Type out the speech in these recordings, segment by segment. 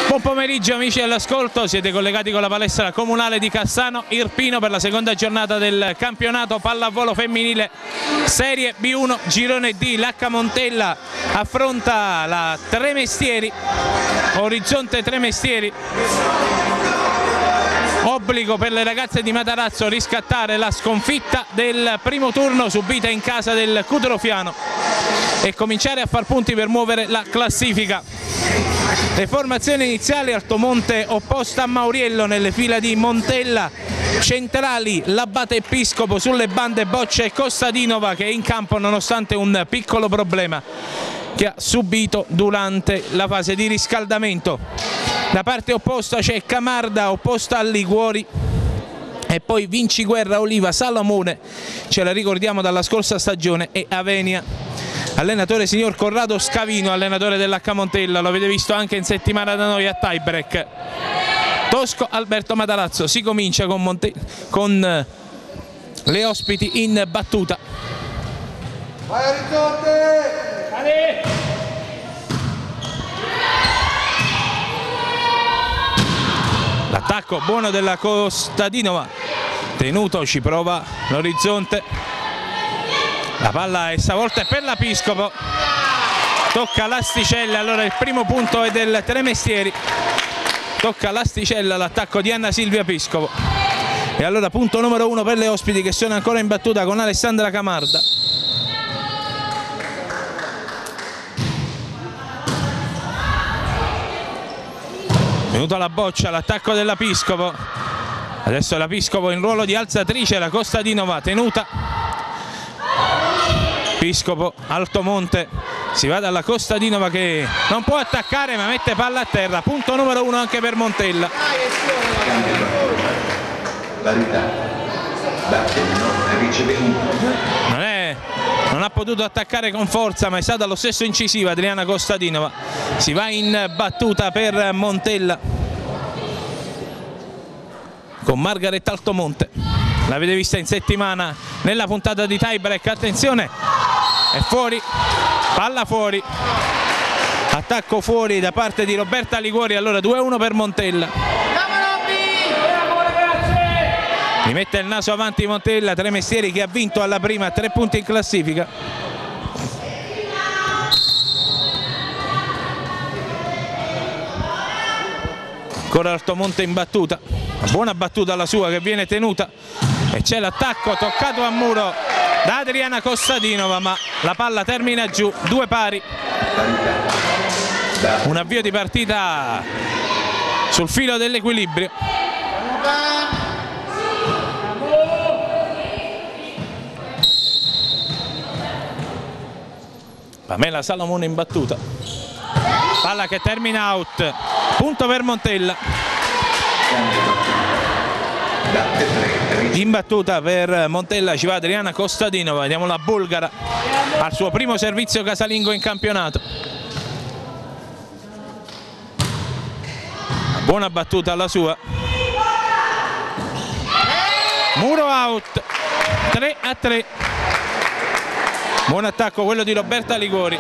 Buon pomeriggio amici all'ascolto, siete collegati con la palestra comunale di Cassano Irpino per la seconda giornata del campionato pallavolo femminile Serie B1 Girone D. L'H Montella affronta la Tremestieri, Orizzonte Tremestieri. Obbligo per le ragazze di Matarazzo riscattare la sconfitta del primo turno subita in casa del Cudrofiano e cominciare a far punti per muovere la classifica. Le formazioni iniziali: Altomonte opposta a Mauriello nelle fila di Montella, centrali l'Abate Episcopo, sulle bande Boccia e Costadinova che è in campo nonostante un piccolo problema che ha subito durante la fase di riscaldamento. Da parte opposta c'è Camarda opposta a Liguori e poi Vinciguerra Oliva Salamone, ce la ricordiamo dalla scorsa stagione, e Avenia. Allenatore signor Corrado Scavino, allenatore dell'H Montella, lo avete visto anche in settimana da noi a tiebreak. Tosco Alberto Matarazzo. Si comincia con le ospiti in battuta. Vai Orizzonte! Ale! L'attacco buono della Costadinova, tenuto, ci prova l'Orizzonte. La palla è stavolta per l'Episcopo, tocca l'asticella, allora il primo punto è del Tremestieri, tocca l'asticella l'attacco di Anna Silvia Piscopo. E allora punto numero 1 per le ospiti che sono ancora in battuta con Alessandra Camarda. Venuto alla Boccia, l'attacco dell'Episcopo, adesso l'Episcopo in ruolo di alzatrice, la Costadinova tenuta. Piscopo, Altomonte, si va dalla Costadinova che non può attaccare ma mette palla a terra. Punto numero 1 anche per Montella. Non ha potuto attaccare con forza ma è stata lo stesso incisiva Adriana Costadinova. Si va in battuta per Montella con Margaretta Altomonte. L'avete vista in settimana nella puntata di tiebreak. Attenzione, è fuori, palla fuori, attacco fuori da parte di Roberta Liguori. Allora 2-1 per Montella. Mi mette il naso avanti Montella, Tremestieri che ha vinto alla prima, 3 punti in classifica. Ancora Altomonte in battuta, una buona battuta la sua che viene tenuta e c'è l'attacco toccato a muro da Adriana Costadinova ma la palla termina giù, 2 pari. Un avvio di partita sul filo dell'equilibrio. Pamela Salomone in battuta, palla che termina out, punto per Montella. In battuta per Montella ci va Adriana Costadinova, vediamo la bulgara al suo primo servizio casalingo in campionato. Buona battuta alla sua, muro out, 3-3. Buon attacco quello di Roberta Liguori.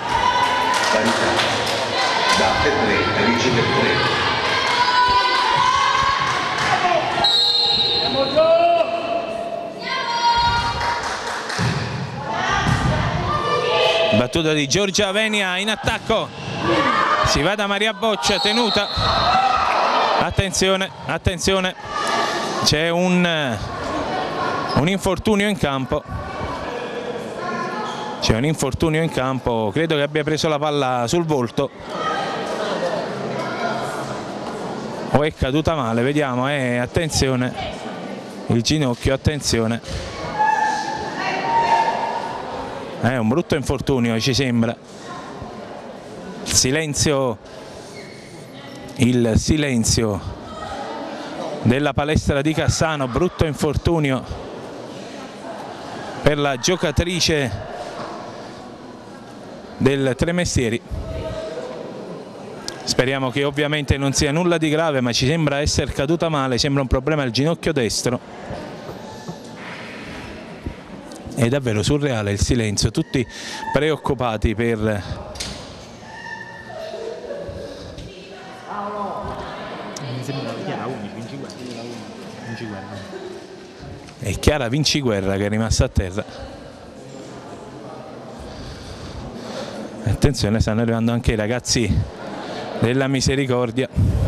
Battuta di Giorgia Avenia in attacco, si va da Maria Boccia, tenuta. Attenzione, attenzione, c'è un infortunio in campo. C'è un infortunio in campo, credo che abbia preso la palla sul volto o è caduta male, vediamo, attenzione, il ginocchio, attenzione. È un brutto infortunio, ci sembra. Il silenzio della palestra di Cassano, brutto infortunio per la giocatrice del Tremestieri. Speriamo che ovviamente non sia nulla di grave, ma ci sembra essere caduta male, sembra un problema al ginocchio destro. È davvero surreale il silenzio, tutti preoccupati per Mi sembra Chiara 11, Vinciguerra. È Chiara Vinciguerra che è rimasta a terra. Attenzione, stanno arrivando anche i ragazzi della Misericordia.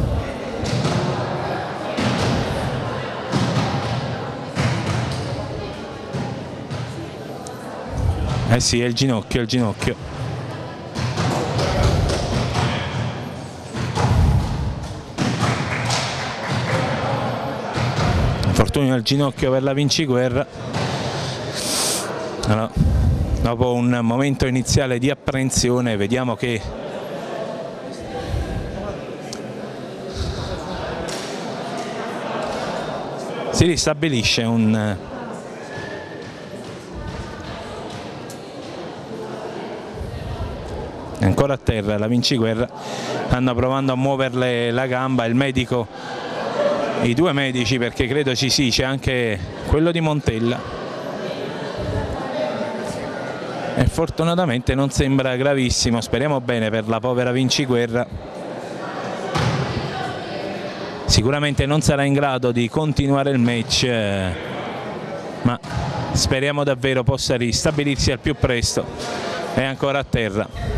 Eh sì, è il ginocchio, è il ginocchio. Infortunio al ginocchio per la Vinciguerra. Allora, dopo un momento iniziale di apprensione vediamo che si ristabilisce un ancora a terra la Vinciguerra, stanno provando a muoverle la gamba, il medico, i due medici, perché credo ci sia, c'è anche quello di Montella, e fortunatamente non sembra gravissimo, speriamo bene per la povera Vinciguerra. Sicuramente non sarà in grado di continuare il match, ma speriamo davvero possa ristabilirsi al più presto. È ancora a terra.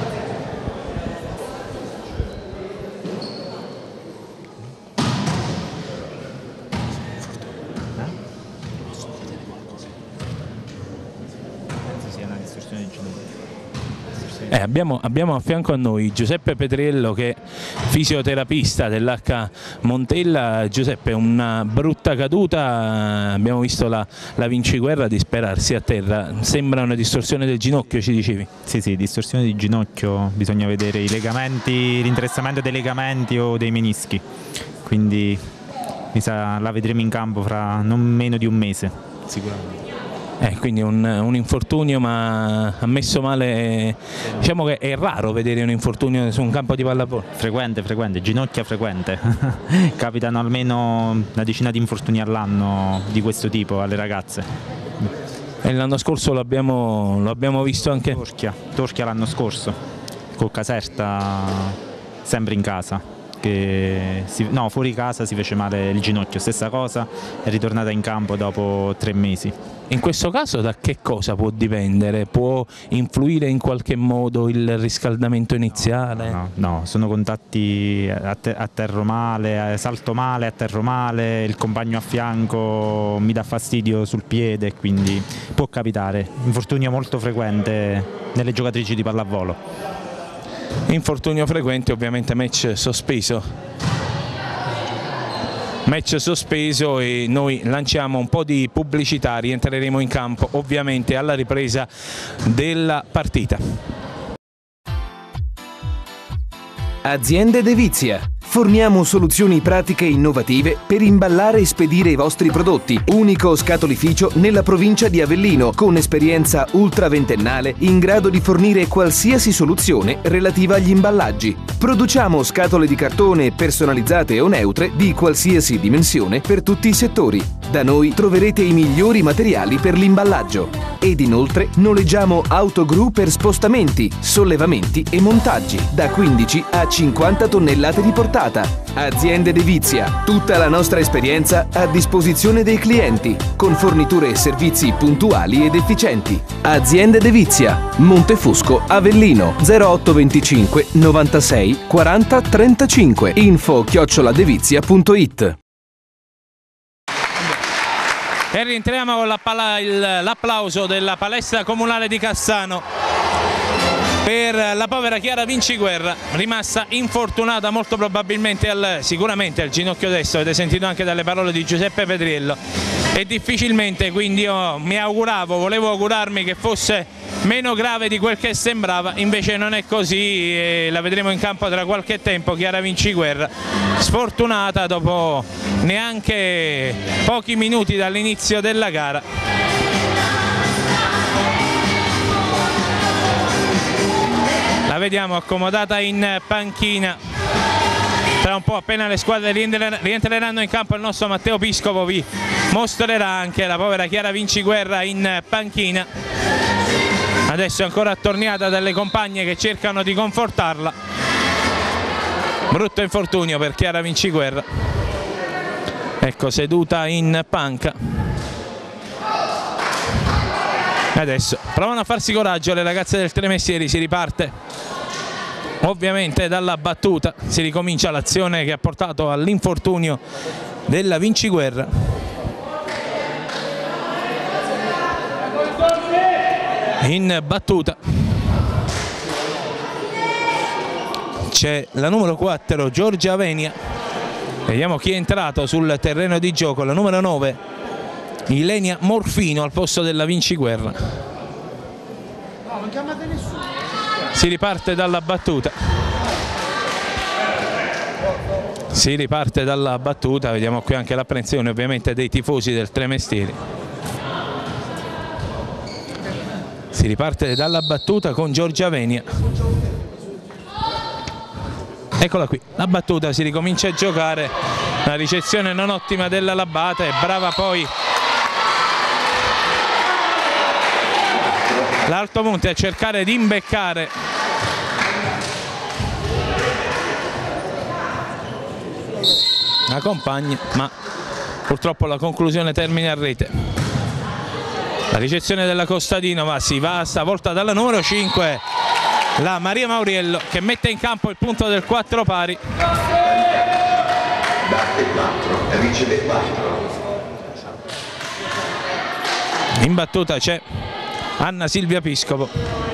Abbiamo a fianco a noi Giuseppe Petriello, che è fisioterapista dell'H Montella. Giuseppe, una brutta caduta, abbiamo visto la Vinciguerra disperarsi a terra, sembra una distorsione del ginocchio, ci dicevi? Sì, distorsione di ginocchio, bisogna vedere i legamenti, l'interessamento dei legamenti o dei menischi, quindi la vedremo in campo fra non meno di un mese sicuramente. Quindi un infortunio, ma ha messo male, diciamo che è raro vedere un infortunio su un campo di pallavolo. Frequente, ginocchia frequente, capitano almeno una decina di infortuni all'anno di questo tipo alle ragazze. E l'anno scorso lo abbiamo visto anche? Torchia l'anno scorso, col Caserta, sempre in casa. Fuori casa si fece male il ginocchio, stessa cosa, è ritornata in campo dopo 3 mesi. In questo caso da che cosa può dipendere? Può influire in qualche modo il riscaldamento iniziale? No, sono contatti atterro male, salto male, atterro male, il compagno a fianco mi dà fastidio sul piede, quindi può capitare. Infortunio molto frequente nelle giocatrici di pallavolo. Infortunio frequente, ovviamente match sospeso. Match sospeso e noi lanciamo un po' di pubblicità, rientreremo in campo ovviamente alla ripresa della partita. Aziende Devizia. Forniamo soluzioni pratiche e innovative per imballare e spedire i vostri prodotti. Unico scatolificio nella provincia di Avellino, con esperienza ultraventennale in grado di fornire qualsiasi soluzione relativa agli imballaggi. Produciamo scatole di cartone personalizzate o neutre di qualsiasi dimensione per tutti i settori. Da noi troverete i migliori materiali per l'imballaggio. Ed inoltre noleggiamo autogru per spostamenti, sollevamenti e montaggi da 15 a 50 tonnellate di portata. Aziende Devizia, tutta la nostra esperienza a disposizione dei clienti, con forniture e servizi puntuali ed efficienti. Aziende Devizia, Montefusco, Avellino, 0825 96 40 35, info@devizia.it. E rientriamo con l'applauso della palestra comunale di Cassano per la povera Chiara Vinciguerra, rimasta infortunata molto probabilmente sicuramente al ginocchio destro, avete sentito anche dalle parole di Giuseppe Petriello, e difficilmente, quindi io volevo augurarmi che fosse meno grave di quel che sembrava, invece non è così e la vedremo in campo tra qualche tempo. Chiara Vinciguerra sfortunata dopo neanche pochi minuti dall'inizio della gara. La vediamo accomodata in panchina. Tra un po', appena le squadre rientreranno in campo, il nostro Matteo Piscopo vi mostrerà anche la povera Chiara Vinciguerra in panchina. Adesso è ancora attorniata dalle compagne che cercano di confortarla. Brutto infortunio per Chiara Vinciguerra, ecco, seduta in panca. Adesso provano a farsi coraggio le ragazze del Tremestieri, si riparte ovviamente dalla battuta, si ricomincia l'azione che ha portato all'infortunio della Vinciguerra. In battuta c'è la numero 4 Giorgia Venia, vediamo chi è entrato sul terreno di gioco, la numero 9 Ilenia Morfino al posto della Vinciguerra. No, non chiamate nessuno. Si riparte dalla battuta. Si riparte dalla battuta, vediamo qui anche l'apprensione ovviamente dei tifosi del Tremestieri. Si riparte dalla battuta con Giorgia Venia. Eccola qui, la battuta, si ricomincia a giocare, la ricezione non ottima della Labate, brava poi l'Altomonte a cercare di imbeccare la compagna, ma purtroppo la conclusione termina a rete. La ricezione della Costadinova, si va stavolta dalla numero 5, la Maria Mauriello, che mette in campo il punto del 4 pari. In battuta c'è Anna Silvia Piscopo.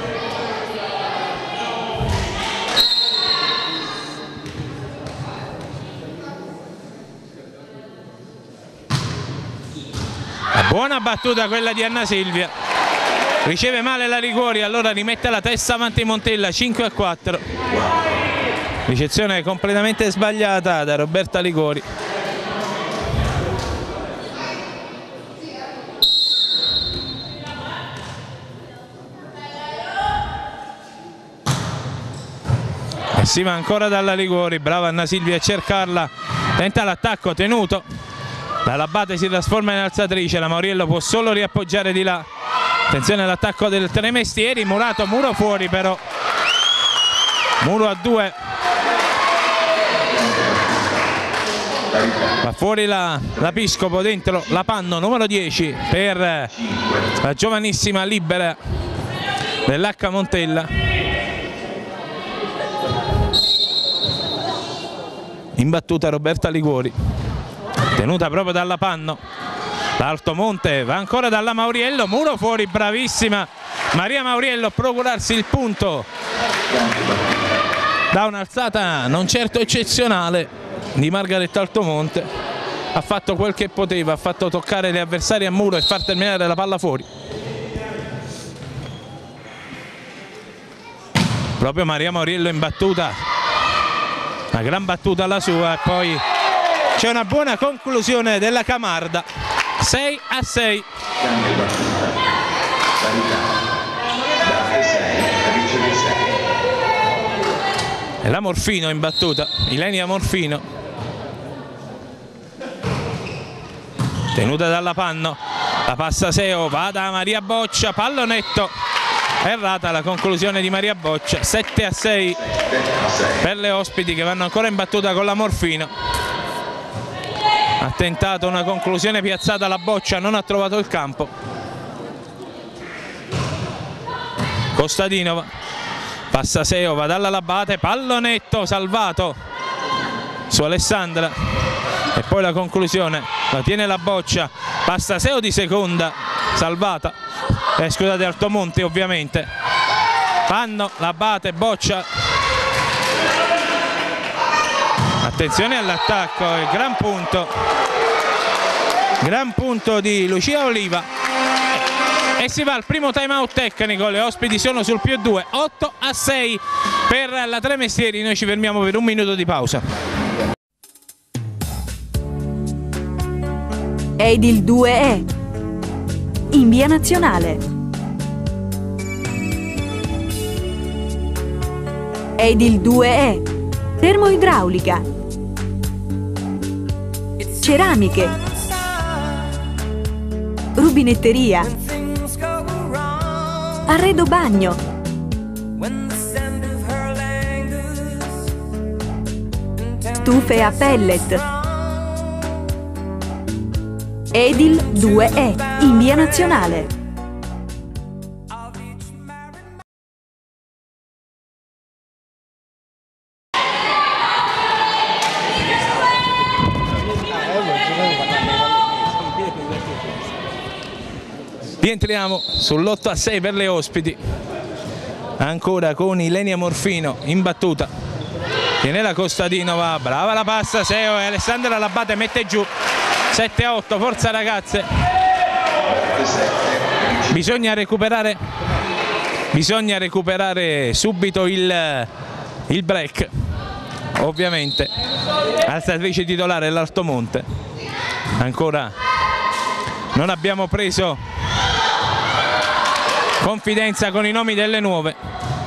Buona battuta quella di Anna Silvia, riceve male la Liguori, allora rimette la testa avanti Montella, 5-4. Ricezione completamente sbagliata da Roberta Liguori. E si va ancora dalla Liguori, brava Anna Silvia a cercarla, tenta l'attacco tenuto. La Labate si trasforma in alzatrice, la Mauriello può solo riappoggiare di là. Attenzione all'attacco del Tremestieri, Murato, muro fuori però. Muro a 2. Va fuori la Piscopo, dentro la Panno, numero 10 per la giovanissima libera dell'H Montella. In battuta Roberta Liguori, tenuta proprio dalla Panno. L'Altomonte va ancora dalla Mauriello, muro fuori, bravissima Maria Mauriello a procurarsi il punto da un'alzata non certo eccezionale di Margaretta Altomonte. Ha fatto quel che poteva, ha fatto toccare le avversarie a muro e far terminare la palla fuori. Proprio Maria Mauriello in battuta, una gran battuta la sua, e poi c'è una buona conclusione della Camarda, 6-6. E la Morfino in battuta, Ilenia Morfino, tenuta dalla Panno, la passa Seo, va da Maria Boccia, pallonetto, errata la conclusione di Maria Boccia, 7-6 per le ospiti che vanno ancora in battuta con la Morfino. Ha tentato una conclusione piazzata, la Boccia non ha trovato il campo. Costadinova, passa Seo, va dalla Labate, pallonetto salvato su Alessandra, e poi la conclusione la tiene la Boccia, passa Seo di seconda, salvata, scusate, Altomonte ovviamente. Panno, Labate, Boccia. Attenzione all'attacco, gran punto di Lucia Oliva, e si va al primo time out tecnico. Le ospiti sono sul +2, 8-6 per la Tremestieri. Noi ci fermiamo per un minuto di pausa. Edil 2E in via Nazionale. Edil 2E, termoidraulica, ceramiche, rubinetteria, arredo bagno, stufe a pellet. Edil 2E, in via Nazionale. Rientriamo sull'8-6 per le ospiti, ancora con Ilenia Morfino in battuta, tiene la Kostadinova, brava la passa Seo e Alessandra Labate mette giù. 7-8, forza ragazze, bisogna recuperare subito il break, ovviamente. Alzatrice titolare l'Altomonte, ancora non abbiamo preso confidenza con i nomi delle nuove.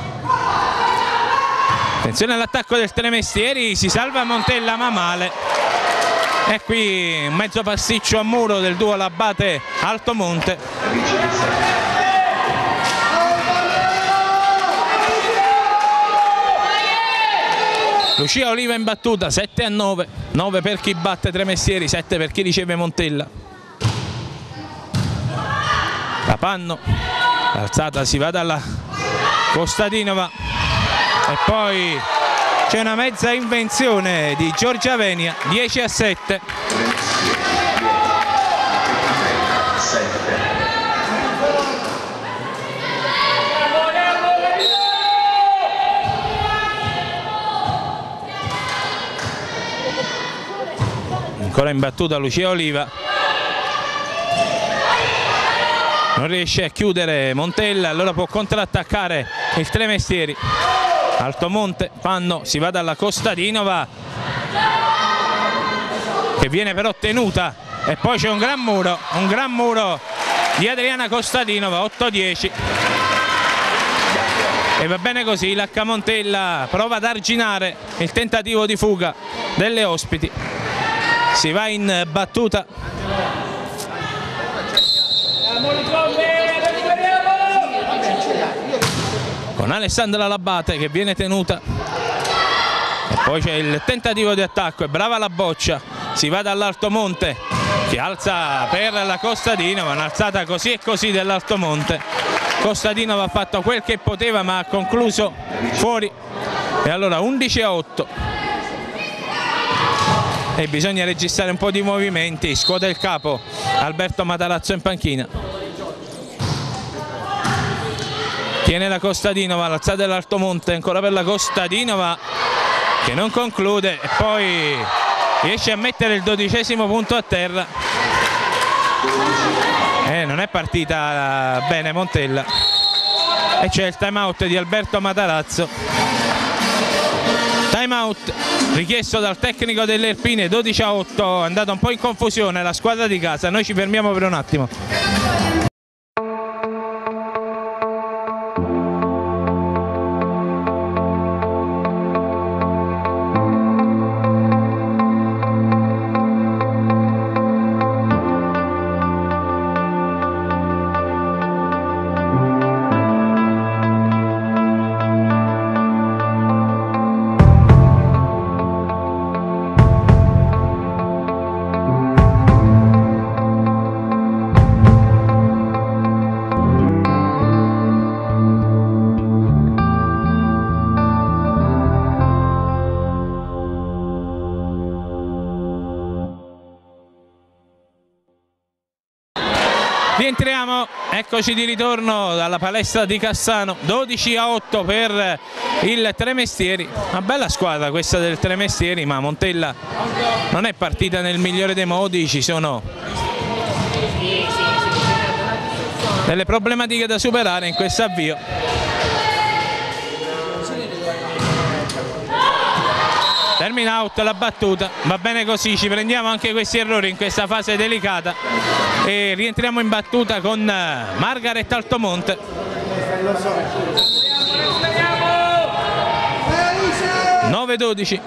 Attenzione all'attacco del Tremestieri, si salva Montella ma male. E qui un mezzo pasticcio a muro del duo Labate Altomonte. Lucia Oliva in battuta, 7-9, 9 per chi batte Tremestieri, 7 per chi riceve Montella. La Panno, alzata, si va dalla Kostadinova e poi c'è una mezza invenzione di Giorgia Venia, 10-7. Ancora in battuta Lucia Oliva, non riesce a chiudere Montella, allora può contrattaccare il Tremestieri. Altomonte, Panno, si va dalla Kostadinova che viene però tenuta e poi c'è un gran muro di Adriana Kostadinova, 8-10. E va bene così, l'H Montella prova ad arginare il tentativo di fuga delle ospiti. Si va in battuta. Con Alessandra Labate che viene tenuta e poi c'è il tentativo di attacco, è brava la Boccia, si va dall'Altomonte che alza per la Kostadinova, un'alzata così e così dell'Altomonte. Kostadinova ha fatto quel che poteva ma ha concluso fuori e allora 11-8 e bisogna registrare un po' di movimenti. Scuote il capo Alberto Matarazzo in panchina. Tiene la Kostadinova, l'alzata dell'Altomonte, ancora per la Kostadinova che non conclude e poi riesce a mettere il 12° punto a terra. Non è partita bene Montella e c'è il time out di Alberto Matarazzo. Time out richiesto dal tecnico delle Erpine, 12-8, è andata un po' in confusione la squadra di casa, noi ci fermiamo per un attimo. Rientriamo, eccoci di ritorno dalla palestra di Cassano, 12-8 per il Tremestieri. Una bella squadra questa del Tremestieri, ma Montella non è partita nel migliore dei modi, ci sono delle problematiche da superare in questo avvio. Termina out la battuta, va bene così, ci prendiamo anche questi errori in questa fase delicata e rientriamo in battuta con Margaret Altomonte. 9-12.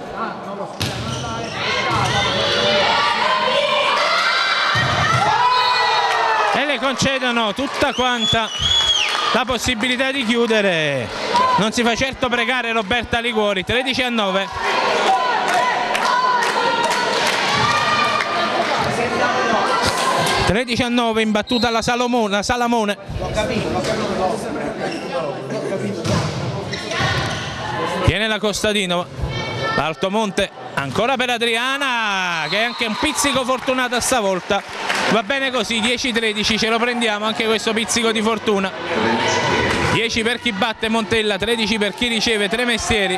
E le concedono tutta quanta la possibilità di chiudere. Non si fa certo pregare Roberta Liguori, 13-9. 13-9 in battuta la Salamone. Tiene la Costadinova, l'Altomonte ancora per Adriana, che è anche un pizzico fortunata stavolta. Va bene così, 10-13, ce lo prendiamo anche questo pizzico di fortuna. 10 per chi batte Montella, 13 per chi riceve Tremestieri.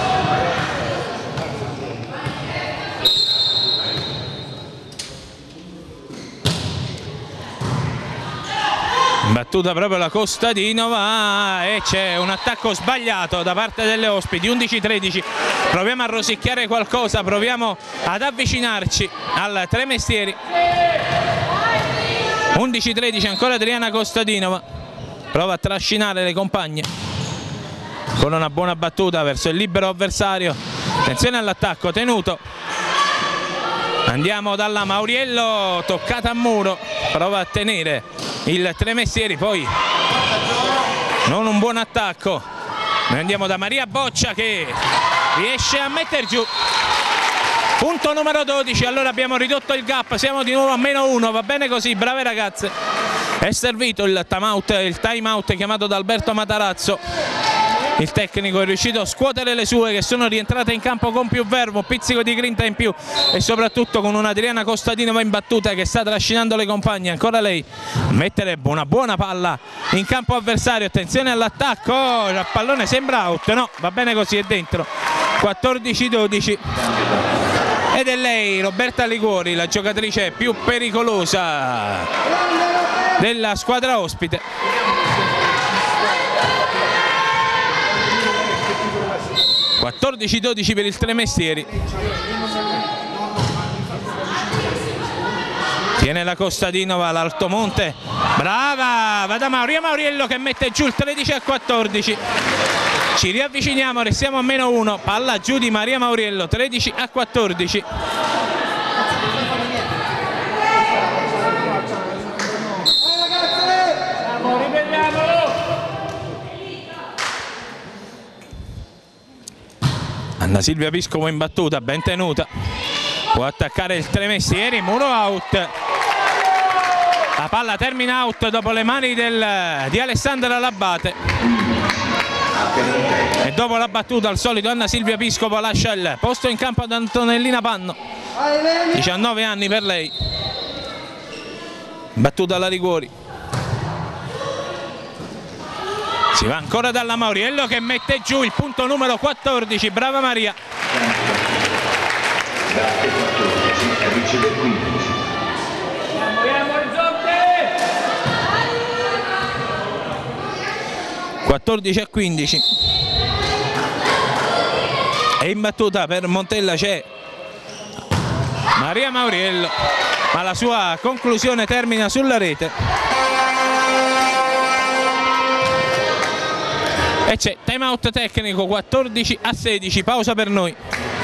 Battuta proprio la Costadinova e c'è un attacco sbagliato da parte delle ospiti. 11-13, proviamo a rosicchiare qualcosa, proviamo ad avvicinarci al Tremestieri. 11-13, ancora Adriana Costadinova, prova a trascinare le compagne con una buona battuta verso il libero avversario. Attenzione all'attacco tenuto. Andiamo dalla Mauriello, toccata a muro, prova a tenere il Tremestieri, poi non un buon attacco. Noi andiamo da Maria Boccia che riesce a mettere giù. Punto numero 12, allora abbiamo ridotto il gap, siamo di nuovo a -1, va bene così, brave ragazze. È servito il time out chiamato da Alberto Matarazzo. Il tecnico è riuscito a scuotere le sue, che sono rientrate in campo con più verbo, un pizzico di grinta in più e soprattutto con una Adriana Costadinova in battuta che sta trascinando le compagne. Ancora lei a mettere una buona palla in campo avversario. Attenzione all'attacco, il pallone sembra out, no, va bene così, è dentro. 14-12 ed è lei, Roberta Liguori, la giocatrice più pericolosa della squadra ospite. 14-12 per il Tremestieri. Tiene la Costadinova, l'Altomonte, brava, va da Maria Mauriello che mette giù il 13-14. Ci riavviciniamo, restiamo a -1, palla giù di Maria Mauriello, 13-14. Anna Silvia Piscopo in battuta, ben tenuta, può attaccare il Tremestieri, muro out. La palla termina out dopo le mani di Alessandra Labate. E dopo la battuta al solito Anna Silvia Piscopo lascia il posto in campo ad Antonellina Panno. 19 anni per lei. Battuta alla Liguori. Si va ancora dalla Mauriello che mette giù il punto numero 14, brava Maria. 14-15. E in battuta per Montella c'è Maria Mauriello, ma la sua conclusione termina sulla rete. E c'è time out tecnico, 14-16, pausa per noi.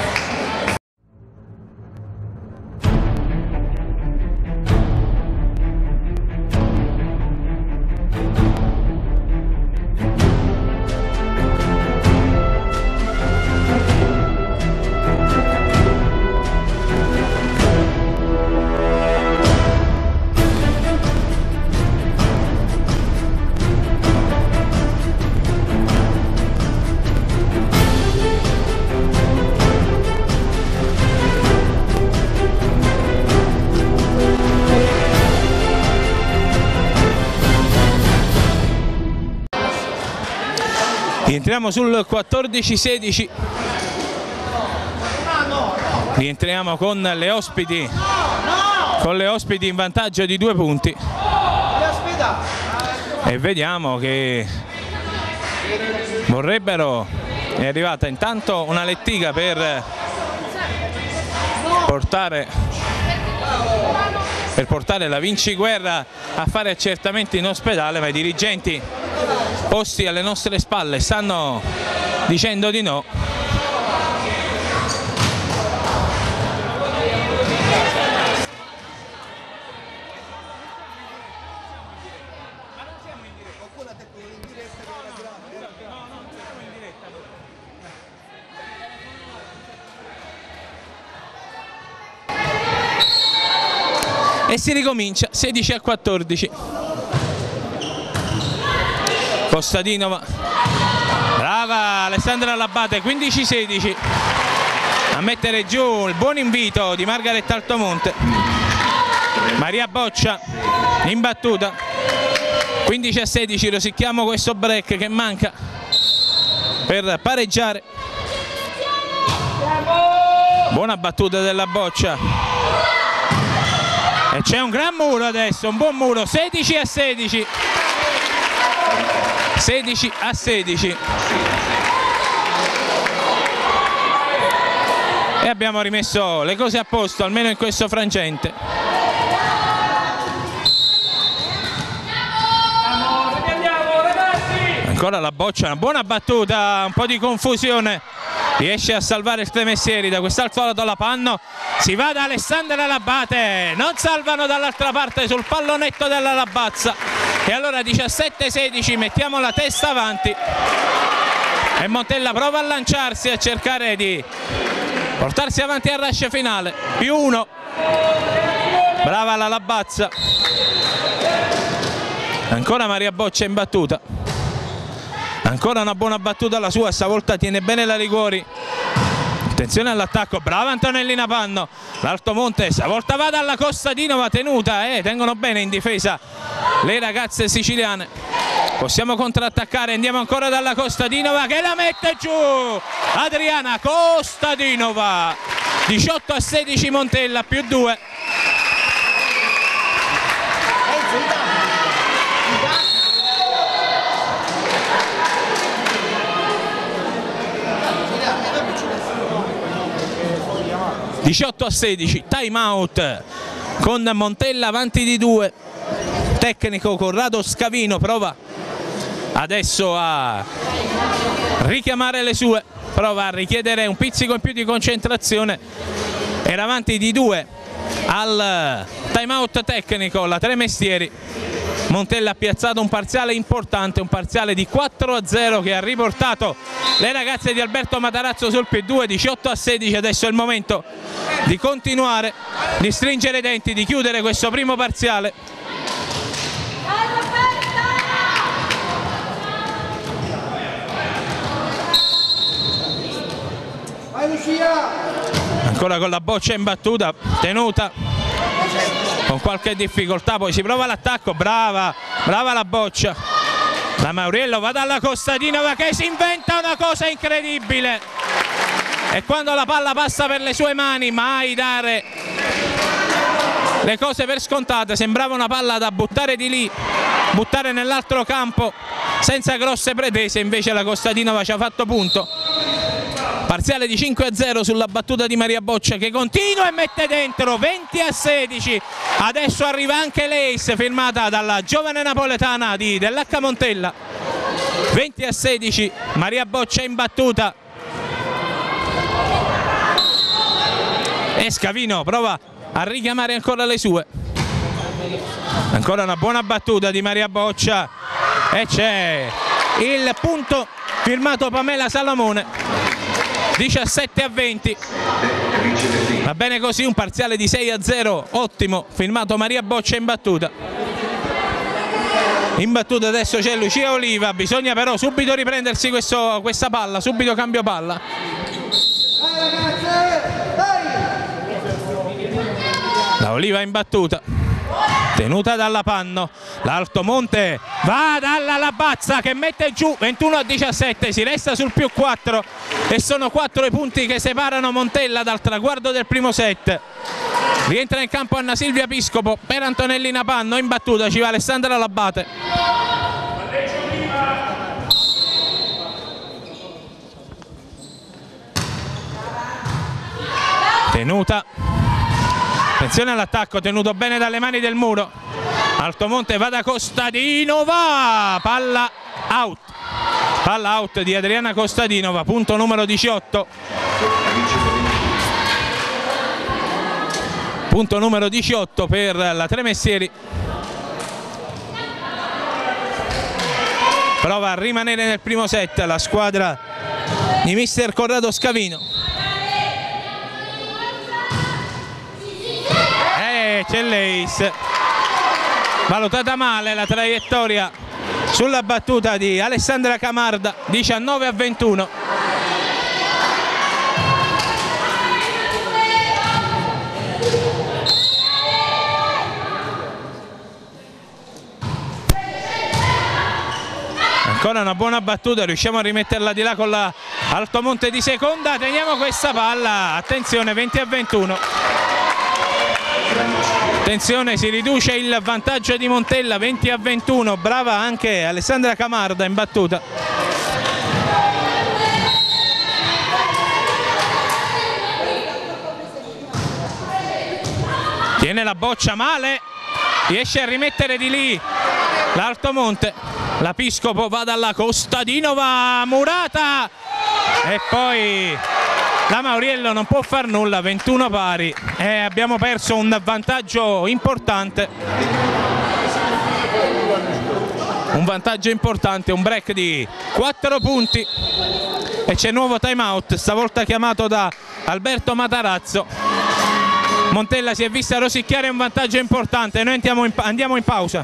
Rientriamo sul 14-16, rientriamo con le ospiti in vantaggio di 2 punti e vediamo che vorrebbero, è arrivata intanto una lettiga per portare la Vinciguerra a fare accertamenti in ospedale, ma i dirigenti posti alle nostre spalle stanno dicendo di no. e si ricomincia 16-14. Kostadinova, brava Alessandra Labate, 15-16, a mettere giù il buon invito di Margaretta Altomonte. Maria Boccia in battuta, 15-16, rosicchiamo questo break che manca per pareggiare. Buona battuta della Boccia e c'è un gran muro adesso, un buon muro, 16-16. 16-16 e abbiamo rimesso le cose a posto almeno in questo frangente. Ancora la Boccia, una buona battuta, un po' di confusione, riesce a salvare il Tremestieri da quest'altro lato alla panno, si va da Alessandra Labate, non salvano dall'altra parte sul pallonetto della Labazza. E allora 17-16, mettiamo la testa avanti e Montella prova a lanciarsi, a cercare di portarsi avanti al rush finale. +1, brava la Labazza. Ancora Maria Boccia in battuta, ancora una buona battuta la sua, stavolta tiene bene la Liguori. Attenzione all'attacco, brava Antonellina Panno, l'Altomonte stavolta va dalla Kostadinova, tenuta, tengono bene in difesa le ragazze siciliane. Possiamo contrattaccare, andiamo ancora dalla Kostadinova che la mette giù, Adriana Kostadinova, 18-16 Montella, +2. (18-16), time out con Montella avanti di 2. Tecnico Corrado Scavino prova adesso a richiamare le sue, prova a richiedere un pizzico in più di concentrazione. Era avanti di 2 al time out tecnico la Tremestieri. Montella ha piazzato un parziale importante, un parziale di 4-0 che ha riportato le ragazze di Alberto Matarazzo sul +2, 18-16. Adesso è il momento di continuare, di stringere i denti, di chiudere questo primo parziale. Ancora con la Boccia in battuta, tenuta con qualche difficoltà, poi si prova l'attacco, brava la Boccia. La Mauriello va dalla Kostadinova che si inventa una cosa incredibile, e quando la palla passa per le sue mani mai dare le cose per scontate. Sembrava una palla da buttare di lì, buttare nell'altro campo senza grosse pretese, invece la Kostadinova ci ha fatto punto. Parziale di 5-0 sulla battuta di Maria Boccia che continua e mette dentro, 20-16. Adesso arriva anche l'Ace firmata dalla giovane napoletana dell'H Montella. 20-16, Maria Boccia in battuta. E Scavino prova a richiamare ancora le sue. Ancora una buona battuta di Maria Boccia e c'è il punto firmato Pamela Salamone. 17-20, va bene così, un parziale di 6-0 ottimo, firmato Maria Boccia in battuta. In battuta adesso c'è Lucia Oliva, bisogna però subito riprendersi questa palla, subito cambio palla. La Oliva in battuta, tenuta dalla Panno, l'Altomonte va dalla Labazza che mette giù, 21-17, si resta sul +4 e sono 4 i punti che separano Montella dal traguardo del primo set. Rientra in campo Anna Silvia Piscopo per Antonellina Panno, in battuta ci va Alessandra Labate. Tenuta, attenzione all'attacco, tenuto bene dalle mani del muro. Altomonte va da Kostadinova, palla out di Adriana Kostadinova, punto numero 18. Punto numero 18 per la Tremestieri. Prova a rimanere nel primo set la squadra di mister Corrado Scavino. e c'è l'ace. Valutata male la traiettoria sulla battuta di Alessandra Camarda, 19-21. Ancora una buona battuta, riusciamo a rimetterla di là con la Altomonte di seconda, teniamo questa palla, attenzione, 20-21. Attenzione, si riduce il vantaggio di Montella, 20-21, brava anche Alessandra Camarda in battuta. Tiene la boccia male, riesce a rimettere di lì l'Altomonte, la Piscopo va dalla Kostadinova, Murata e poi la Mauriello non può far nulla, 21 pari e abbiamo perso un vantaggio importante. Un vantaggio importante, un break di 4 punti e c'è nuovo time out, stavolta chiamato da Alberto Matarazzo. Montella si è vista rosicchiare un vantaggio importante, noi andiamo in pausa.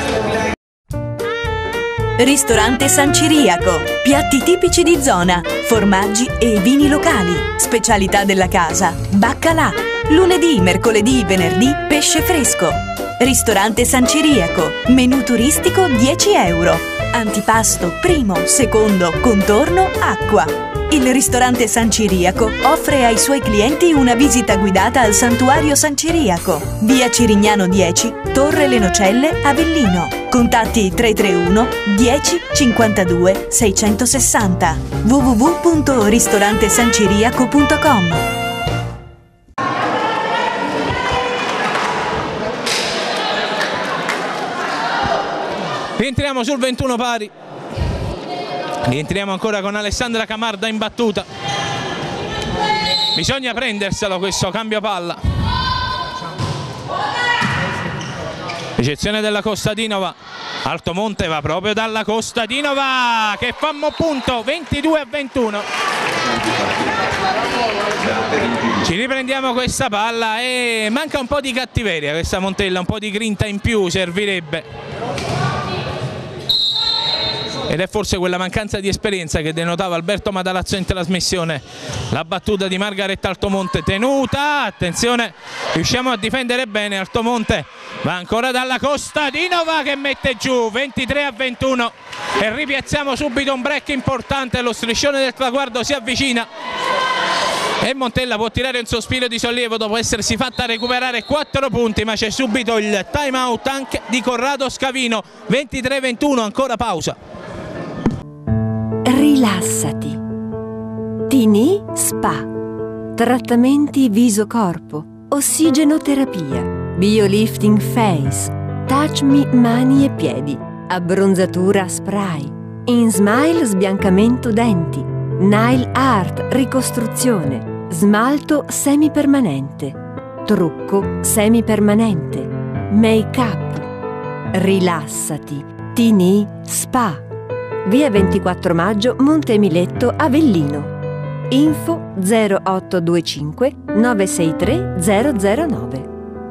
Ristorante San Ciriaco, piatti tipici di zona, formaggi e vini locali, specialità della casa, baccalà, lunedì, mercoledì, venerdì, pesce fresco. Ristorante San Ciriaco, menù turistico 10 euro, antipasto, primo, secondo, contorno, acqua. Il ristorante San Ciriaco offre ai suoi clienti una visita guidata al Santuario San Ciriaco, via Cirignano 10, Torre Le Nocelle, Avellino. Contatti 331 10 52 660 www.ristorantesanciriaco.com. Rientriamo sul 21 pari. Rientriamo ancora con Alessandra Camarda in battuta. Bisogna prenderselo questo cambio palla. Ricezione della Kostadinova. Altomonte va proprio dalla Kostadinova che fa punto, 22-21. Ci riprendiamo questa palla e manca un po' di cattiveria questa Montella, un po' di grinta in più servirebbe. Ed è forse quella mancanza di esperienza che denotava Alberto Matarazzo in trasmissione. La battuta di Margaretta Altomonte tenuta, attenzione, riusciamo a difendere bene, Altomonte va ancora dalla Kostadinova che mette giù, 23-21 e ripiazziamo subito un break importante, lo striscione del traguardo si avvicina e Montella può tirare un sospiro di sollievo dopo essersi fatta recuperare 4 punti, ma c'è subito il time out anche di Corrado Scavino, 23-21, ancora pausa. Rilassati. Tini Spa. Trattamenti viso-corpo, ossigenoterapia, biolifting face, touch me mani e piedi, abbronzatura spray, InSmile sbiancamento denti, nail art ricostruzione, smalto semipermanente, trucco semipermanente, make-up. Rilassati. Tini Spa. Via 24 maggio, Monte Miletto, Avellino. Info 0825 963 009.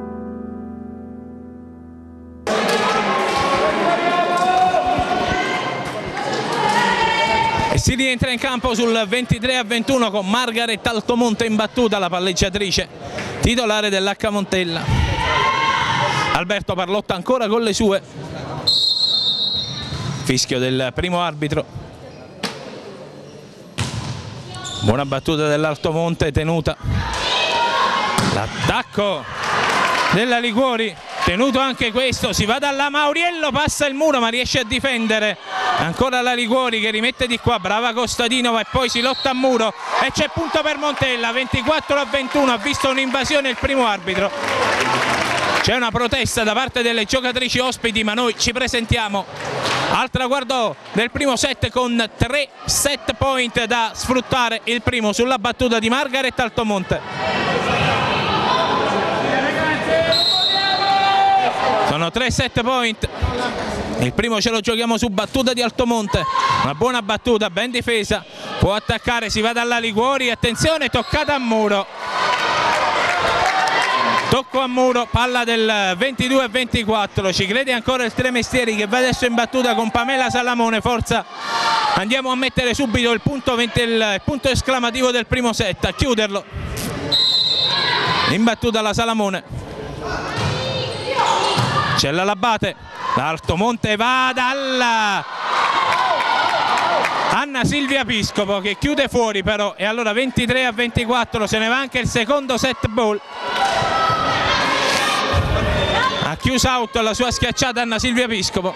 E si rientra in campo sul 23-21 con Margaretta Altomonte in battuta, la palleggiatrice titolare dell'H Montella. Alberto Parlotta ancora con le sue. Fischio del primo arbitro. Buona battuta dell'Altomonte tenuta. L'attacco della Liguori, tenuto anche questo, si va dalla Mauriello, passa il muro ma riesce a difendere. Ancora la Liguori che rimette di qua, brava Kostadinova e poi si lotta a muro e c'è punto per Montella, 24-21, ha visto un'invasione il primo arbitro. C'è una protesta da parte delle giocatrici ospiti, ma noi ci presentiamo al traguardo del primo set con 3 set point da sfruttare. Il primo sulla battuta di Margaretta Altomonte. Sono 3 set point. Il primo ce lo giochiamo su battuta di Altomonte. Una buona battuta, ben difesa. Può attaccare, si va dalla Liguori. Attenzione, toccata a muro. Tocco a muro, palla del 22-24, ci crede ancora il Tremestieri che va adesso in battuta con Pamela Salamone. Forza, andiamo a mettere subito il punto esclamativo del primo set, a chiuderlo. In battuta la Salamone, c'è la Labate, l'Altomonte va dalla Anna Silvia Piscopo che chiude fuori però, e allora 23-24, se ne va anche il secondo set ball. Ha chiuso out la sua schiacciata Anna Silvia Piscopo.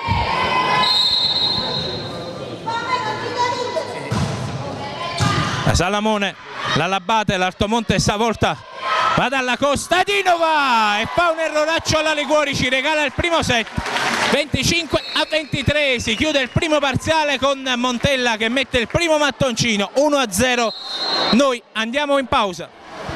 La Salamone, la Labate, l'Altomonte stavolta va dalla Costadinova e fa un erroraccio alla Liguori, ci regala il primo set. 25-23, si chiude il primo parziale con Montella che mette il primo mattoncino, 1-0. Noi andiamo in pausa.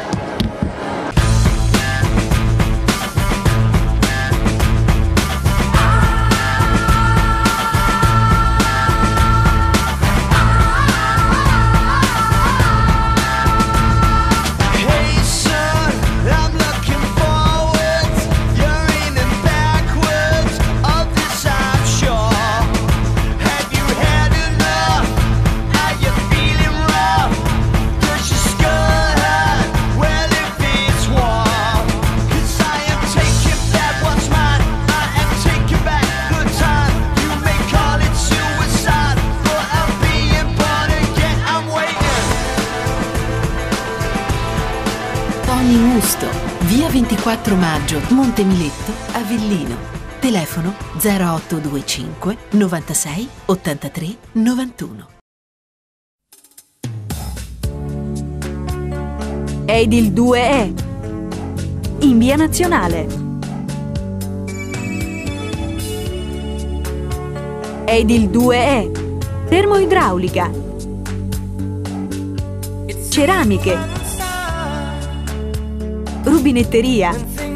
Via 24 maggio, Montemiletto, Avellino. Telefono 0825 96 83 91. Edil 2E in via Nazionale. Edil 2E termoidraulica, ceramiche, rubinetteria,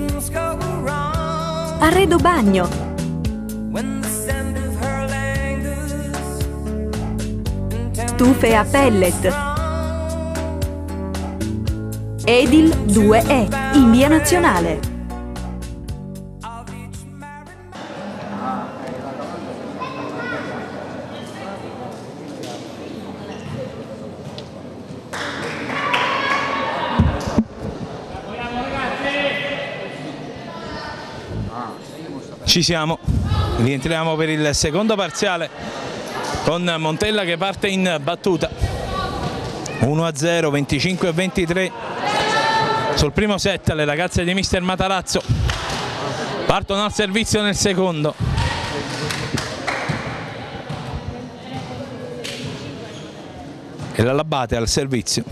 arredo bagno, stufe a pellet. Edil 2E in via Nazionale. Ci siamo, rientriamo per il secondo parziale con Montella che parte in battuta. 1-0, 25-23 sul primo set. Le ragazze di mister Matarazzo partono al servizio nel secondo. E la Labate al servizio.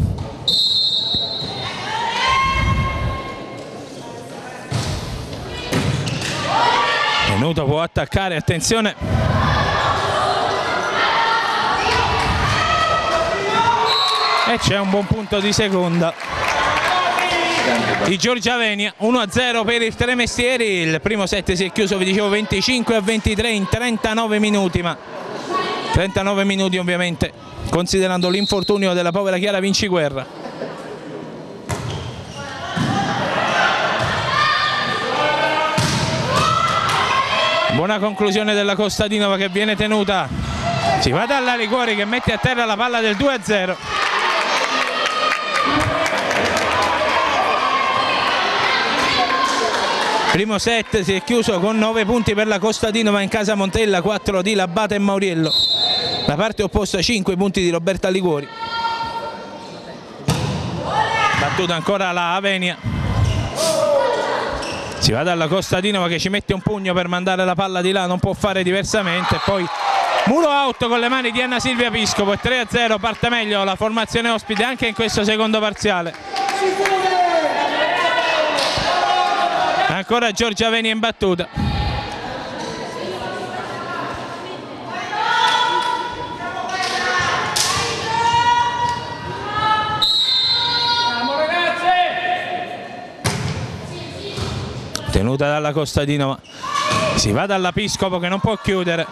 Tenuto può attaccare, attenzione. E c'è un buon punto di seconda di Giorgia Venia. 1-0 per il Tremestieri. Il primo set si è chiuso, vi dicevo, 25-23 in 39 minuti, ma 39 minuti ovviamente considerando l'infortunio della povera Chiara Vinciguerra. Buona conclusione della Costadinova che viene tenuta. Si va dalla Liguori che mette a terra la palla del 2-0. Primo set si è chiuso con 9 punti per la Costadinova in casa Montella, 4 di Labate e Mauriello. La parte opposta 5 punti di Roberta Liguori. Battuta ancora la Avenia. Si va dalla Costadinova che ci mette un pugno per mandare la palla di là, non può fare diversamente. Poi muro out con le mani di Anna Silvia Piscopo e 3-0, parte meglio la formazione ospite anche in questo secondo parziale. Ancora Giorgia Venia in battuta. Tenuta dalla Costadinova, si va dalla Piscopo che non può chiudere.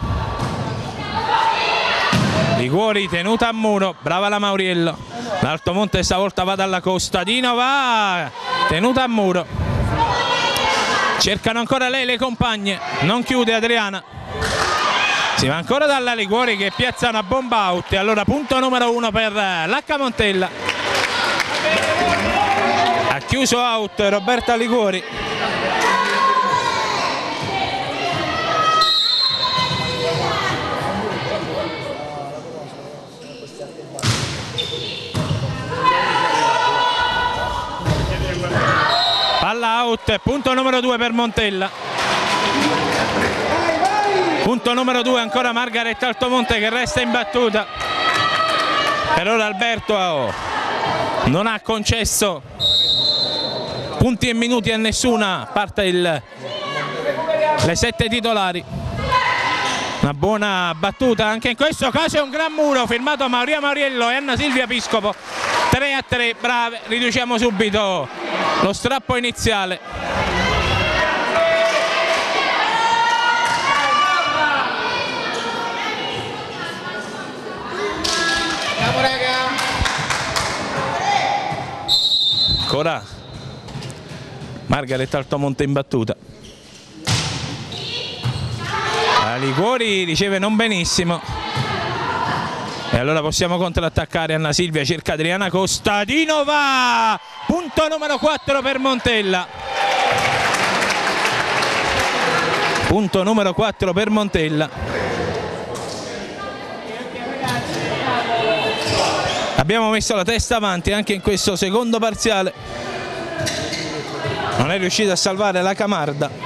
Liguori tenuta a muro, brava la Mauriello. L'Altomonte stavolta va dalla Costadinova, tenuta a muro. cercano ancora lei le compagne, non chiude Adriana, si va ancora dalla Liguori che piazza una bomba out, e allora punto numero 1 per l'H Montella. Ha chiuso out Roberta Liguori. Palla out, punto numero 2 per Montella. Punto numero 2 ancora Margaret Altomonte che resta imbattuta. Per ora Alberto non ha concesso punti e minuti a nessuna, parte le 7 titolari. Una buona battuta anche in questo caso, è un gran muro firmato Maria Mauriello e Anna Silvia Piscopo. 3-3, brave, riduciamo subito lo strappo iniziale. Ancora Margaret Altomonte in battuta. La Liguori riceve non benissimo, e allora possiamo contrattaccare. Anna Silvia cerca Adriana Costadinova, punto numero 4 per Montella. Punto numero 4 per Montella. Abbiamo messo la testa avanti anche in questo secondo parziale, non è riuscita a salvare la Camarda.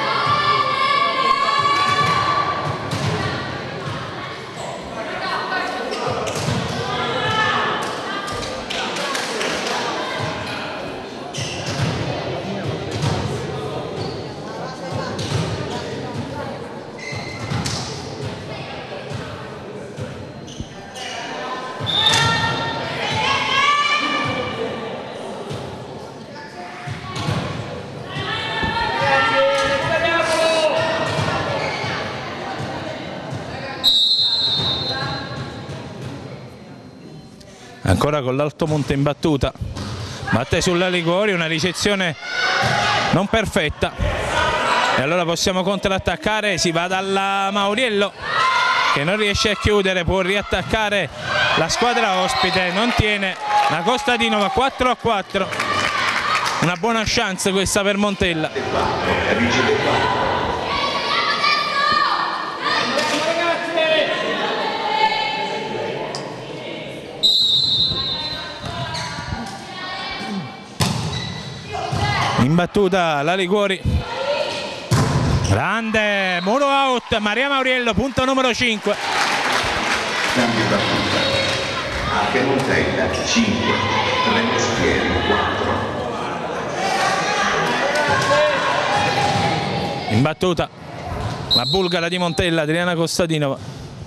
Ancora con l'Altomonte in battuta, batte sulla Liguori, una ricezione non perfetta, e allora possiamo contrattaccare. Si va dalla Mauriello che non riesce a chiudere, può riattaccare la squadra ospite, non tiene la Costadinova. 4-4, una buona chance questa per Montella. In battuta la Liguori, grande muro out, Maria Mauriello, punto numero 5. Cambio battuta, anche Montella 5, Remestieri 4. In battuta la bulgara di Montella, Adriana Costadinova.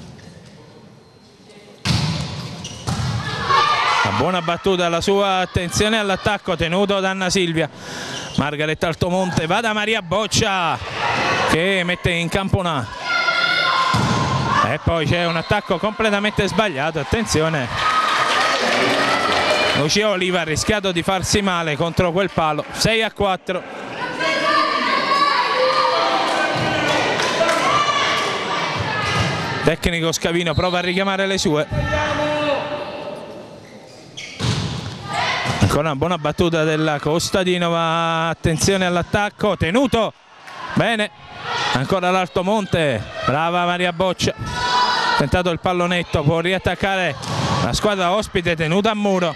Una buona battuta, la sua attenzione all'attacco, tenuto da Anna Silvia. Margaret Altomonte va da Maria Boccia che mette in campo una, e poi c'è un attacco completamente sbagliato, attenzione, Lucia Oliva ha rischiato di farsi male contro quel palo. 6-4. Tecnico Scavino prova a richiamare le sue. Ancora una buona battuta della Costadinova, attenzione all'attacco, tenuto bene, ancora l'Altomonte, brava Maria Boccia, tentato il pallonetto, può riattaccare la squadra ospite, tenuta a muro.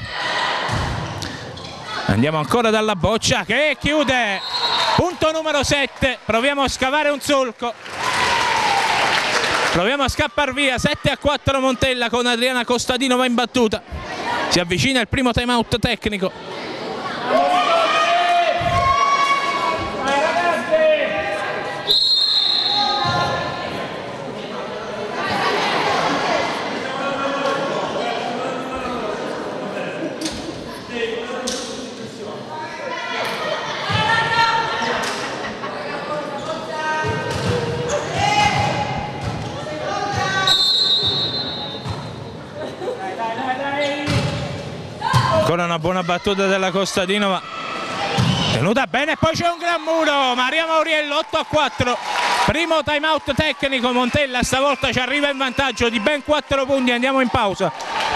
Andiamo ancora dalla Boccia che chiude, punto numero 7, proviamo a scavare un solco, proviamo a scappare via. 7-4 Montella con Adriana Costadinova in battuta. Si avvicina il primo time out tecnico. Ancora una buona battuta della Costadinova, tenuta bene, e poi c'è un gran muro, Maria Mauriello 8-4, primo time out tecnico, Montella stavolta ci arriva in vantaggio di ben 4 punti, andiamo in pausa.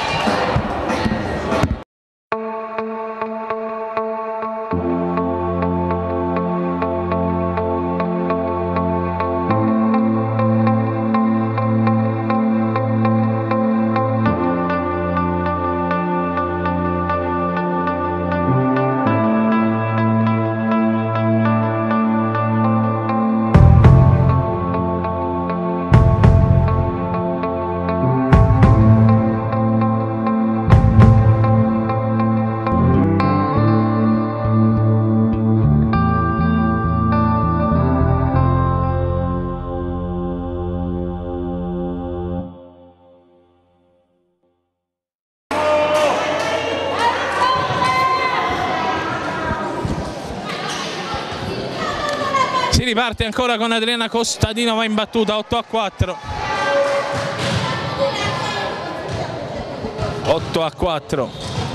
Si riparte ancora con Adriana Costadinova in battuta, 8-4. 8-4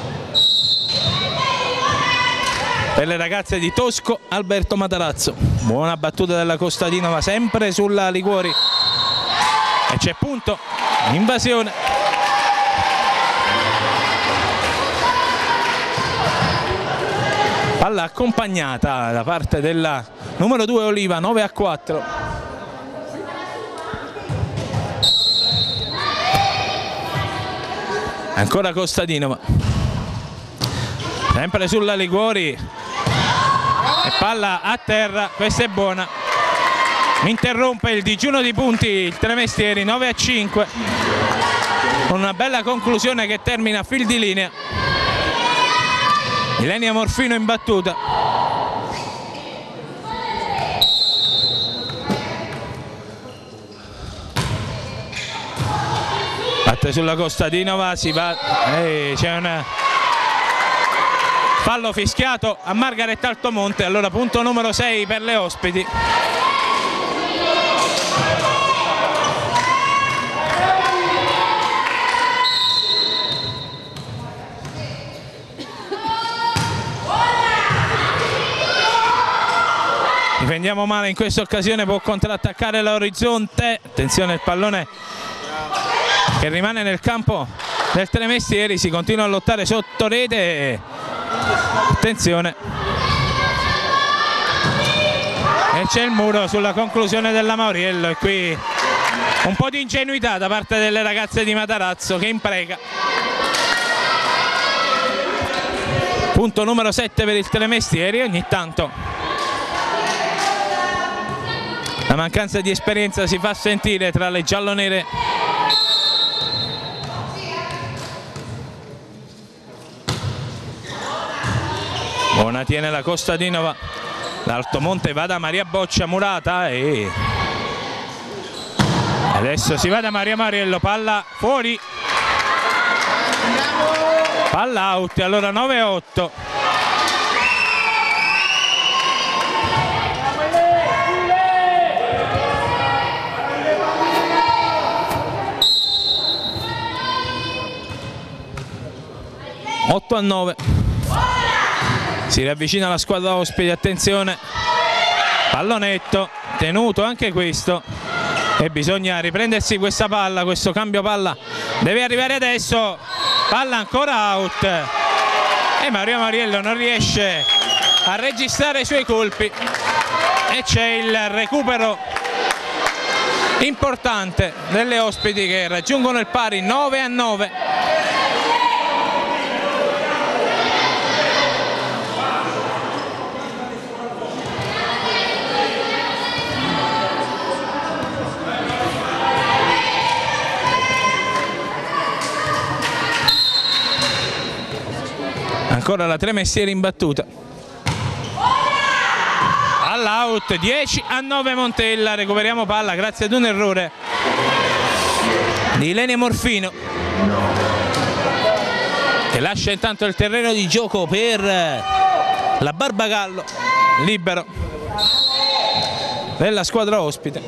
per le ragazze di Tosco Alberto Matarazzo. Buona battuta della Costadinova, sempre sulla Liguori, e c'è punto, invasione. Palla accompagnata da parte della numero 2 Oliva, 9-4. Ancora Costadinova, sempre sulla Liguori, e palla a terra, questa è buona. Interrompe il digiuno di punti il Tremestieri, 9-5, con una bella conclusione che termina a fil di linea. Ilenia Morfino in battuta. Batte sulla Costadinova, si va, c'è un fallo fischiato a Margaret Altomonte, allora punto numero 6 per le ospiti. Difendiamo male in questa occasione, può contrattaccare l'Orizzonte, attenzione il pallone che rimane nel campo del Tremestieri, si continua a lottare sotto rete, attenzione, e c'è il muro sulla conclusione della Mauriello, e qui un po' di ingenuità da parte delle ragazze di Matarazzo che impreca. Punto numero 7 per il Tremestieri. Ogni tanto la mancanza di esperienza si fa sentire tra le giallonere. Buona tiene la Costadinova, l'Altomonte va da Maria Boccia, murata, e adesso si va da Maria Mauriello, palla fuori, palla out, allora 9-8. Otto a 9. Si riavvicina la squadra ospite, attenzione, pallonetto, tenuto anche questo, e bisogna riprendersi questa palla, questo cambio palla deve arrivare adesso, palla ancora out, e Maria Mauriello non riesce a registrare i suoi colpi, e c'è il recupero importante delle ospiti che raggiungono il pari, 9 a 9. Ancora la Tremestieri in battuta, all'out, 10 a 9 Montella. Recuperiamo palla grazie ad un errore di Ilenia Morfino, che lascia intanto il terreno di gioco per la Barbagallo, libero della squadra ospite.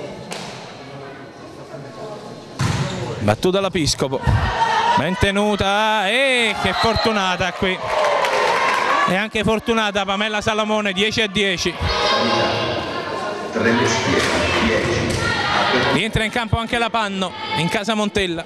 Battuta la Piscopo, ben tenuta, e che fortunata qui E anche fortunata Pamela Salamone, 10-10. Rientra in campo anche la Panno in casa Montella.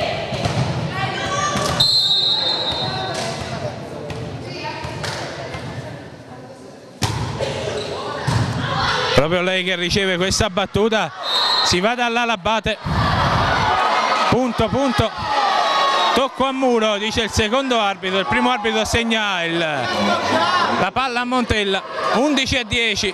Proprio lei che riceve questa battuta, si va dall'ala Abate, punto, tocco a muro, dice il secondo arbitro. Il primo arbitro assegna la palla a Montella, 11-10.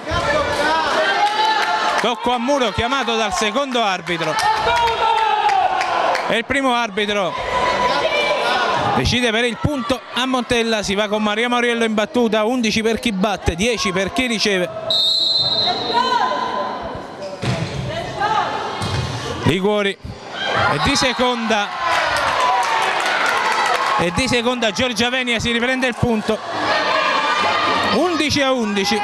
Tocco a muro chiamato dal secondo arbitro e il primo arbitro decide per il punto a Montella. Si va con Maria Mauriello in battuta, 11 per chi batte, 10 per chi riceve. Liguori e di seconda Giorgia Venia si riprende il punto, 11-11.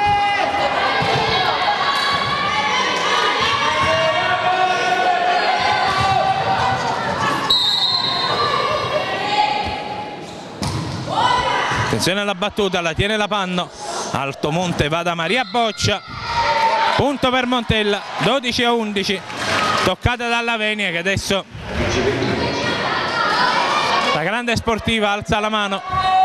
Attenzione alla battuta, la tiene la Panno, Altomonte va da Maria Boccia, punto per Montella, 12-11. Toccata dalla Venia che adesso la grande sportiva alza la mano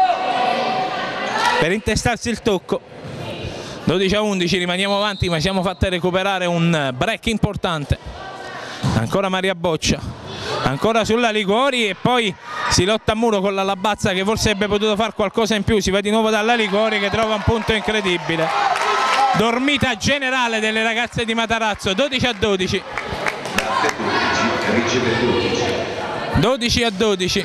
per intestarsi il tocco. 12-11, rimaniamo avanti ma siamo fatti recuperare un break importante. Ancora Maria Boccia, ancora sulla Liguori e poi si lotta a muro con la Labazza che forse avrebbe potuto fare qualcosa in più. Si va di nuovo dalla Liguori che trova un punto incredibile. Dormita generale delle ragazze di Matarazzo, 12-12. 12-12.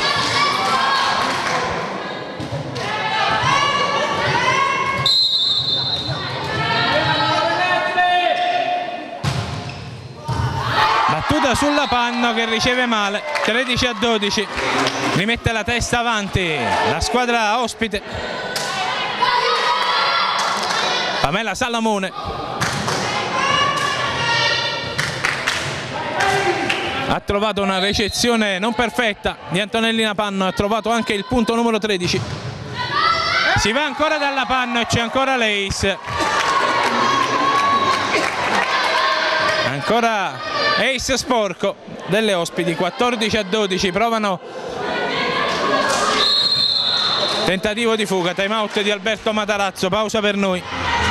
Battuta sulla Panno che riceve male, 13-12. Rimette la testa avanti la squadra ospite. Pamela Salamone ha trovato una ricezione non perfetta di Antonellina Panno, ha trovato anche il punto numero 13. Si va ancora dalla Panno e c'è ancora l'Ace. Ancora Ace sporco delle ospiti, 14-12. Provano tentativo di fuga, time out di Alberto Matarazzo, pausa per noi.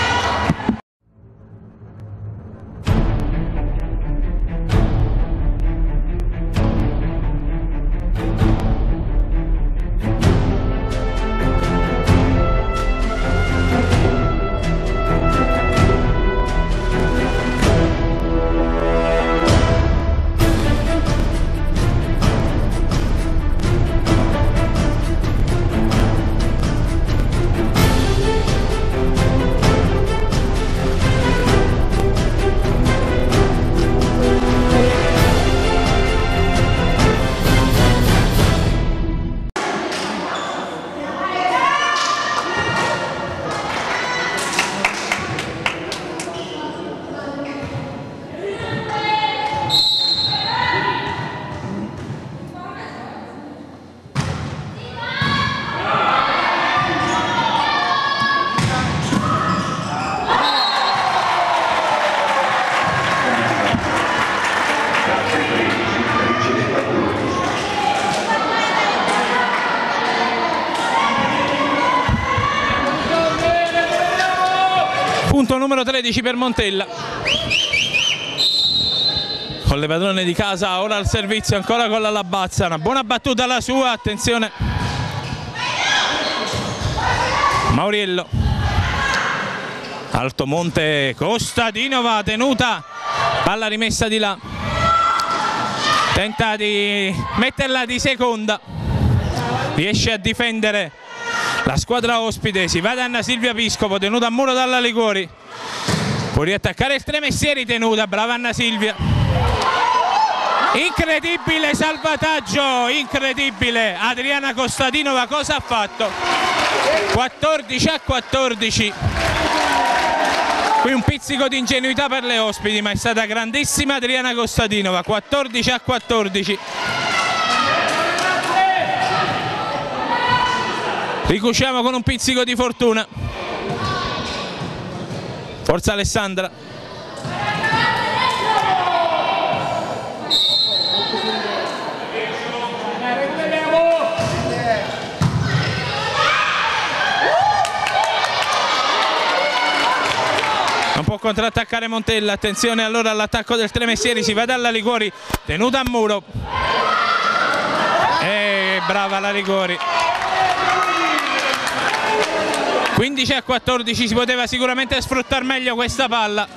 Punto numero 13 per Montella. Con le padrone di casa ora al servizio ancora con la Labazza, una buona battuta la sua, attenzione Mauriello. Altomonte Costadinova, tenuta, palla rimessa di là, tenta di metterla di seconda, riesce a difendere la squadra ospite. Si va da Anna Silvia Piscopo, tenuta a muro dalla Liguori, può riattaccare il Tremestieri, tenuta, brava Anna Silvia. Incredibile salvataggio, incredibile. Adriana Costadinova cosa ha fatto? 14-14. Qui un pizzico di ingenuità per le ospiti, ma è stata grandissima Adriana Costadinova. 14-14. Ricuciamo con un pizzico di fortuna. Forza Alessandra. Non può contrattaccare Montella, attenzione allora all'attacco del Tremestieri, si va dalla Liguori, tenuta a muro. Brava la Liguori. 15-14, si poteva sicuramente sfruttare meglio questa palla.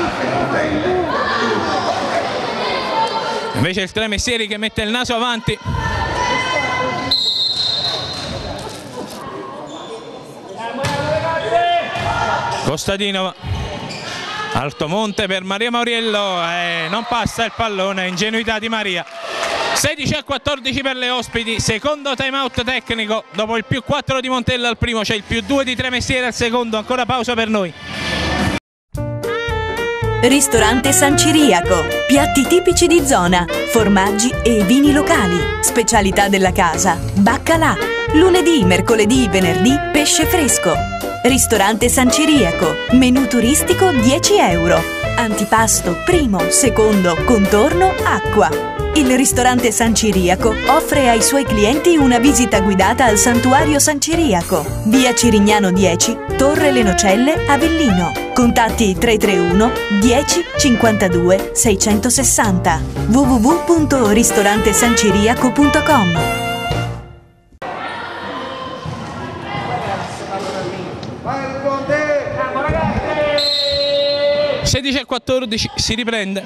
Invece il Tremestieri che mette il naso avanti. Costadinova. Altomonte per Maria Mauriello, non passa il pallone, ingenuità di Maria. 16-14 per le ospiti, secondo time out tecnico, dopo il +4 di Montella al primo c'è il +2 di Tremestieri al secondo, ancora pausa per noi. Ristorante San Ciriaco, piatti tipici di zona, formaggi e vini locali, specialità della casa, baccalà, lunedì, mercoledì, venerdì, pesce fresco. Ristorante San Ciriaco, menù turistico 10 euro, antipasto, primo, secondo, contorno, acqua. Il ristorante San Ciriaco offre ai suoi clienti una visita guidata al Santuario San Ciriaco, via Cirignano 10, Torre Le Nocelle, Avellino. Contatti 331 10 52 660 www.ristorantesanciriaco.com. 16-14, si riprende.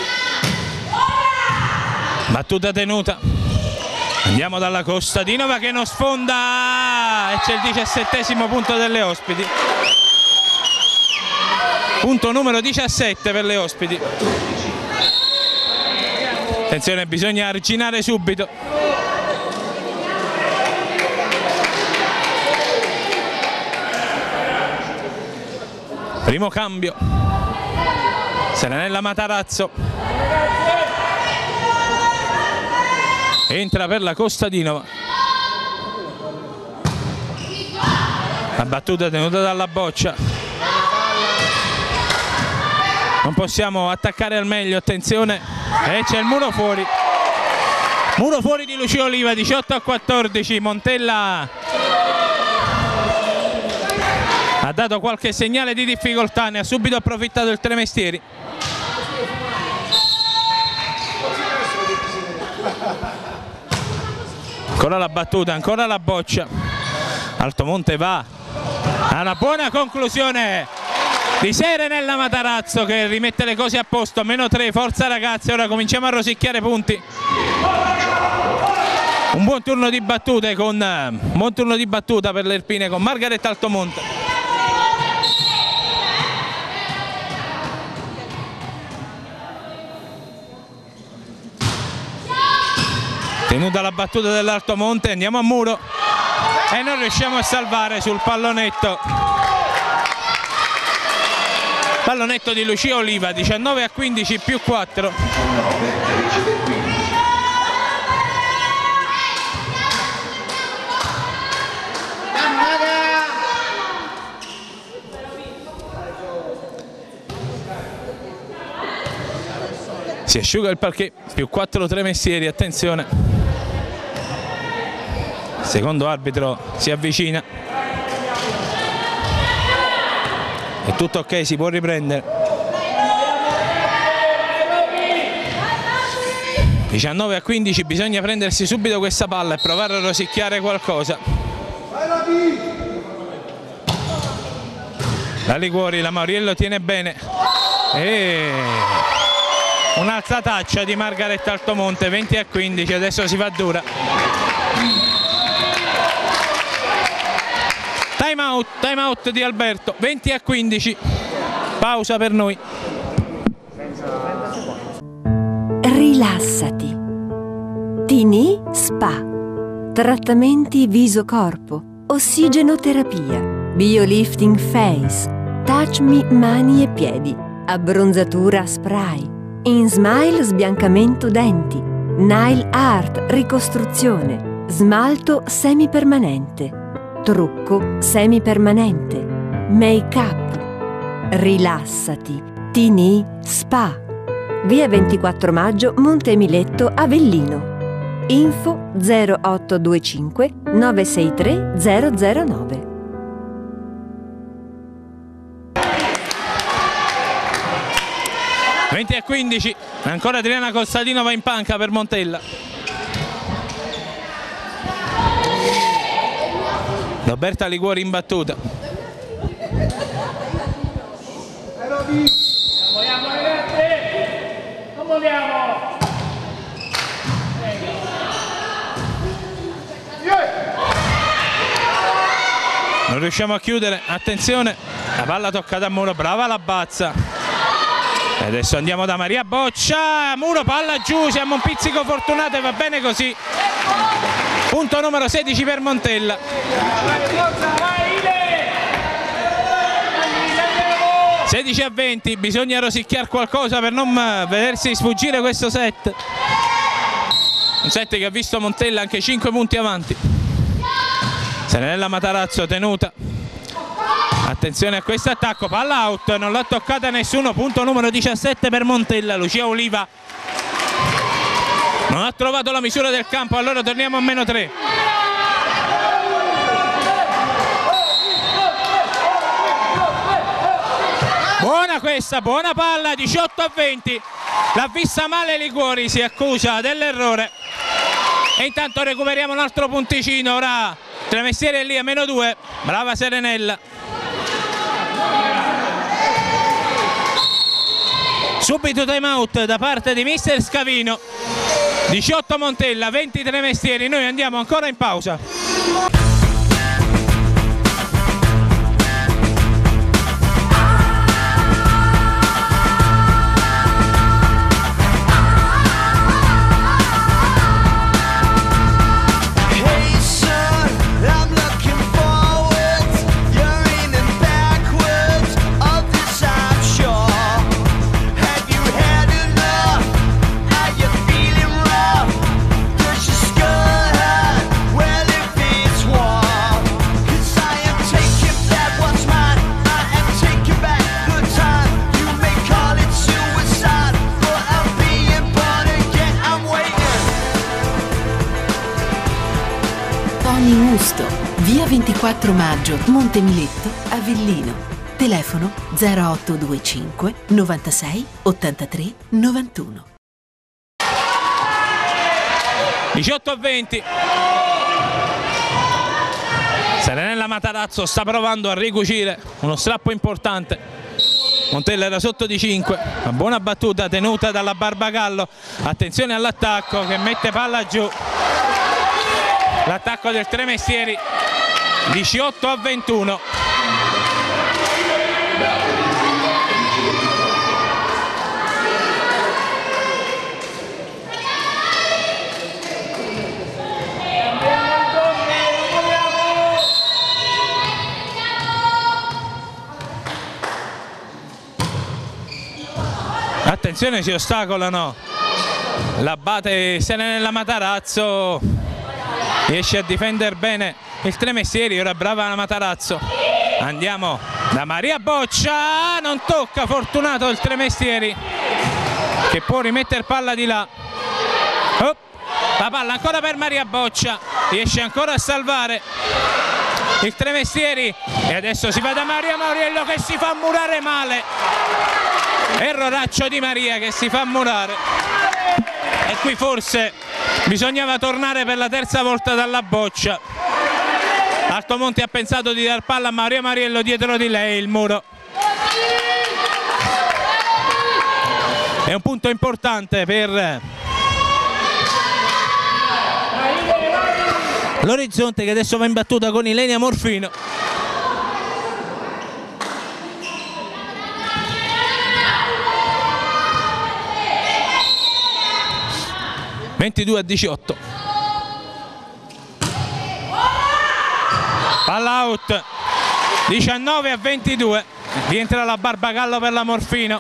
Battuta tenuta. Andiamo dalla Costadinova che non sfonda e c'è il 17° punto delle ospiti. Punto numero 17 per le ospiti. Attenzione, bisogna arginare subito. Primo cambio. Serenella Matarazzo. Entra per la Costadinova. La battuta tenuta dalla Boccia. Non possiamo attaccare al meglio, attenzione. E c'è il muro fuori. Muro fuori di Lucia Oliva, 18-14. Montella ha dato qualche segnale di difficoltà, ne ha subito approfittato il Tremestieri. Ancora la battuta, ancora la Boccia. Altomonte va a una buona conclusione di Serenella Matarazzo che rimette le cose a posto. -3, forza ragazzi, ora cominciamo a rosicchiare punti. Un buon turno di battute per le Erpine con Margaretta Altomonte. Tenuta la battuta dell'Altomonte, andiamo a muro e non riusciamo a salvare sul pallonetto. Pallonetto di Lucia Oliva, 19-15 +4. Si asciuga il parquet, +4 Tremestieri, attenzione. Secondo arbitro si avvicina. È tutto ok, si può riprendere. 19-15, bisogna prendersi subito questa palla e provare a rosicchiare qualcosa. La Liguori, la Mauriello tiene bene. E un'alzataccia di Margaretta Altomonte, 20-15, adesso si fa dura. Time out di Alberto, 20-15, pausa per noi. Rilassati. Tini Spa. Trattamenti viso-corpo, ossigenoterapia, biolifting face, touch me mani e piedi, abbronzatura spray, InSmile sbiancamento denti, nail art ricostruzione, smalto semipermanente. trucco semipermanente, make-up, rilassati, Tini Spa. Via 24 Maggio, Montemiletto, Avellino. Info 0825 963 009. (20 a 15), ancora Adriana Costadino va in panca per Montella. Roberta Liguori in battuta. Non riusciamo a chiudere, attenzione, la palla toccata a Muro, brava la Bazza. E adesso andiamo da Maria Boccia, Muro, palla giù, siamo un pizzico fortunati, va bene così. Punto numero 16 per Montella. 16 a 20, bisogna rosicchiare qualcosa per non vedersi sfuggire questo set. Un set che ha visto Montella anche 5 punti avanti. Serenella Matarazzo tenuta. Attenzione a questo attacco, palla out, non l'ha toccata nessuno, punto numero 17 per Montella. Lucia Oliva non ha trovato la misura del campo, allora torniamo a -3. Buona questa, buona palla, 18 a 20. L'ha vista male Liguori, si accusa dell'errore. E intanto recuperiamo un altro punticino, ora Tremestieri è lì a -2, brava Serenella. Subito time out da parte di mister Scavino. 18 Montella, 20 Tremestieri, noi andiamo ancora in pausa. Via 24 Maggio, Montemiletto, Avellino. Telefono 0825 96 83 91. 18 a 20. Serenella Matarazzo sta provando a ricucire uno strappo importante. Montella era sotto di 5, una buona battuta tenuta dalla Barbagallo. Attenzione all'attacco che mette palla giù. L'attacco del Tremestieri, 18 a 21. Attenzione, si ostacolano. La batte Serenella Matarazzo. Riesce a difendere bene il Tremestieri, ora brava la Matarazzo. Andiamo da Maria Boccia, non tocca, fortunato il Tremestieri che può rimettere palla di là. Oh, la palla ancora per Maria Boccia, riesce ancora a salvare il Tremestieri e adesso si va da Maria Mariello che si fa murare male. Erroraccio di Maria che si fa murare. E qui forse bisognava tornare per la terza volta dalla Boccia. Altomonti ha pensato di dar palla a Maria Mariello, dietro di lei il Muro. È un punto importante per l'Orizzonte che adesso va in battuta con Ilenia Morfino. (22 a 18). Palla out. 19 a 22. Rientra la Barbagallo per la Morfino.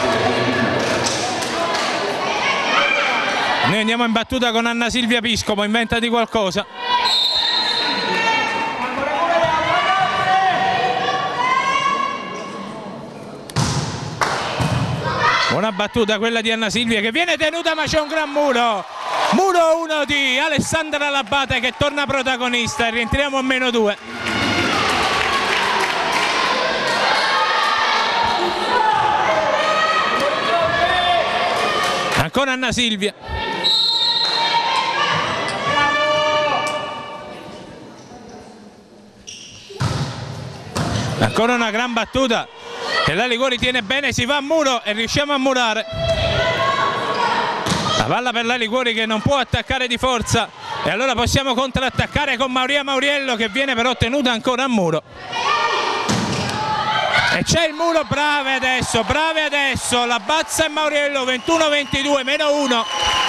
Noi andiamo in battuta con Anna Silvia Piscopo, inventati qualcosa. Buona battuta quella di Anna Silvia che viene tenuta, ma c'è un gran muro. Muro 1 di Alessandra Labate che torna protagonista e rientriamo a -2. Ancora Anna Silvia. Ancora una gran battuta che la Liguori tiene bene, si va a muro e riusciamo a murare. La palla per la Liguori che non può attaccare di forza e allora possiamo contrattaccare con Maria Mauriello che viene però tenuta ancora a muro. E c'è il muro, brave adesso, la Bazza e Mauriello, 21-22, -1.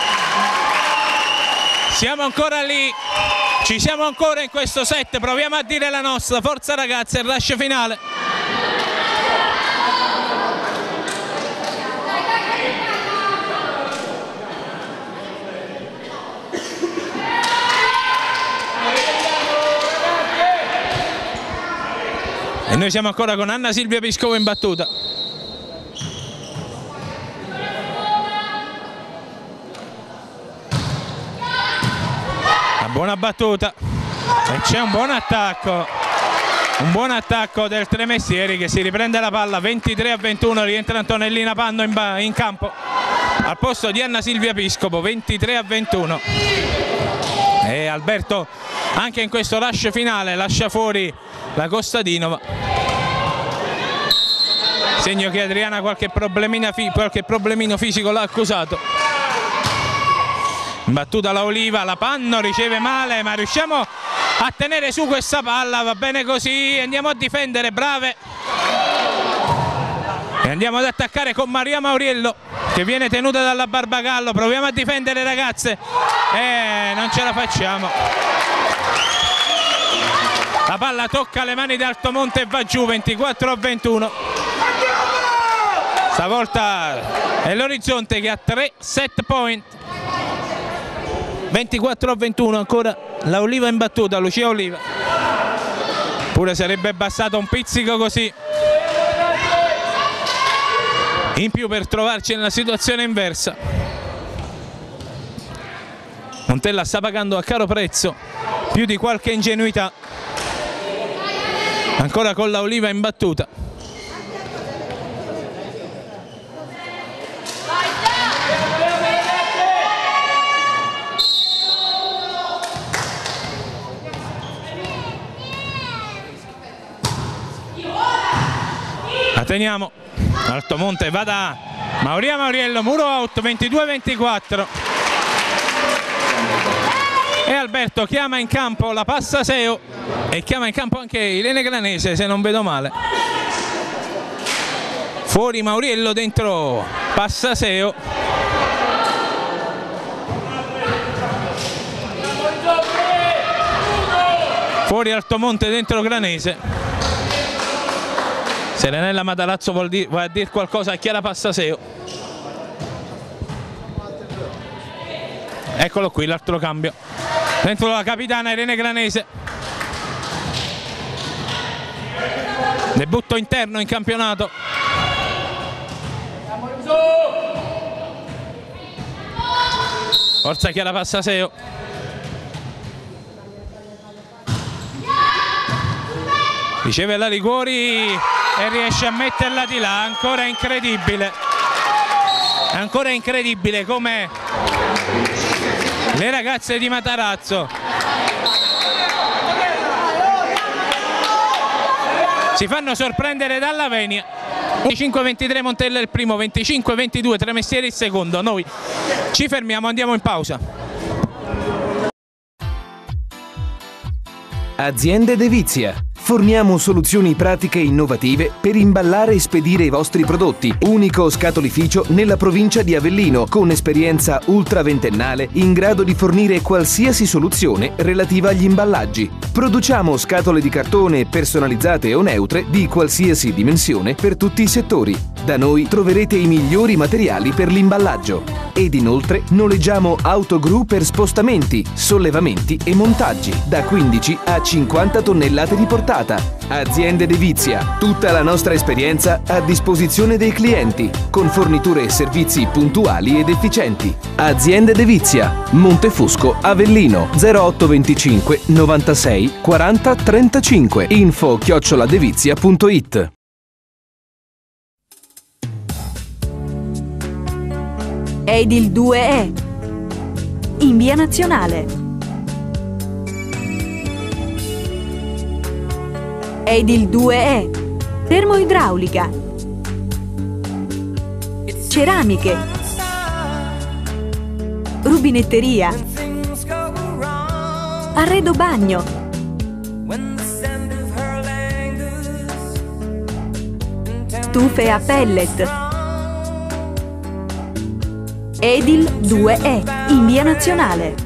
Siamo ancora lì, ci siamo ancora in questo set, proviamo a dire la nostra, forza ragazze, il rush finale. E noi siamo ancora con Anna Silvia Piscopo in battuta. Una buona battuta e c'è un buon attacco del Tremestieri che si riprende la palla, 23-21, rientra Antonellina Panno in campo al posto di Anna Silvia Piscopo, 23-21. E Alberto anche in questo rush finale lascia fuori la Kostadinova, segno che Adriana qualche problemino fisico l'ha accusato. Battuta la Oliva, la Panno riceve male ma riusciamo a tenere su questa palla, va bene così, andiamo a difendere, brave, e andiamo ad attaccare con Maria Mauriello che viene tenuta dalla Barbagallo, proviamo a difendere ragazze e non ce la facciamo. La palla tocca le mani di Altomonte e va giù, 24-21. Stavolta è l'Orizzonte che ha 3 set point. 24-21, ancora la Oliva in battuta, Lucia Oliva. Pure sarebbe bastato un pizzico così in più per trovarci nella situazione inversa. Montella sta pagando a caro prezzo più di qualche ingenuità. Ancora con la Oliva in battuta. La teniamo. Altomonte va da Maria Mauriello, muro out, 22-24. E Alberto chiama in campo la Passaseo e chiama in campo anche Irene Granese, se non vedo male. Fuori Mauriello, dentro Passaseo. Fuori Altomonte, dentro Granese. Serenella Matarazzo vuole a dire qualcosa a Chiara Passaseo. Eccolo qui l'altro cambio. Dentro la capitana Irene Granese. Debutto interno in campionato. Forza Chiara Passaseo. Riceve la Liguori e riesce a metterla di là. Ancora incredibile come le ragazze di Matarazzo si fanno sorprendere dalla Venia. 25-23 Montella il primo, 25-22 Tremestieri il secondo. Noi ci fermiamo, andiamo in pausa. Aziende Devizia. Forniamo soluzioni pratiche e innovative per imballare e spedire i vostri prodotti. Unico scatolificio nella provincia di Avellino, con esperienza ultraventennale in grado di fornire qualsiasi soluzione relativa agli imballaggi. Produciamo scatole di cartone personalizzate o neutre di qualsiasi dimensione per tutti i settori. Da noi troverete i migliori materiali per l'imballaggio. Ed inoltre noleggiamo autogru per spostamenti, sollevamenti e montaggi da 15 a 50 tonnellate di portato. puntata. Aziende Devizia, tutta la nostra esperienza a disposizione dei clienti, con forniture e servizi puntuali ed efficienti. Aziende Devizia, Montefusco, Avellino, 0825 96 40 35, info@devizia.it. Edil 2E in via Nazionale. Edil 2E termoidraulica, ceramiche, rubinetteria, arredo bagno, stufe a pellet. Edil 2E in via Nazionale.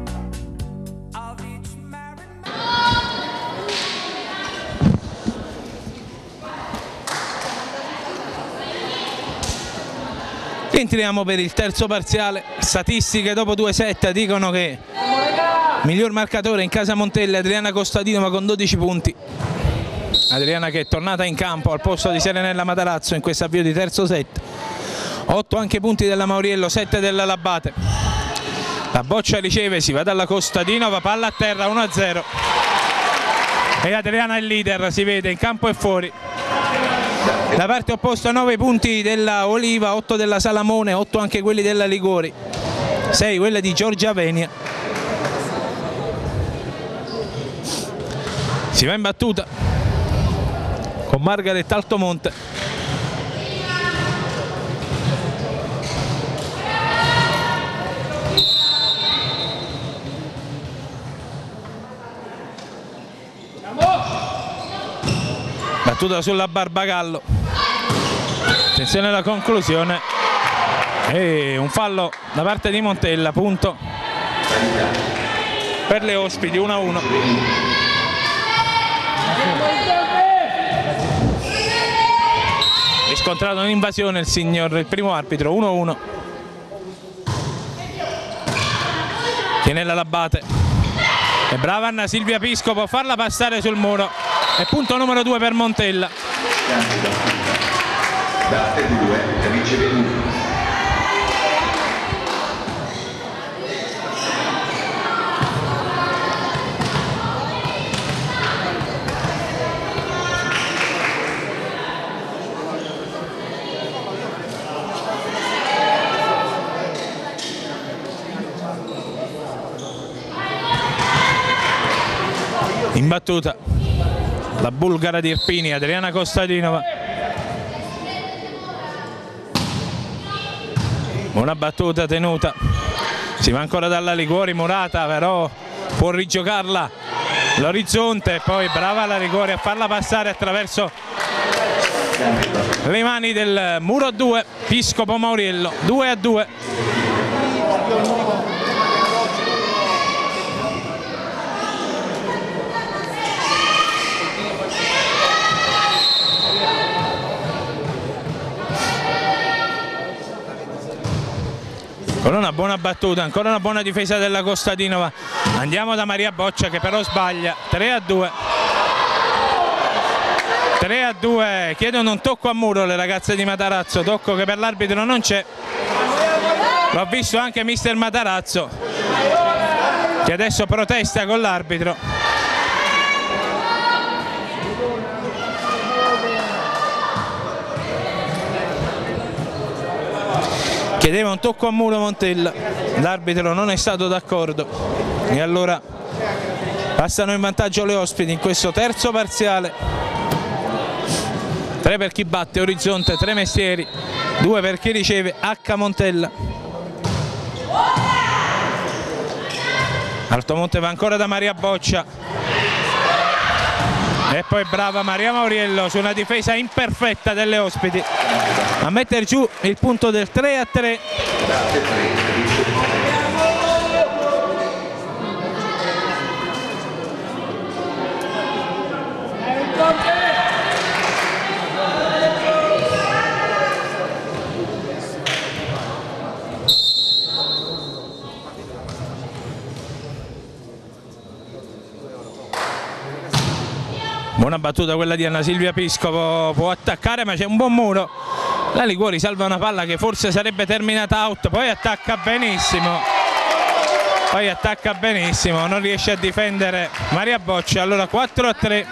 Entriamo per il terzo parziale. Statistiche dopo 2 set dicono che miglior marcatore in casa Montella Adriana Costadinova con 12 punti. Adriana che è tornata in campo al posto di Serenella Matarazzo in questo avvio di terzo set. 8 anche punti della Mauriello, 7 della Labate. La Boccia riceve, si va dalla Costadinova, palla a terra, 1-0. E Adriana è il leader, si vede in campo e fuori. Da parte opposta 9 punti della Oliva, 8 della Salamone, 8 anche quelli della Ligori, 6 quelle di Giorgia Venia. Si va in battuta con Margaret Altomonte. Battuta sulla Barbagallo. Attenzione alla conclusione e un fallo da parte di Montella, punto per le ospiti, 1-1. Riscontrato un'invasione il primo arbitro, 1-1. Tiene la Labate, è brava Anna Silvia Pisco, può farla passare sul muro, è punto numero 2 per Montella. Date 2, riceve 1. In battuta la bulgara di Irpini, Adriana Costadinova. Una battuta tenuta, si va ancora dalla Liguori, Murata però può rigiocarla l'orizzonte, poi brava la Liguori a farla passare attraverso le mani del muro 2, Piscopo Mauriello, 2-2. Ancora una buona battuta, ancora una buona difesa della Costadinova. Andiamo da Maria Boccia che però sbaglia. 3-2. 3-2. Chiedono un tocco a muro le ragazze di Matarazzo, tocco che per l'arbitro non c'è. L'ho visto anche mister Matarazzo che adesso protesta con l'arbitro. Chiedeva un tocco a muro Montella, l'arbitro non è stato d'accordo e allora passano in vantaggio le ospiti in questo terzo parziale. 3 per chi batte, Orizzonte, 3 Mestieri, 2 per chi riceve, H Montella. Altomonte va ancora da Maria Boccia e poi brava Maria Mauriello su una difesa imperfetta delle ospiti a mettere giù il punto del 3-3. Buona battuta quella di Anna Silvia Piscopo, può attaccare ma c'è un buon muro. La Liguori salva una palla che forse sarebbe terminata out, poi attacca benissimo. Non riesce a difendere Maria Boccia. Allora 4-3.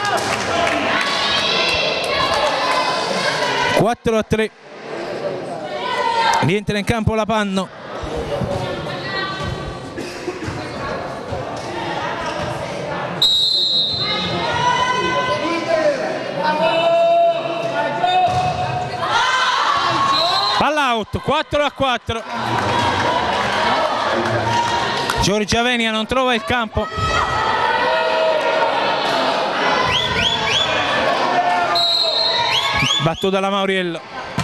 4-3. Rientra in campo la Panno. Palla out, 4-4. Giorgia Venia non trova il campo. Battuta la Mauriello.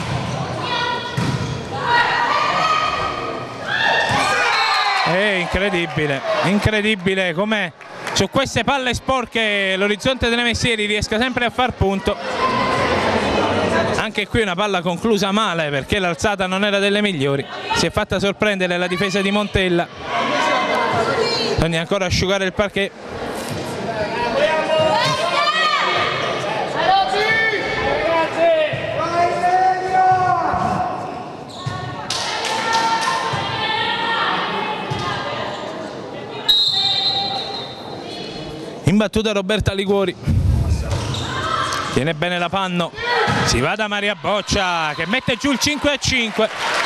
Incredibile come su queste palle sporche l'Orizzonte delle Mestieri riesca sempre a far punto. Anche qui una palla conclusa male perché l'alzata non era delle migliori, si è fatta sorprendere la difesa di Montella. Bisogna ancora asciugare il parquet. In battuta Roberta Liguori, tiene bene la Panno, si va da Maria Boccia che mette giù il 5-5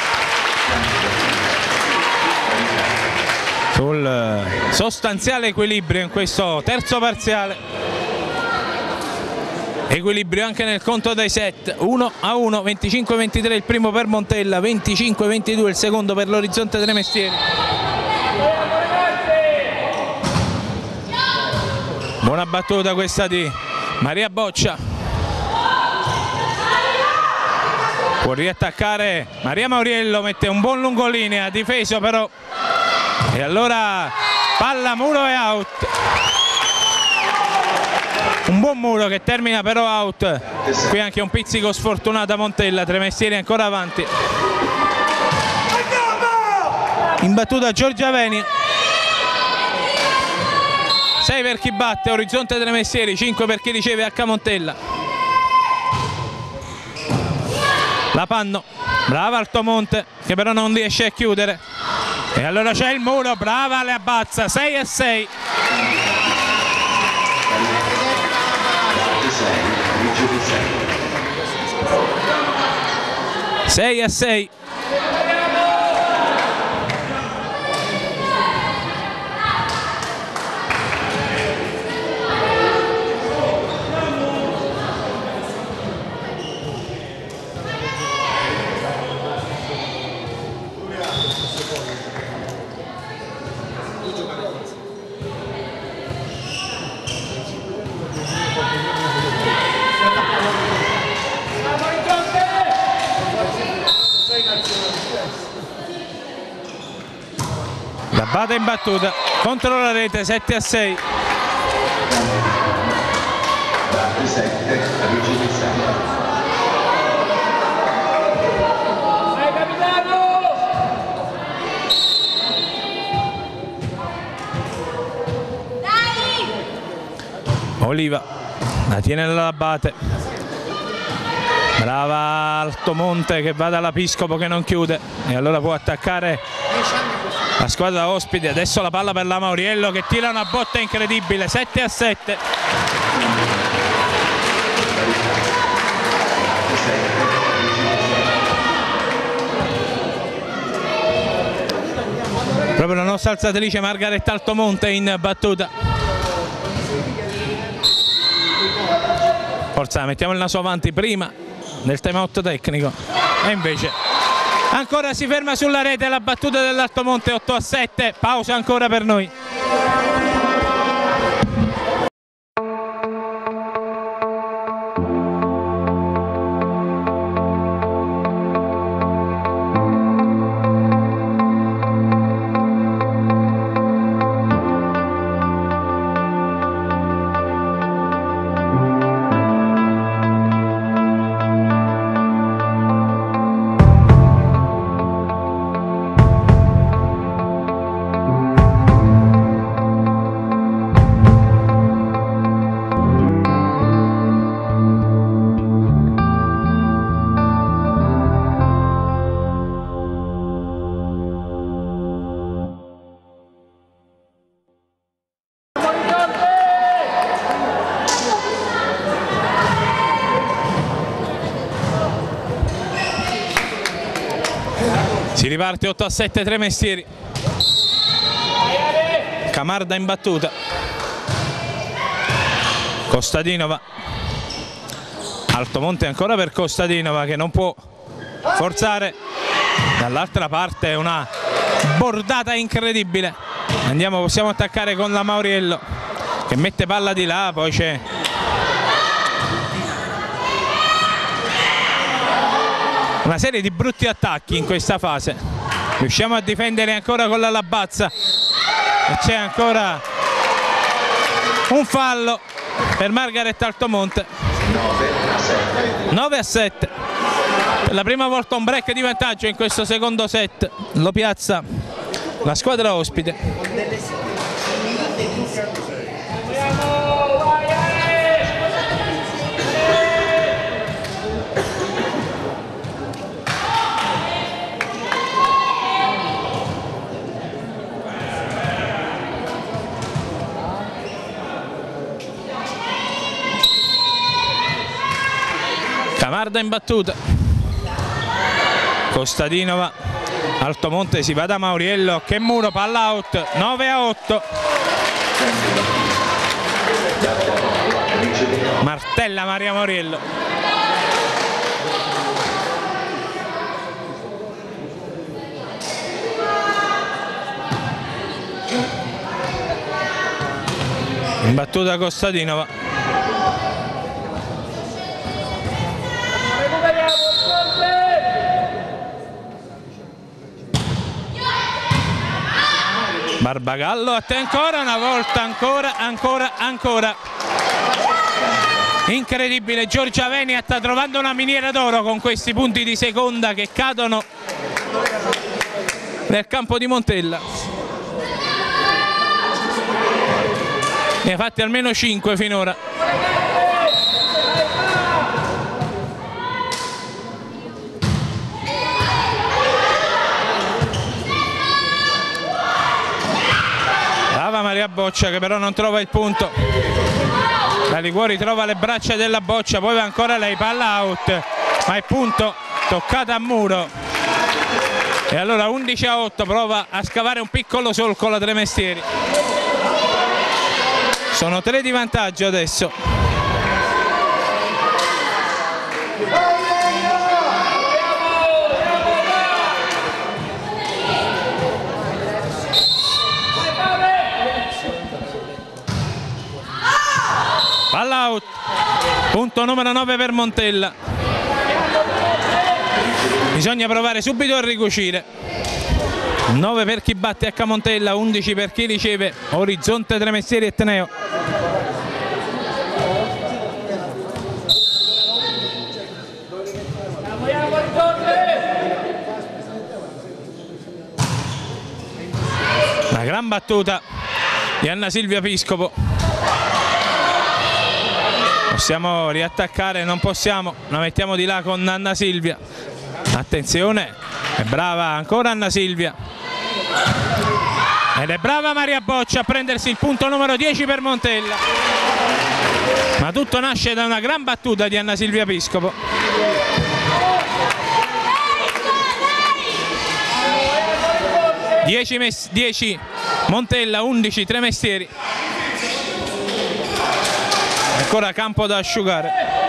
sul sostanziale equilibrio in questo terzo parziale. Equilibrio anche nel conto dei set, 1-1, 25-23 il primo per Montella, 25-22 il secondo per l'Orizzonte delle Mestieri. Buona battuta questa di Maria Boccia. Può riattaccare Maria Mauriello, mette un buon lungolinea, difeso però. E allora palla, muro e out. Un buon muro che termina però out. Qui anche un pizzico sfortunata Montella, Tremestieri ancora avanti. In battuta Giorgia Venia. 6 per chi batte, Orizzonte delle Mestieri, 5 per chi riceve H Montella. La Panno, brava Altomonte che però non riesce a chiudere. E allora c'è il muro, brava le abbazza, 6-6. 6-6. La Bada in battuta contro la rete, 7-6. Oliva la tiene l'Abate, brava Altomonte che va dalla Piscopo che non chiude e allora può attaccare la squadra ospite. Adesso la palla per la Mauriello che tira una botta incredibile, 7-7. Proprio la nostra alzatrice Margaretta Altomonte in battuta. Forza, mettiamo il naso avanti prima del time out tecnico e invece ancora si ferma sulla rete la battuta dell'Altomonte, 8-7, pausa ancora per noi. Si riparte 8-7 Tre Mestieri. Camarda in battuta. Kostadinova. Altomonte ancora per Kostadinova che non può forzare. Dall'altra parte una bordata incredibile. Andiamo, possiamo attaccare con la Mauriello che mette palla di là, poi c'è una serie di brutti attacchi in questa fase. Riusciamo a difendere ancora con la Labazza e c'è ancora un fallo per Margaret Altomonte. 9-7. Per la prima volta un break di vantaggio in questo secondo set. Lo piazza la squadra ospite. Camarda in battuta. Kostadinova. Altomonte si va da Mauriello, che muro, palla out. 9-8. Martella Maria Mauriello. In battuta Kostadinova. Barbagallo, a te ancora una volta, ancora. Incredibile, Giorgia Venia sta trovando una miniera d'oro con questi punti di seconda che cadono nel campo di Montella. Ne ha fatti almeno 5 finora. Maria Boccia che però non trova il punto. La Liguori trova le braccia della Boccia, poi va ancora lei, palla out, ma il punto toccata a muro. E allora 11-8, prova a scavare un piccolo solco la Tre Mestieri. Sono 3 di vantaggio adesso. Palla out, punto numero 9 per Montella. Bisogna provare subito a ricucire. 9 per chi batte H Montella, 11 per chi riceve Orizzonte Tre Mestieri e Teneo. Una gran battuta di Anna Silvia Piscopo. Possiamo riattaccare? Non possiamo, la mettiamo di là con Anna Silvia. Attenzione, è brava ancora Anna Silvia. Ed è brava Maria Boccia a prendersi il punto numero 10 per Montella. Ma tutto nasce da una gran battuta di Anna Silvia Piscopo. Dieci Montella, 11 Tre Mestieri. Ancora campo da asciugare.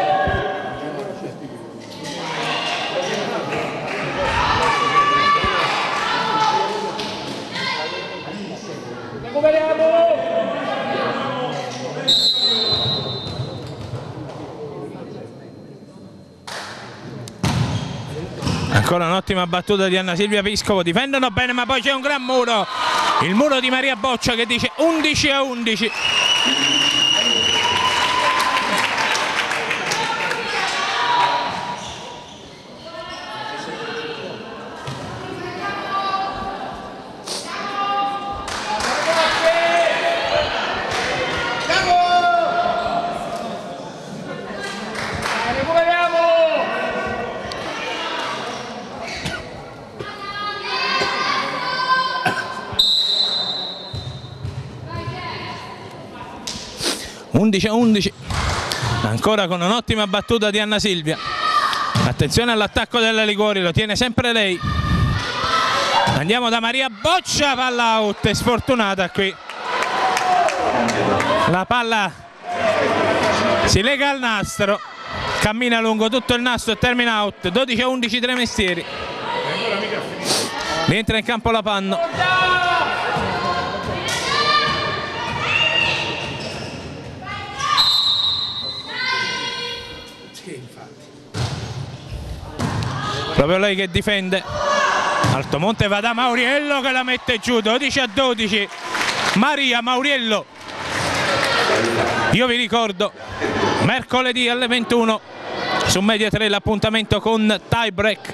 Ancora un'ottima battuta di Anna Silvia Piscopo, difendono bene ma poi c'è un gran muro, il muro di Maria Boccia che dice 11-11. Ancora con un'ottima battuta di Anna Silvia. Attenzione all'attacco della Liguori, lo tiene sempre lei. Andiamo da Maria Boccia, palla out, è sfortunata qui. La palla si lega al nastro, cammina lungo tutto il nastro e termina out. 12-11 Tremestieri. Rientra in campo la Panno. Proprio lei che difende. Altomonte va da Mauriello che la mette giù. 12-12. Maria Mauriello. Io vi ricordo, mercoledì alle 21 su Media 3 l'appuntamento con tie break.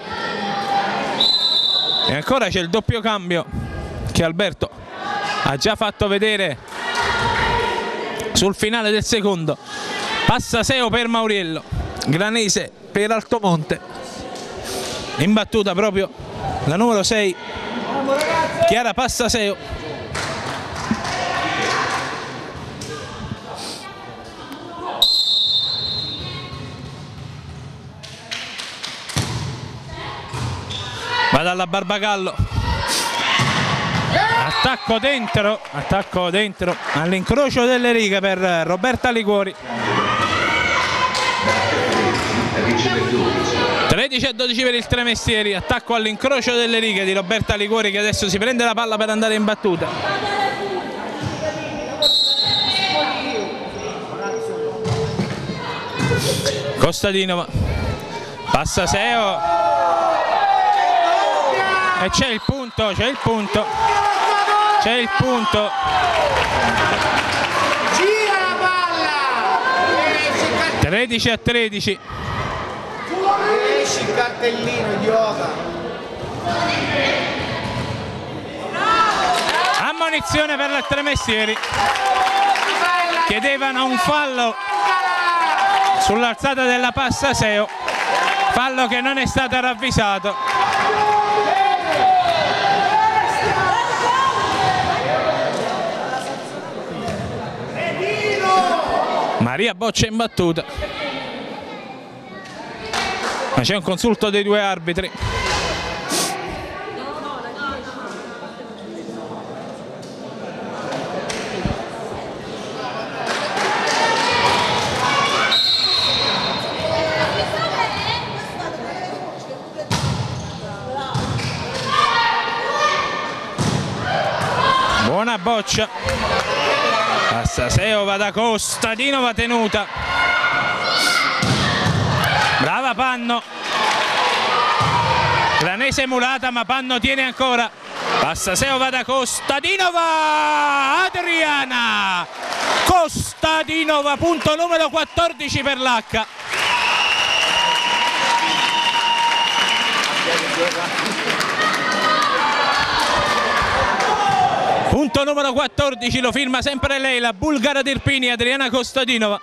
E ancora c'è il doppio cambio che Alberto ha già fatto vedere sul finale del secondo. Passaseo per Mauriello, Granese per Altomonte. In battuta proprio la numero 6 Chiara Passaseo. Va dalla Barbagallo, attacco dentro all'incrocio delle righe per Roberta Liguori. 13-12 per il Tremestieri, attacco all'incrocio delle righe di Roberta Liguori che adesso si prende la palla per andare in battuta. Costadinova, Passaseo. E c'è il punto. 13-13. Esci il cartellino, idiota. Ammonizione per la Tremestieri. Chiedevano un fallo sull'alzata della Passaseo, fallo che non è stato ravvisato. Maria Boccia in battuta, ma c'è un consulto dei due arbitri. Buona Boccia. Passaseo va da Costadinova, tenuta. Brava Panno. Granese emulata, ma Panno tiene ancora. Passaseo va da Costadinova. Adriana Costadinova, punto numero 14 per l'H. Punto numero 14 lo firma sempre lei, la bulgara d'Irpini, Adriana Costadinova.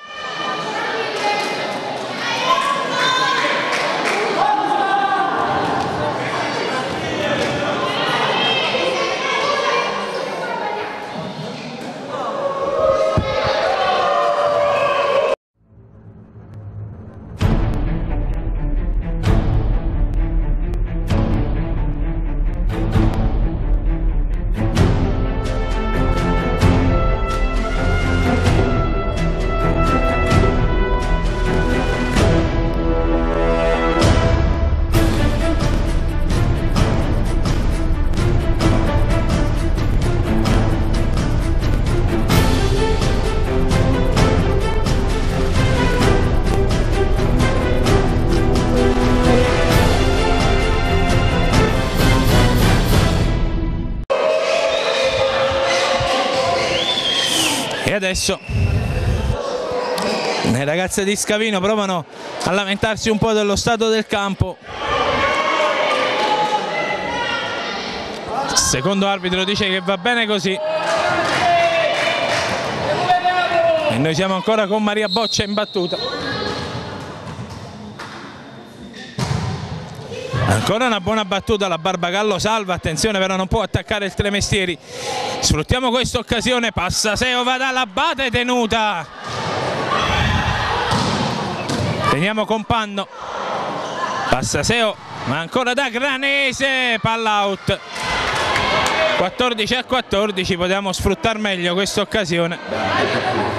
E adesso le ragazze di Scavino provano a lamentarsi un po' dello stato del campo. Il secondo arbitro dice che va bene così. E noi siamo ancora con Maria Boccia in battuta. Ancora una buona battuta, la Barbagallo salva, attenzione però non può attaccare il Tremestieri. Sfruttiamo questa occasione, Passaseo va dall'Abate, tenuta. Teniamo con Panno. Passaseo, ma ancora da Granese, palla out. 14-14, potevamo sfruttare meglio questa occasione.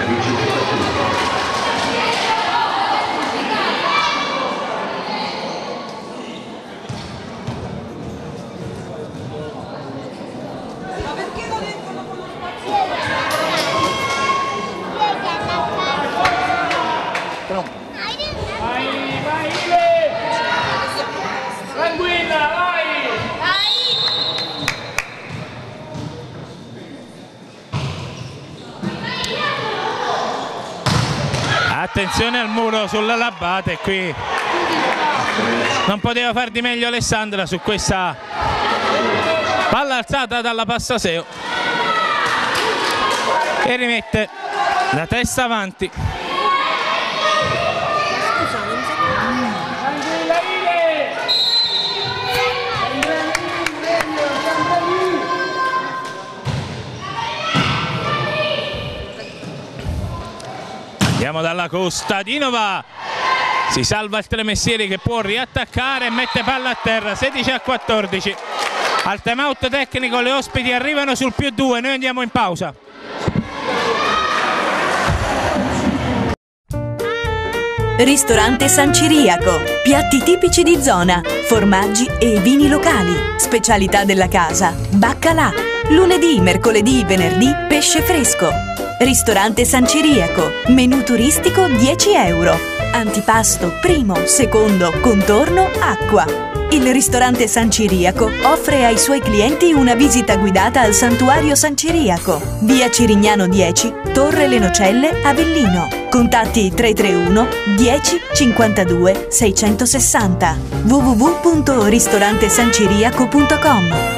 Attenzione al muro sulla Labate, qui non poteva far di meglio Alessandra su questa palla alzata dalla Passaseo, e rimette la testa avanti. Andiamo dalla Kostadinova, si salva il Tremestieri che può riattaccare e mette palla a terra. 16-14, al time out tecnico le ospiti arrivano sul +2, noi andiamo in pausa. Ristorante San Ciriaco, piatti tipici di zona, formaggi e vini locali, specialità della casa, baccalà, lunedì, mercoledì, venerdì, pesce fresco. Ristorante San Ciriaco, menù turistico 10 euro, antipasto, primo, secondo, contorno, acqua. Il ristorante San Ciriaco offre ai suoi clienti una visita guidata al Santuario San Ciriaco, via Cirignano 10, Torre Le Nocelle, Avellino. Contatti 331 10 52 660 www.ristorantesanciriaco.com.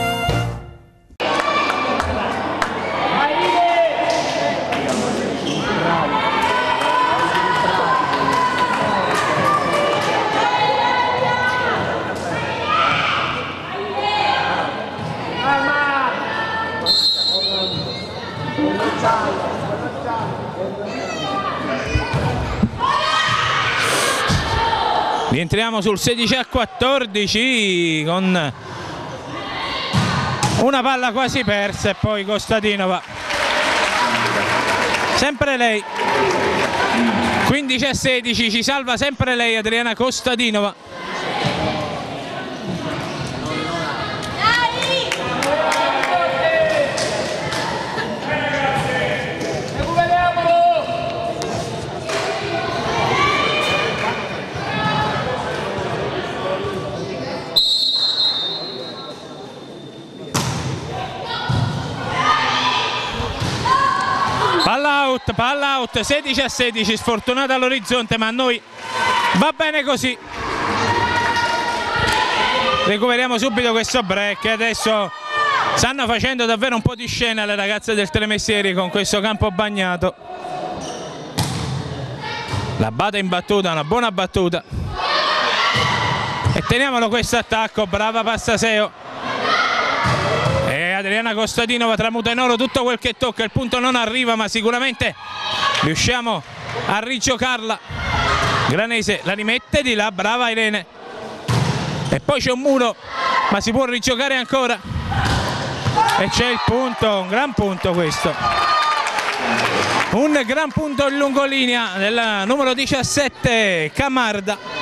Rientriamo sul 16-14 con una palla quasi persa e poi Kostadinova, sempre lei. 15-16, ci salva sempre lei Adriana Kostadinova. Palla out, 16-16, sfortunata all'orizzonte, ma a noi va bene così. Recuperiamo subito questo break e adesso stanno facendo davvero un po' di scena le ragazze del Tremestieri con questo campo bagnato. La Bata in battuta, una buona battuta. E teniamolo questo attacco, brava Passaseo. Adriana Kostadinova tramuta in oro tutto quel che tocca, il punto non arriva ma sicuramente riusciamo a rigiocarla. Granese la rimette di là, brava Irene, e poi c'è un muro ma si può rigiocare ancora e c'è il punto, un gran punto questo, un gran punto in lungolinea del numero 17 Camarda.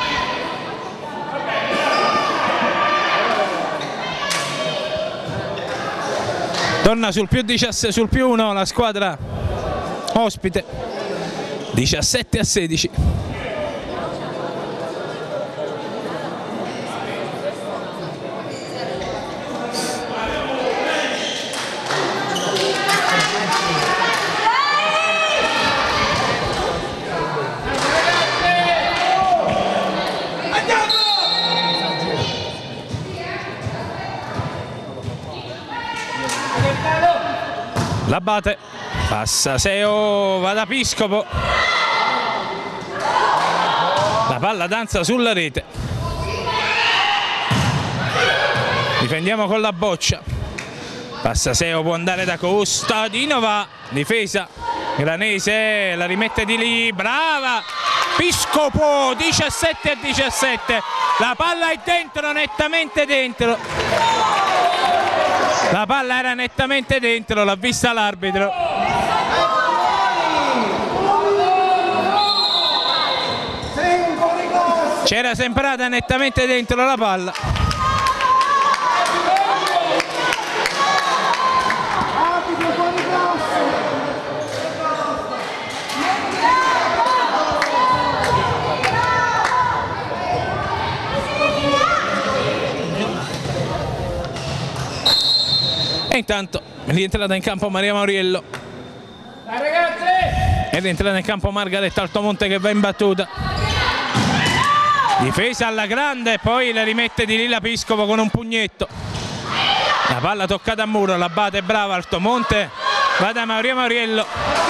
Torna sul +1 la squadra ospite, 17-16. La batte, Passaseo va da Piscopo, la palla danza sulla rete, difendiamo con la boccia, Passaseo può andare da Kostadinova, difesa Granese, la rimette di lì, brava Piscopo, 17-17, la palla è dentro, nettamente dentro. La palla era nettamente dentro, l'ha vista l'arbitro. C'era sembrata nettamente dentro la palla. E intanto è rientrata in campo Maria Mauriello. È rientrata in campo Margaretta Altomonte che va in battuta. Difesa alla grande, poi la rimette di Lilla Piscopo con un pugnetto. La palla toccata a muro, la batte brava Altomonte, va da Maria Mauriello.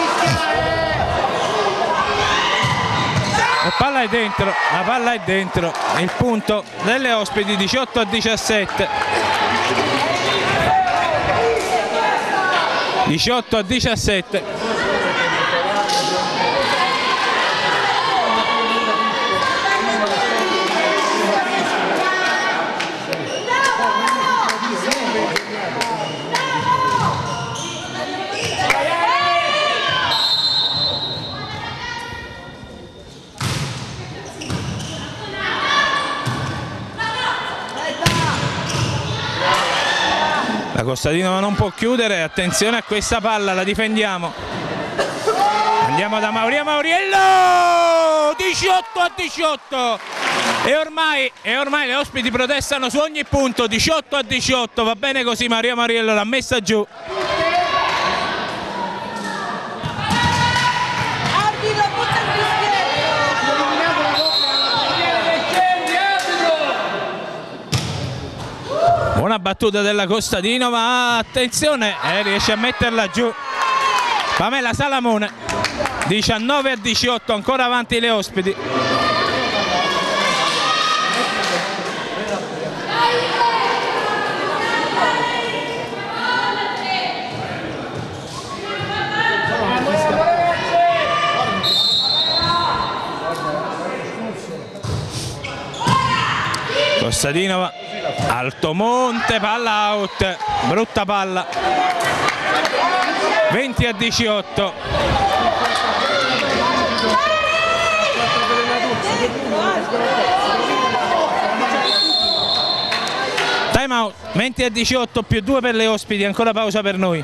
La palla è dentro, la palla è dentro. Il punto delle ospiti 18-17. 18-17. La Costadinova non può chiudere, attenzione a questa palla, la difendiamo. Andiamo da Maria Mauriello, 18-18 e ormai le ospiti protestano su ogni punto. 18-18, va bene così, Maria Mauriello l'ha messa giù. Buona battuta della Costadinova, attenzione, riesce a metterla giù Pamela Salamone. 19-18, ancora avanti le ospiti. Costadinova, Altomonte, palla out, brutta palla. 20-18. Time out, 20-18 più 2 per le ospiti, ancora pausa per noi.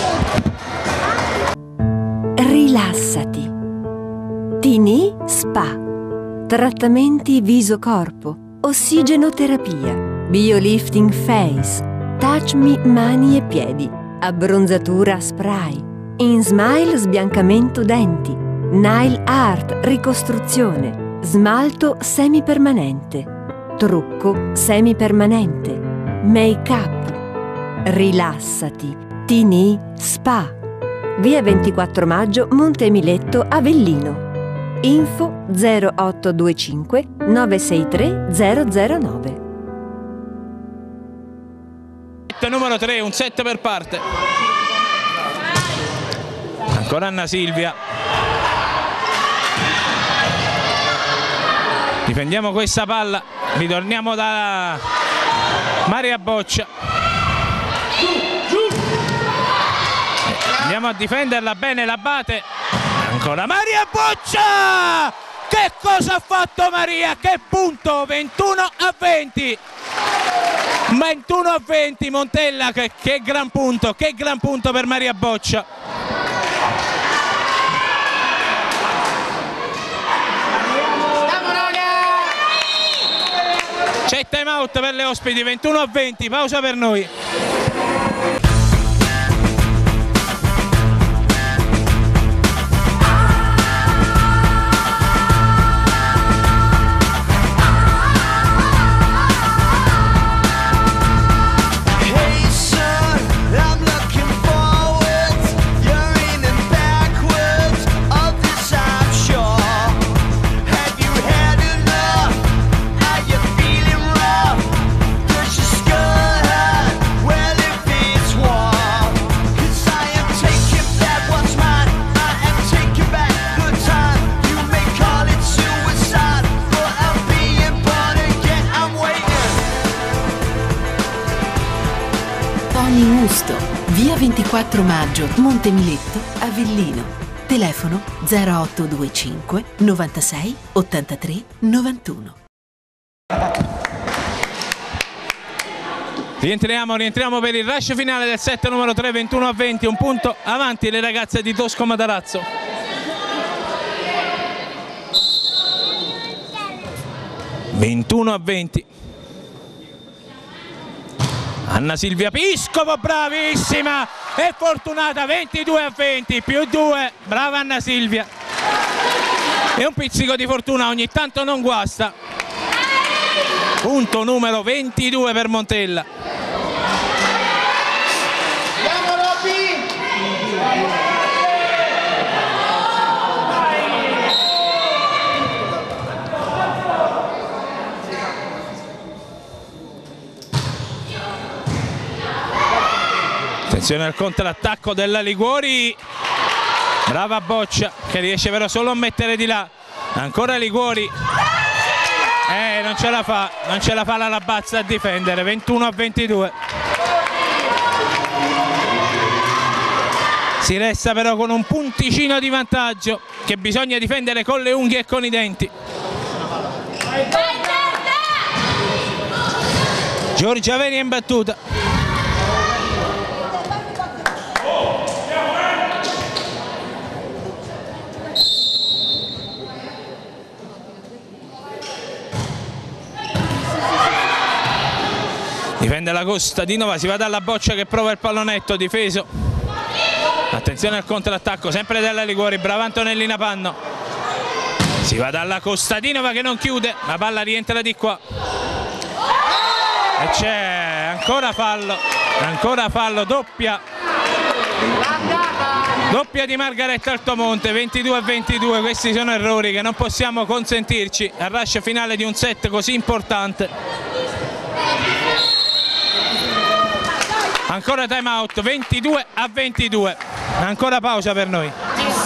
Rilassati. Tini Spa. Trattamenti viso-corpo, ossigenoterapia, biolifting face, touch me mani e piedi, abbronzatura spray, InSmile sbiancamento denti, nail art ricostruzione, smalto semipermanente, trucco semipermanente, make up. Rilassati. Tini Spa. Via 24 maggio, Monte Miletto, Avellino. Info 0825 963 009. Numero 3, un set per parte. Ancora Anna Silvia. Difendiamo questa palla, ritorniamo da Maria Boccia. Andiamo a difenderla bene, la bate. Ancora Maria Boccia! Che cosa ha fatto Maria? Che punto? 21-20. 21-20 Montella, che gran punto per Maria Boccia. C'è time out per le ospiti, 21-20, pausa per noi. Giovanni Musto, via 24 maggio, Montemiletto, Avellino. Telefono 0825 96 83 91. Rientriamo per il rush finale del set numero 3, 21-20, un punto avanti le ragazze di Tosco Matarazzo. (21-20). Anna Silvia Piscopo, bravissima e fortunata, 22-20, più 2, brava Anna Silvia. E un pizzico di fortuna ogni tanto non guasta. Punto numero 22 per Montella. Andiamo Robby! Attenzione al contrattacco della Liguori, brava Boccia che riesce però solo a mettere di là, ancora Liguori, non ce la fa la Labazza a difendere, 21-22. Si resta però con un punticino di vantaggio che bisogna difendere con le unghie e con i denti. Giorgia Veni è in battuta. Difende la Costadinova, si va dalla Boccia che prova il pallonetto difeso. Attenzione al contrattacco, sempre della Liguori, brava Antonellina Panno. Si va dalla Costadinova che non chiude, la palla rientra di qua. E c'è ancora fallo, doppia di Margaretta Altomonte, 22-22, questi sono errori che non possiamo consentirci al rush finale di un set così importante. Ancora time out, 22-22, ancora pausa per noi.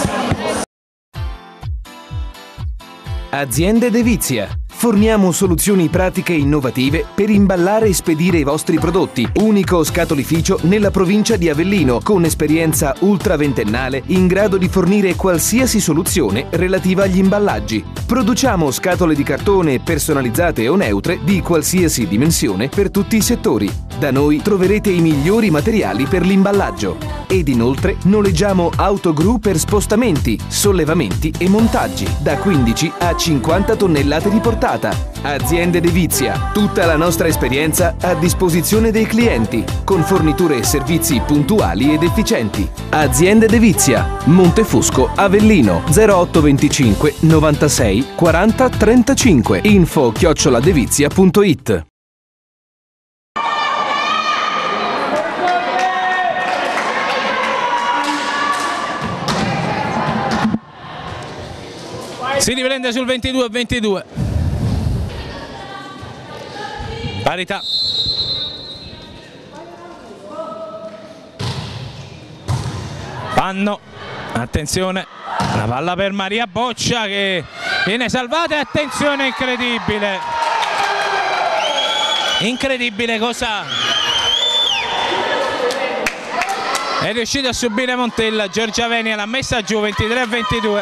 Aziende Devizia. Forniamo soluzioni pratiche e innovative per imballare e spedire i vostri prodotti. Unico scatolificio nella provincia di Avellino, con esperienza ultraventennale in grado di fornire qualsiasi soluzione relativa agli imballaggi. Produciamo scatole di cartone personalizzate o neutre di qualsiasi dimensione per tutti i settori. Da noi troverete i migliori materiali per l'imballaggio. Ed inoltre noleggiamo autogru per spostamenti, sollevamenti e montaggi da 15 a 50 tonnellate di portata. Aziende Devizia, tutta la nostra esperienza a disposizione dei clienti, con forniture e servizi puntuali ed efficienti. Aziende Devizia, Montefusco, Avellino, 0825 96 40 35, info@devizia.it. Si riprende sul 22-22. Parità. Panno. Attenzione. La palla per Maria Boccia che viene salvata e attenzione, incredibile. Incredibile cosa è riuscita a subire Montella. Giorgia Veni l'ha messa giù, 23-22.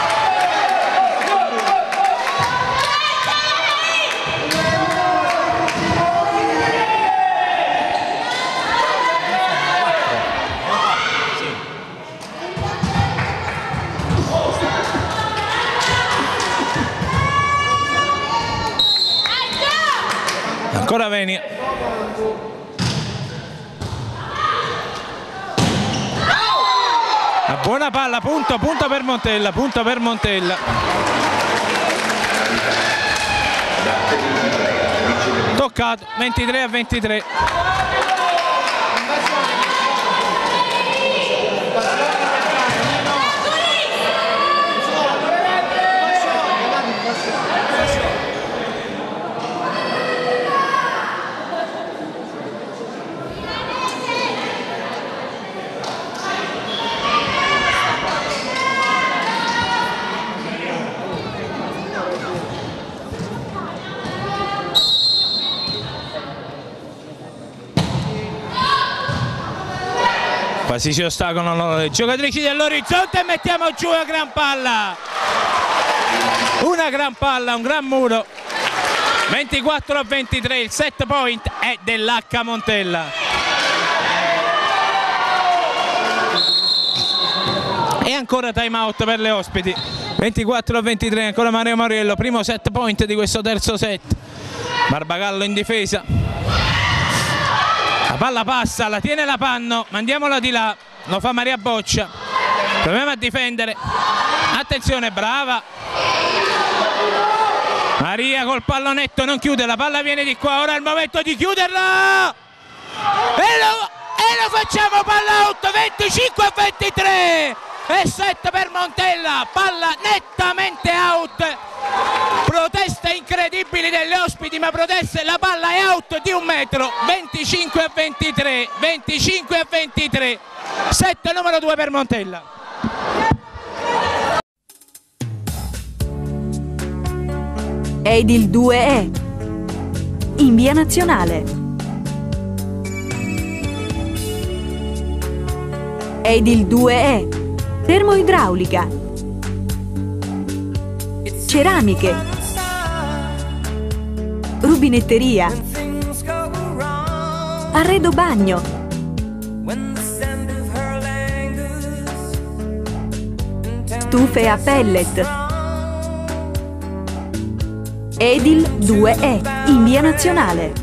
Ancora Veni. Una buona palla, punto per Montella, punto per Montella. Toccato, 23-23. Quasi si ostacolano le giocatrici dell'Orizzonte e mettiamo giù una gran palla. Una gran palla, un gran muro. 24-23, il set point è dell'H Montella. E ancora time out per le ospiti. 24-23, ancora Mario Mauriello, primo set point di questo terzo set. Barbagallo in difesa. La palla passa, la tiene la Panno, mandiamola di là, lo fa Maria Boccia. Proviamo a difendere. Attenzione, brava. Maria col pallonetto non chiude, la palla viene di qua, ora è il momento di chiuderla. E lo facciamo, palla out, 25-23. E set per Montella, palla nettamente out. Proteste incredibili delle ospiti, ma proteste, la palla è out di 1 metro. 25-23, 25-23, set numero 2 per Montella. Ed il 2 è in via Nazionale. Ed il 2 è termoidraulica, ceramiche, rubinetteria, arredo bagno, stufe a pellet. Edil 2E in via Nazionale.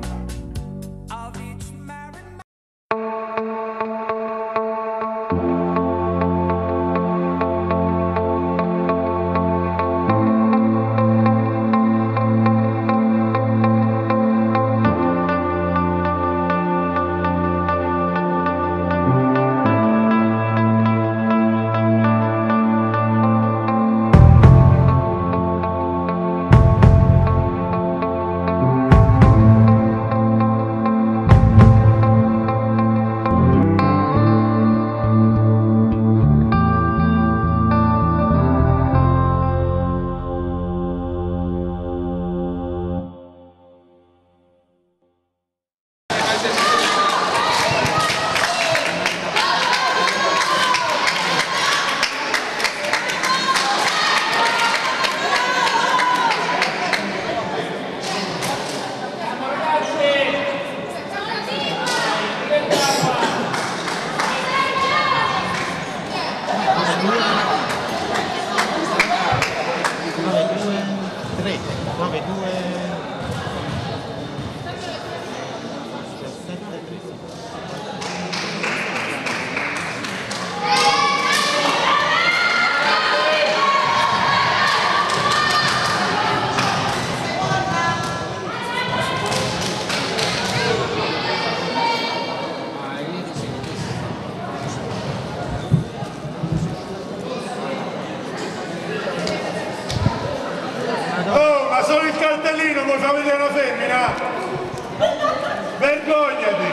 Solo il cartellino mi fa vedere una femmina? Vergognati!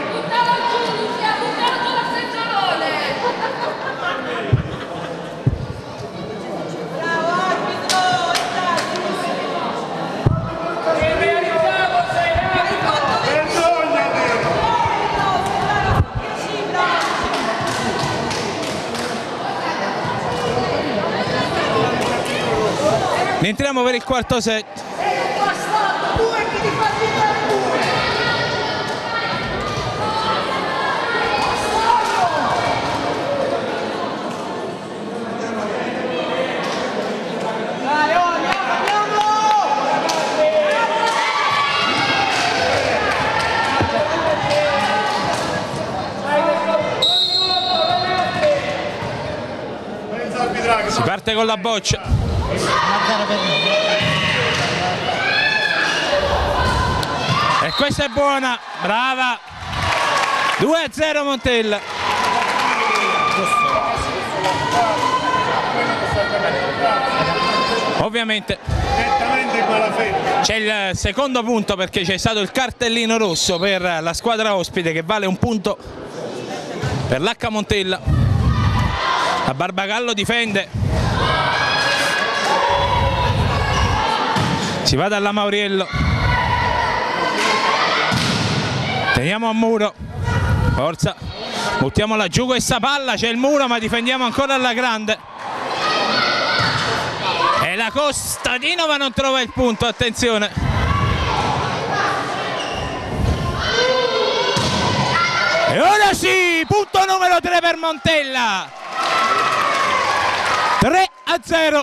Entriamo per il quarto set. Si parte con la Boccia. E questa è buona, brava. 2-0 Montella. Ovviamente c'è il secondo punto perché c'è stato il cartellino rosso per la squadra ospite che vale un punto per l'H Montella. La Barbagallo difende. Si va dalla Mauriello. Teniamo a muro. Forza. Buttiamola giù questa palla, c'è il muro ma difendiamo ancora alla grande. E la Kostadinova non trova il punto, attenzione. E ora sì, punto numero 3 per Montella. 3-0.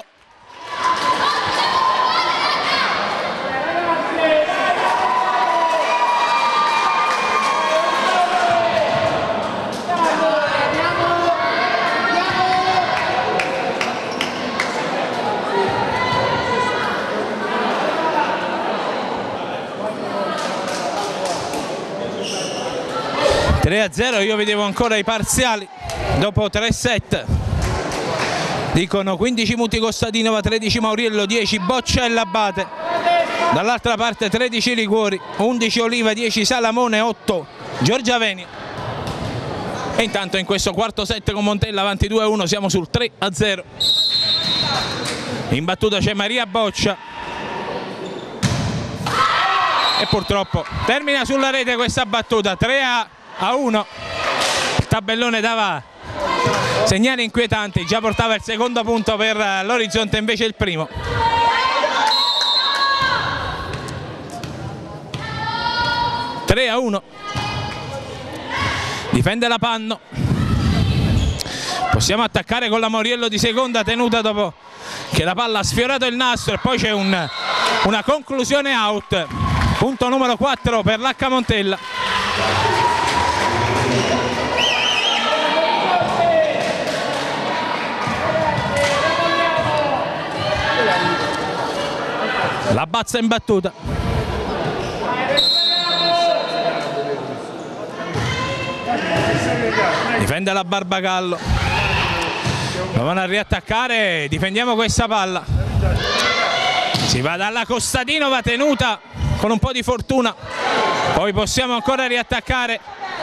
Io vedevo ancora i parziali dopo 3 set. Dicono 15 punti Kostadinova, 13 Mauriello, 10 Boccella Abate. Dall'altra parte 13 Liguori, 11 Oliva, 10 Salamone, 8 Giorgia Venia. E intanto in questo quarto set con Montella avanti 2-1 siamo sul 3-0. In battuta c'è Maria Boccia. E purtroppo termina sulla rete questa battuta, 3-1. Il tabellone dava segnali inquietanti, già portava il secondo punto per l'Orizzonte, invece il primo. Difende la Panno. Possiamo attaccare con la Mauriello di seconda tenuta dopo che la palla ha sfiorato il nastro e poi c'è una conclusione out. Punto numero 4 per l'H Montella. La Bazza in battuta. Difende la Barbagallo. Lo vanno a riattaccare, difendiamo questa palla. Si va dalla Kostadinova tenuta con un po' di fortuna. Poi possiamo ancora riattaccare.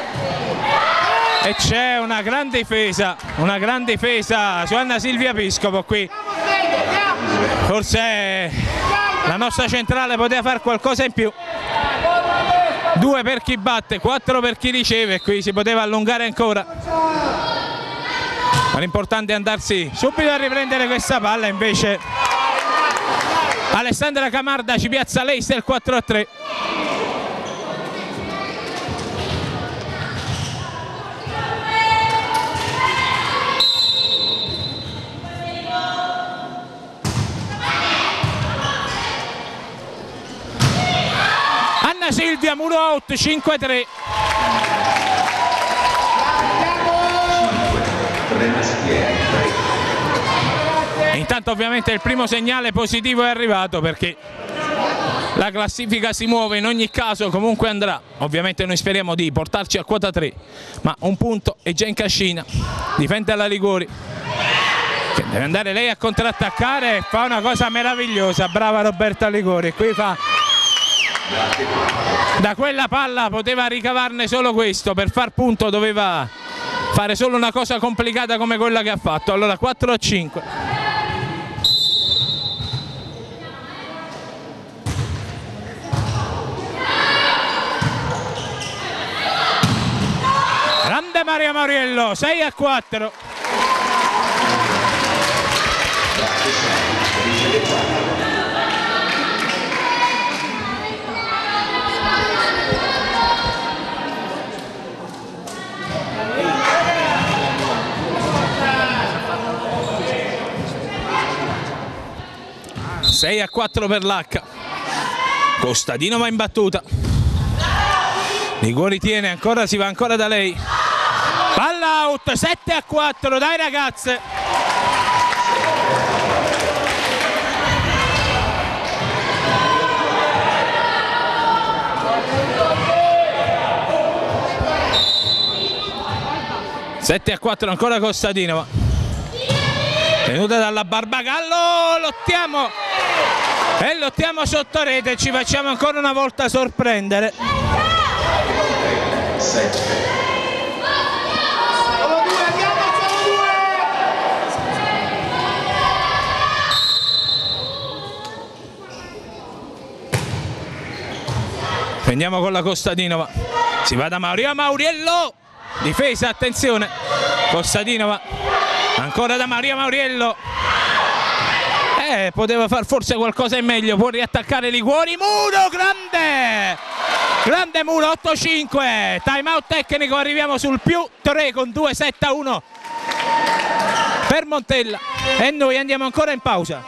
E c'è una gran difesa su Anna Silvia Piscopo qui. Forse la nostra centrale poteva fare qualcosa in più. 2 per chi batte, 4 per chi riceve, qui si poteva allungare ancora. Ma l'importante è andarsi subito a riprendere questa palla, invece Alessandra Camarda ci piazza l'Ace del 4-3. Anna Silvia, muro out, 5-3. Intanto ovviamente il primo segnale positivo è arrivato, perché la classifica si muove in ogni caso, comunque andrà. Ovviamente noi speriamo di portarci a quota 3, ma un punto è già in cascina. Difende la Liguori, che deve andare lei a contrattaccare e fa una cosa meravigliosa. Brava Roberta Liguori, qui fa... Da quella palla poteva ricavarne solo questo, per far punto doveva fare solo una cosa complicata come quella che ha fatto. Allora 4-5. Grande Maria Mauriello, 6-4. Sei a 4 per l'H. Kostadinova in battuta. Liguori tiene ancora, si va ancora da lei. Palla out, 7-4, dai ragazze. Sette a 4 ancora Kostadinova. Tenuta dalla Barbagallo, lottiamo e lottiamo sotto rete, ci facciamo ancora una volta sorprendere. Andiamo con la Kostadinova, si va da Mauriello difesa, attenzione, Kostadinova, ancora da Maria Mauriello, poteva far forse qualcosa in meglio, può riattaccare Liguori, Muro, grande Muro, 8-5, time out tecnico, arriviamo sul +3 con 2-7-1 per Montella e noi andiamo ancora in pausa.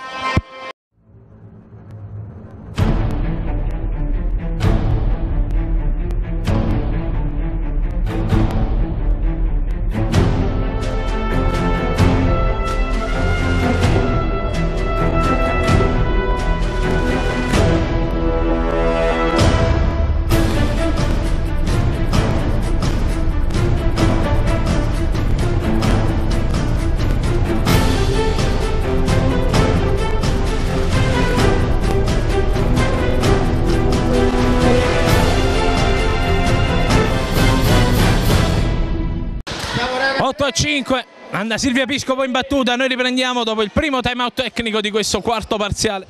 A 5, anda Silvia Piscopo in battuta, noi riprendiamo dopo il primo time out tecnico di questo quarto parziale.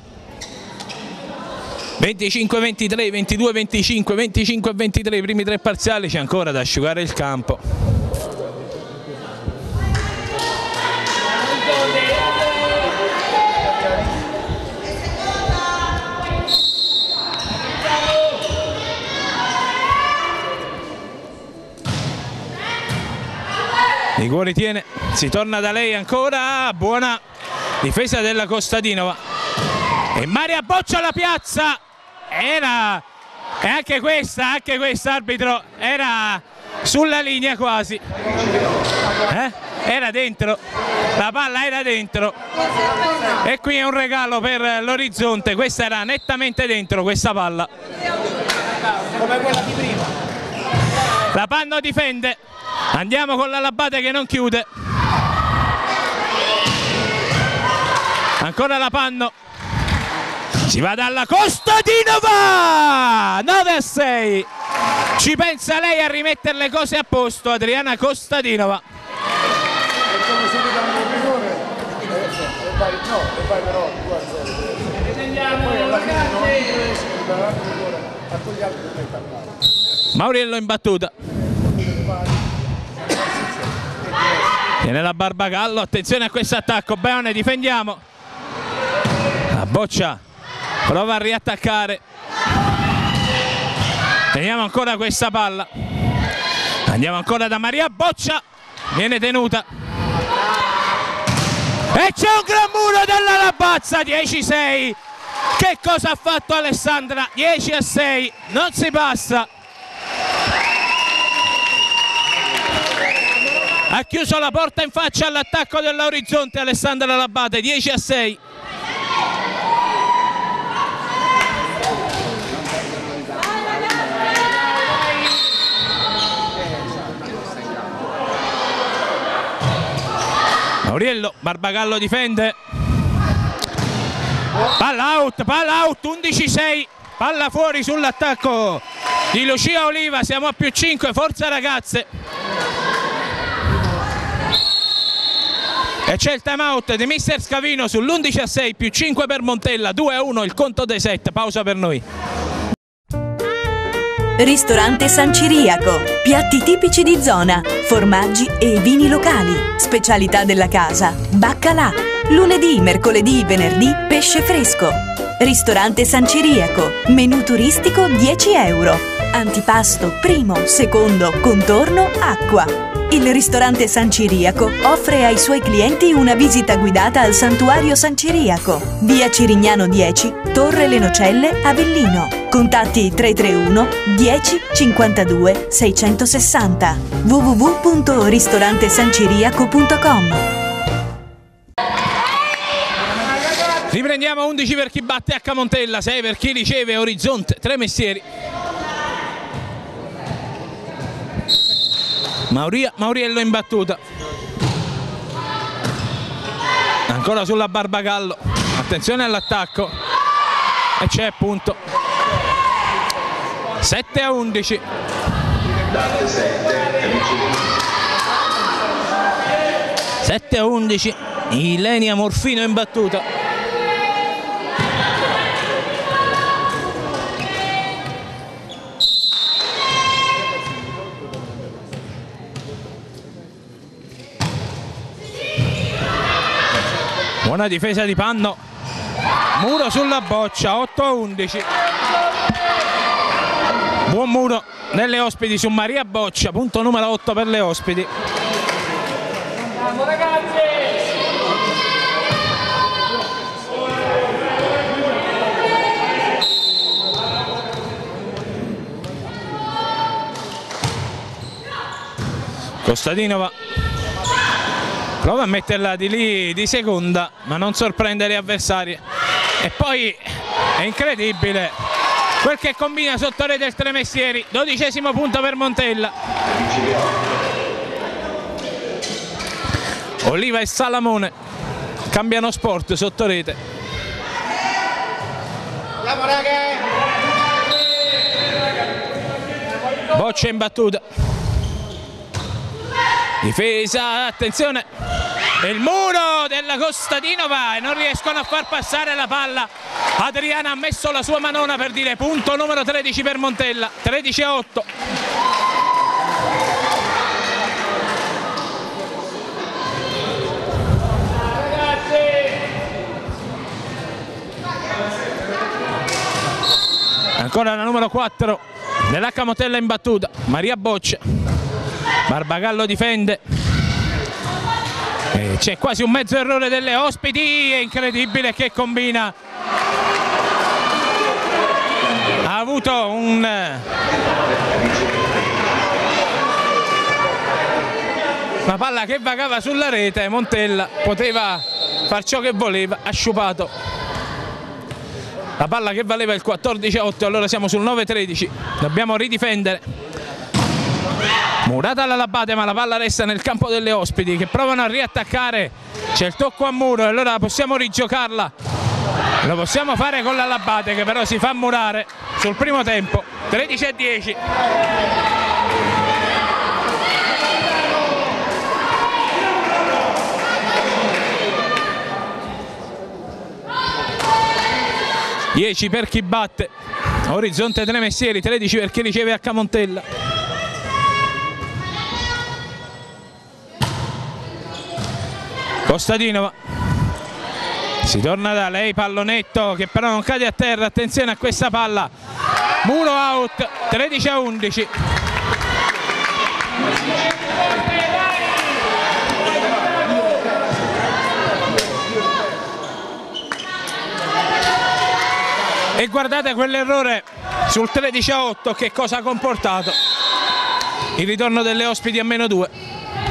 25-23, 22-25, 25-23, i primi tre parziali, c'è ancora da asciugare il campo. Liguori tiene, si torna da lei ancora, buona difesa della Kostadinova e Maria Boccia alla piazza, era, e anche questa arbitro, era sulla linea quasi, era dentro, la palla era dentro e qui è un regalo per l'Orizzonte, questa era nettamente dentro questa palla, come quella di prima. La Panno difende. Andiamo con la Labate che non chiude. Ancora la Panno. Si va dalla Kostadinova! 9-6. Ci pensa lei a rimettere le cose a posto, Adriana Kostadinova. Mauriello in battuta. Tiene la Barbagallo, attenzione a questo attacco, bene, difendiamo. La Boccia prova a riattaccare. Teniamo ancora questa palla. Andiamo ancora da Maria Boccia, viene tenuta. E c'è un gran muro della Labazza, 10-6. Che cosa ha fatto Alessandra? 10-6, non si passa. Ha chiuso la porta in faccia all'attacco dell'Orizzonte Alessandra Labate, 10-6. Mauriello, Barbagallo difende. Palla out, 11-6. Palla fuori sull'attacco di Lucia Oliva, siamo a +5, forza ragazze. E c'è il time out di mister Scavino sull'11-6, +5 per Montella, 2-1 il conto dei set, pausa per noi. Ristorante San Ciriaco, piatti tipici di zona, formaggi e vini locali, specialità della casa, baccalà, lunedì, mercoledì, venerdì, pesce fresco. Ristorante San Ciriaco, menù turistico 10 euro, antipasto, primo, secondo, contorno, acqua. Il ristorante San Ciriaco offre ai suoi clienti una visita guidata al santuario San Ciriaco, via Cirignano 10, Torre Le Nocelle, Avellino. Contatti 331 10 52 660 www.ristorantesanciriaco.com. Riprendiamo 11 per chi batte H Montella, 6 per chi riceve Orizzonte, 3 mestieri. Mauriello in battuta. Ancora sulla Barbagallo. Attenzione all'attacco. E c'è punto. 7-11. 7-11. Ilenia Morfino in battuta. Buona difesa di Panno, Muro sulla boccia, 8-11. Buon Muro nelle Ospiti su Maria Boccia, punto numero 8 per le Ospiti. Andiamo ragazzi! Kostadinova prova a metterla di lì di seconda, ma non sorprende le avversarie. E poi è incredibile quel che combina sotto rete il Tremestieri. 12° punto per Montella. Oliva e Salamone cambiano sport sotto rete. Andiamo ragazzi! Boccia in battuta. Difesa, attenzione, il muro della Kostadinova e non riescono a far passare la palla. Adriana ha messo la sua manona per dire punto numero 13 per Montella, 13-8. Ancora la numero 4 dell'H Montella in battuta, Maria Boccia. Barbagallo difende, c'è quasi un mezzo errore delle Ospiti, è incredibile che combina, ha avuto una palla che vagava sulla rete, Montella poteva far ciò che voleva, ha sciupato la palla che valeva il 14-8, allora siamo sul 9-13, dobbiamo ridifendere. Murata alla Labate, ma la palla resta nel campo delle Ospiti che provano a riattaccare, c'è il tocco a Muro e allora possiamo rigiocarla, lo possiamo fare con la Labate che però si fa murare sul primo tempo, 13-10. (10 per chi batte Orizzonte Tremestieri, 13 per chi riceve H Montella). Kostadinova, si torna da lei, pallonetto che però non cade a terra, attenzione a questa palla, Muro out, 13-11. E guardate quell'errore sul 13-8 che cosa ha comportato, il ritorno delle Ospiti a -2.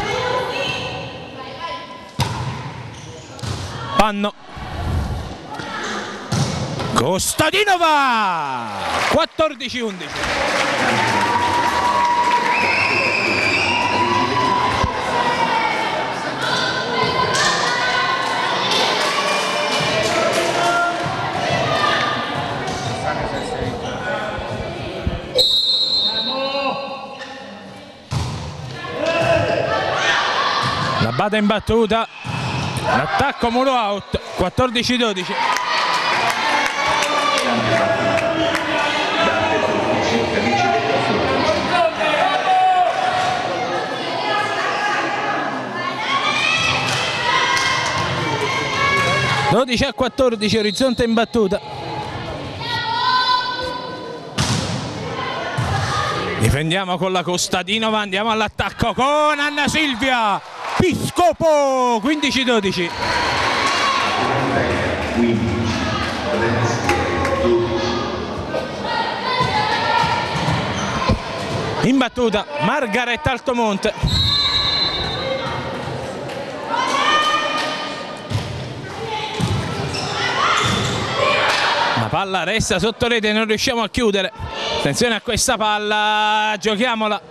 Panno, Kostadinova, 14-11. La bada in battuta. L'attacco Muro out, 14-12. (12 a 14), Orizzonte in battuta. Difendiamo con la Kostadinova, andiamo all'attacco con Anna Silvia Piscopo, 15-12. In battuta Margaretta Altomonte. La palla resta sotto rete, non riusciamo a chiudere. Attenzione a questa palla, giochiamola.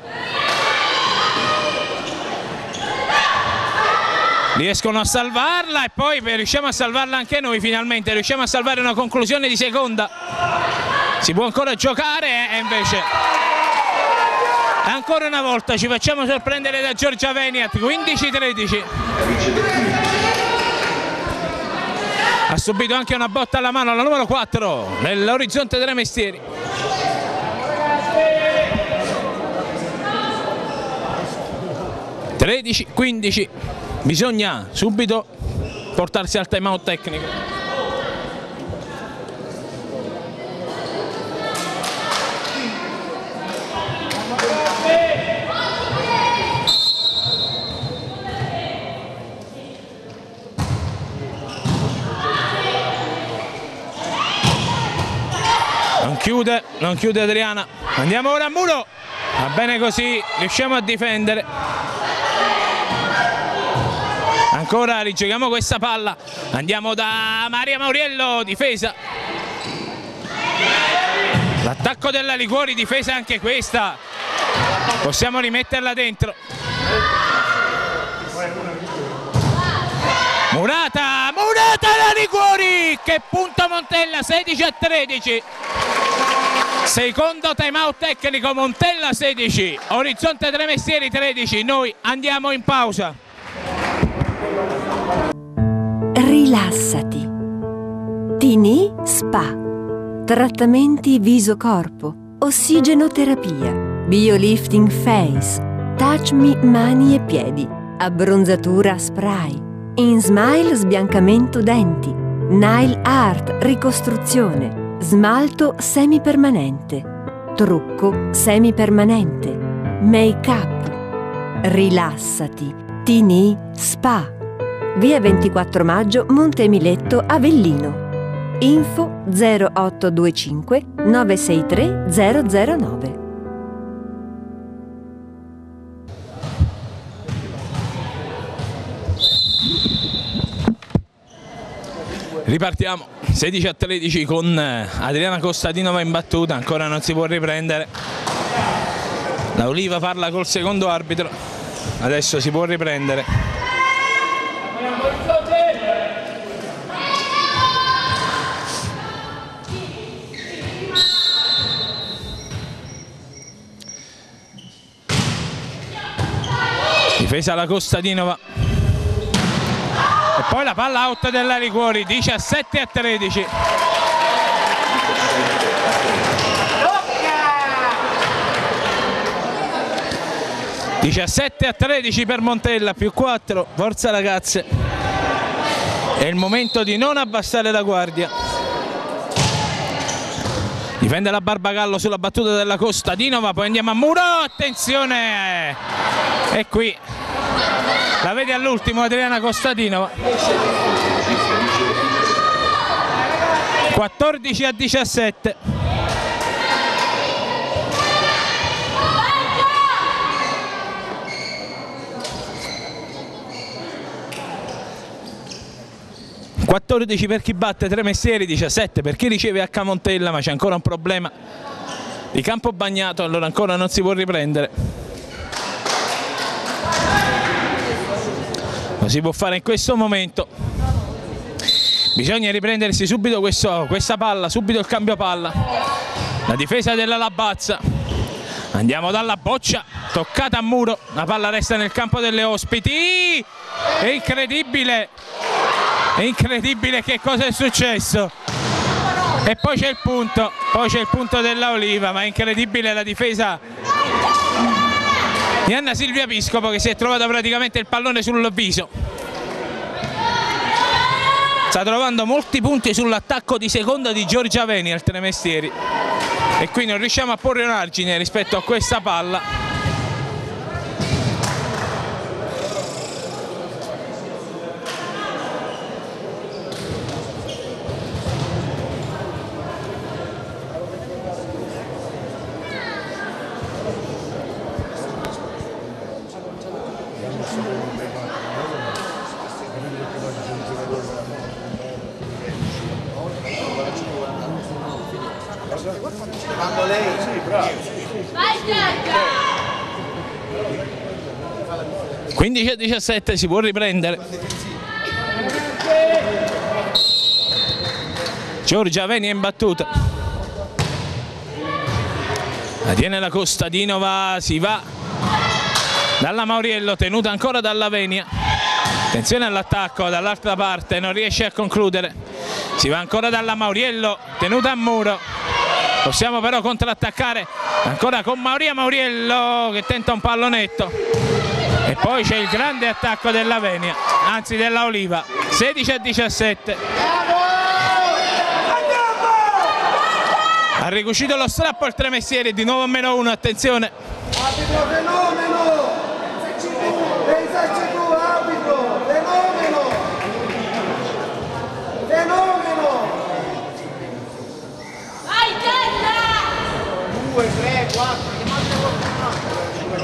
Riescono a salvarla e poi riusciamo a salvarla anche noi finalmente, riusciamo a salvare una conclusione di seconda. Si può ancora giocare e invece ancora una volta ci facciamo sorprendere da Giorgia Veniat, 15-13. Ha subito anche una botta alla mano la numero 4 nell'Orizzonte Tremestieri. (13-15). Bisogna subito portarsi al time out tecnico. Non chiude Adriana, andiamo ora a muro, va bene così, riusciamo a difendere, ancora rigiochiamo questa palla, andiamo da Maria Mauriello, difesa, l'attacco della Liguori, difesa anche questa, possiamo rimetterla dentro. Murata la Liguori, che punto Montella, 16-13. Secondo time out tecnico, Montella 16, Orizzonte Tremestieri 13, noi andiamo in pausa. Rilassati. Tini Spa. Trattamenti viso-corpo, ossigenoterapia, biolifting face, touch me mani e piedi, abbronzatura spray, InSmile sbiancamento denti, nail art ricostruzione, smalto semipermanente, trucco semipermanente, make-up. Rilassati. Tini Spa. Via 24 Maggio, Montemiletto, Avellino. Info 0825 963 009. Ripartiamo 16-13 con Adriana Costadinova in battuta, ancora non si può riprendere. La Oliva parla col secondo arbitro, adesso si può riprendere. Difesa la Costadinova. E poi la palla out della Liguori, 17-13. - 17-13 per Montella, più 4, forza ragazze. È il momento di non abbassare la guardia. Difende la Barbagallo sulla battuta della Costadinova, poi andiamo a muro, attenzione! E qui la vede all'ultimo Adriana Costadinova. 14-17. (14) per chi batte Tremestieri, 17 per chi riceve H Montella, ma c'è ancora un problema di campo bagnato, allora ancora non si può riprendere. Lo si può fare in questo momento. Bisogna riprendersi subito questa palla, subito il cambio palla. La difesa della Labazza. Andiamo dalla boccia, toccata a muro, la palla resta nel campo delle ospiti. È incredibile che cosa è successo. E poi c'è il punto della Oliva, ma è incredibile la difesa di Anna Silvia Piscopo, che si è trovata praticamente il pallone sul viso. Sta trovando molti punti sull'attacco di seconda di Giorgia Veni al Tremestieri e qui non riusciamo a porre un argine rispetto a questa palla. Quando lei, sì, bravo. Vai, 15-17, si può riprendere. Giorgia Veni è in battuta. La tiene la Costadinova, si va dalla Mauriello, tenuta ancora dalla Venia. Attenzione all'attacco dall'altra parte, non riesce a concludere. Si va ancora dalla Mauriello, tenuta a muro. Possiamo però contrattaccare ancora con Maria Mauriello che tenta un pallonetto. E E poi c'è il grande attacco della Venia, anzi della Oliva, 16-17. Ha ricucito lo strappo il Tremestieri, di nuovo -1, attenzione. Arbitro fenomeno! Pensaci tu, arbitro! Fenomeno! Fenomeno! Vai, Gianna! 2, 3, 4, chiamate qualcun altro.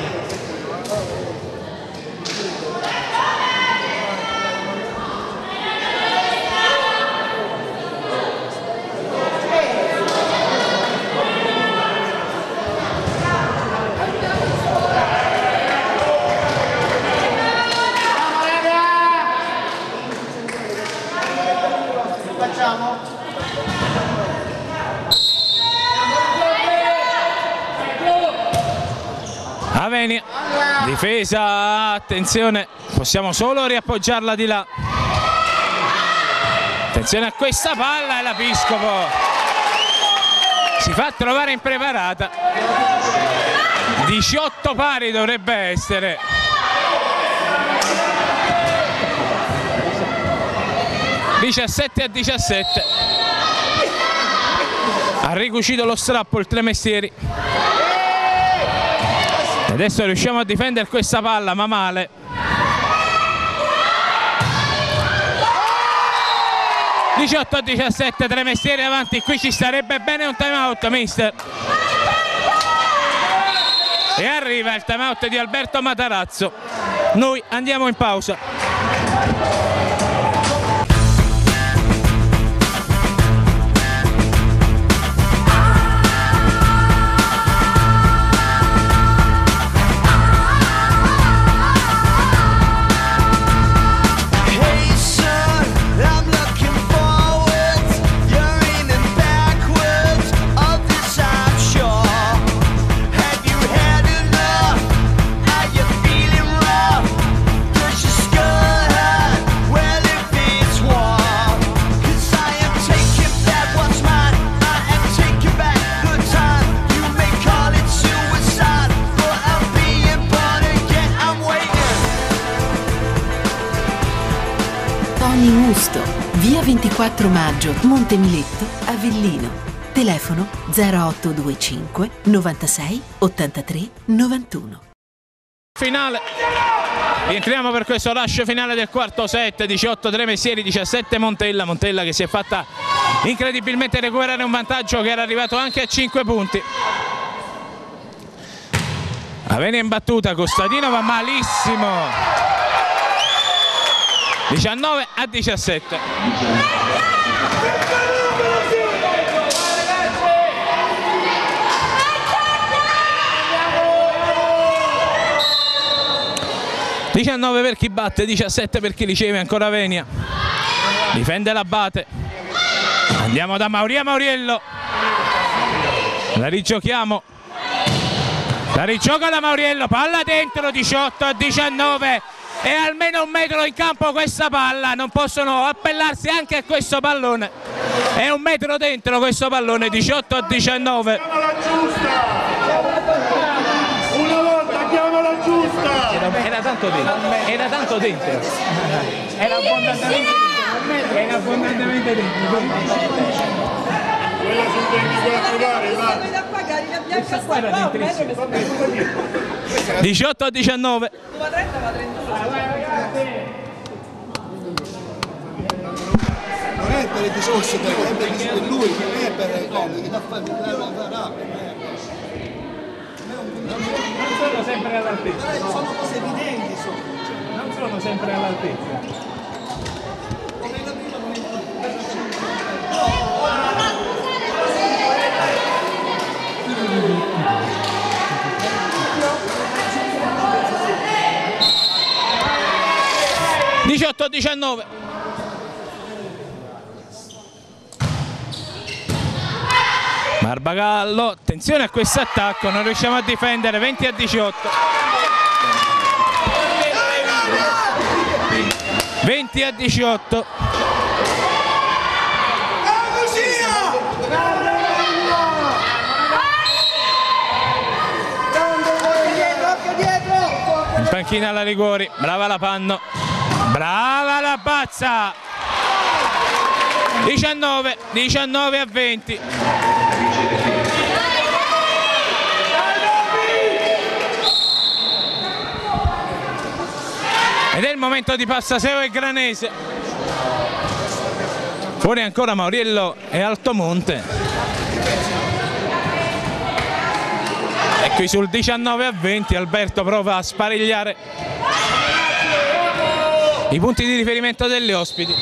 Avenia, difesa, attenzione, possiamo solo riappoggiarla di là. Attenzione a questa palla e la Piscopo si fa trovare impreparata. 18 pari dovrebbe essere. (17-17). Ha ricucito lo strappo il Tremestieri. Adesso riusciamo a difendere questa palla, ma male. (18-17), Tremestieri avanti, qui ci starebbe bene un time out, mister. E arriva il time out di Alberto Matarazzo. Noi andiamo in pausa. Via 24 maggio, Montemiletto, Avellino. Telefono 0825 96 83 91. Finale. Rientriamo per questo rush finale del quarto set. 18 Tremestieri, 17 Montella. Montella che si è fatta incredibilmente recuperare un vantaggio che era arrivato anche a 5 punti. Avenia in battuta, Costantino va malissimo. 19-17. (19 per chi batte, 17 per chi riceve, ancora Avenia. Difende l'Abate. Andiamo da Mauriello. La rigiochiamo. La rigioca da Mauriello, palla dentro, 18-19. E almeno 1 metro in campo questa palla, non possono appellarsi anche a questo pallone. È 1 metro dentro questo pallone, 18-19. Chiamala giusta! Una volta chiamala giusta! Era tanto dentro, era tanto dentro. Era abbondantemente dentro. Quella sul 24 pari, va! 18-19. Non è per il discorso per lui, non è per il che da fare non sono sempre all'altezza. Sono cose evidenti, non sono sempre all'altezza. 18-19. Barbagallo, attenzione a questo attacco, non riusciamo a difendere, 20-18. 20-18. Il panchina la Liguori, brava la Panno, brava la Bazza. 19-20. Ed è il momento di Passaseo e Granese. Fuori ancora Mauriello e Altomonte. E qui sul 19-20 Alberto prova a sparigliare i punti di riferimento degli ospiti.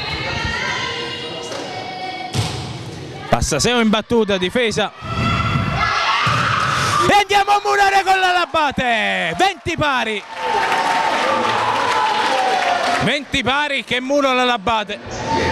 Passaseo in battuta, difesa. E andiamo a murare con la Labate. 20 pari. 20 pari che muro la Labate.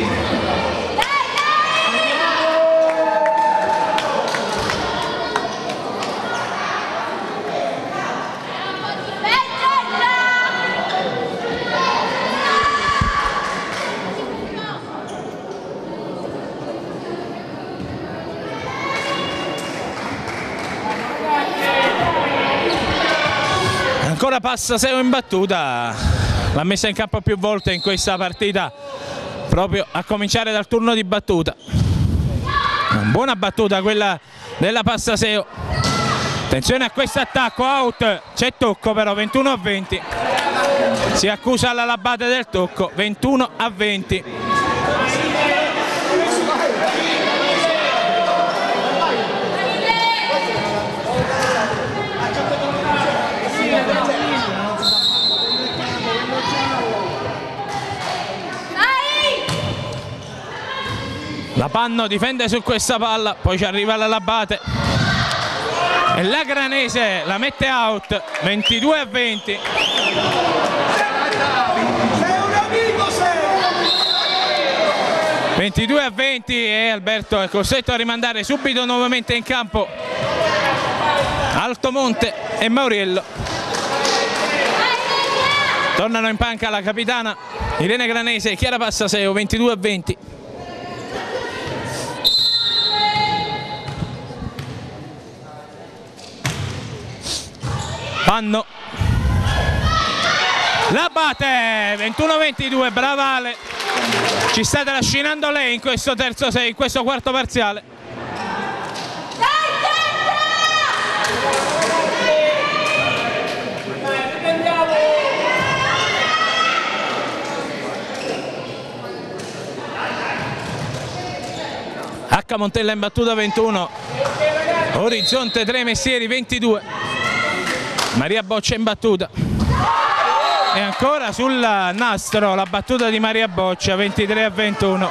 Ancora Passaseo in battuta, l'ha messa in campo più volte in questa partita, proprio a cominciare dal turno di battuta. Una buona battuta quella della Passaseo. Attenzione a questo attacco, out, c'è tocco però, 21-20. Si accusa la Labate del tocco, 21-20. La Panno difende su questa palla, poi ci arriva la Labate e la Granese la mette out, 22-20. 22-20 e Alberto è costretto a rimandare subito nuovamente in campo Altomonte e Mauriello. Tornano in panca la capitana Irene Granese e Chiara Passaseo, 22-20. Panno, Labate, 21-22, brava Ale, ci sta trascinando lei in questo terzo in questo quarto parziale. H Montella in battuta 21, Orizzonte 3 Messieri 22. Maria Boccia in battuta e ancora sul nastro la battuta di Maria Boccia, 23-21.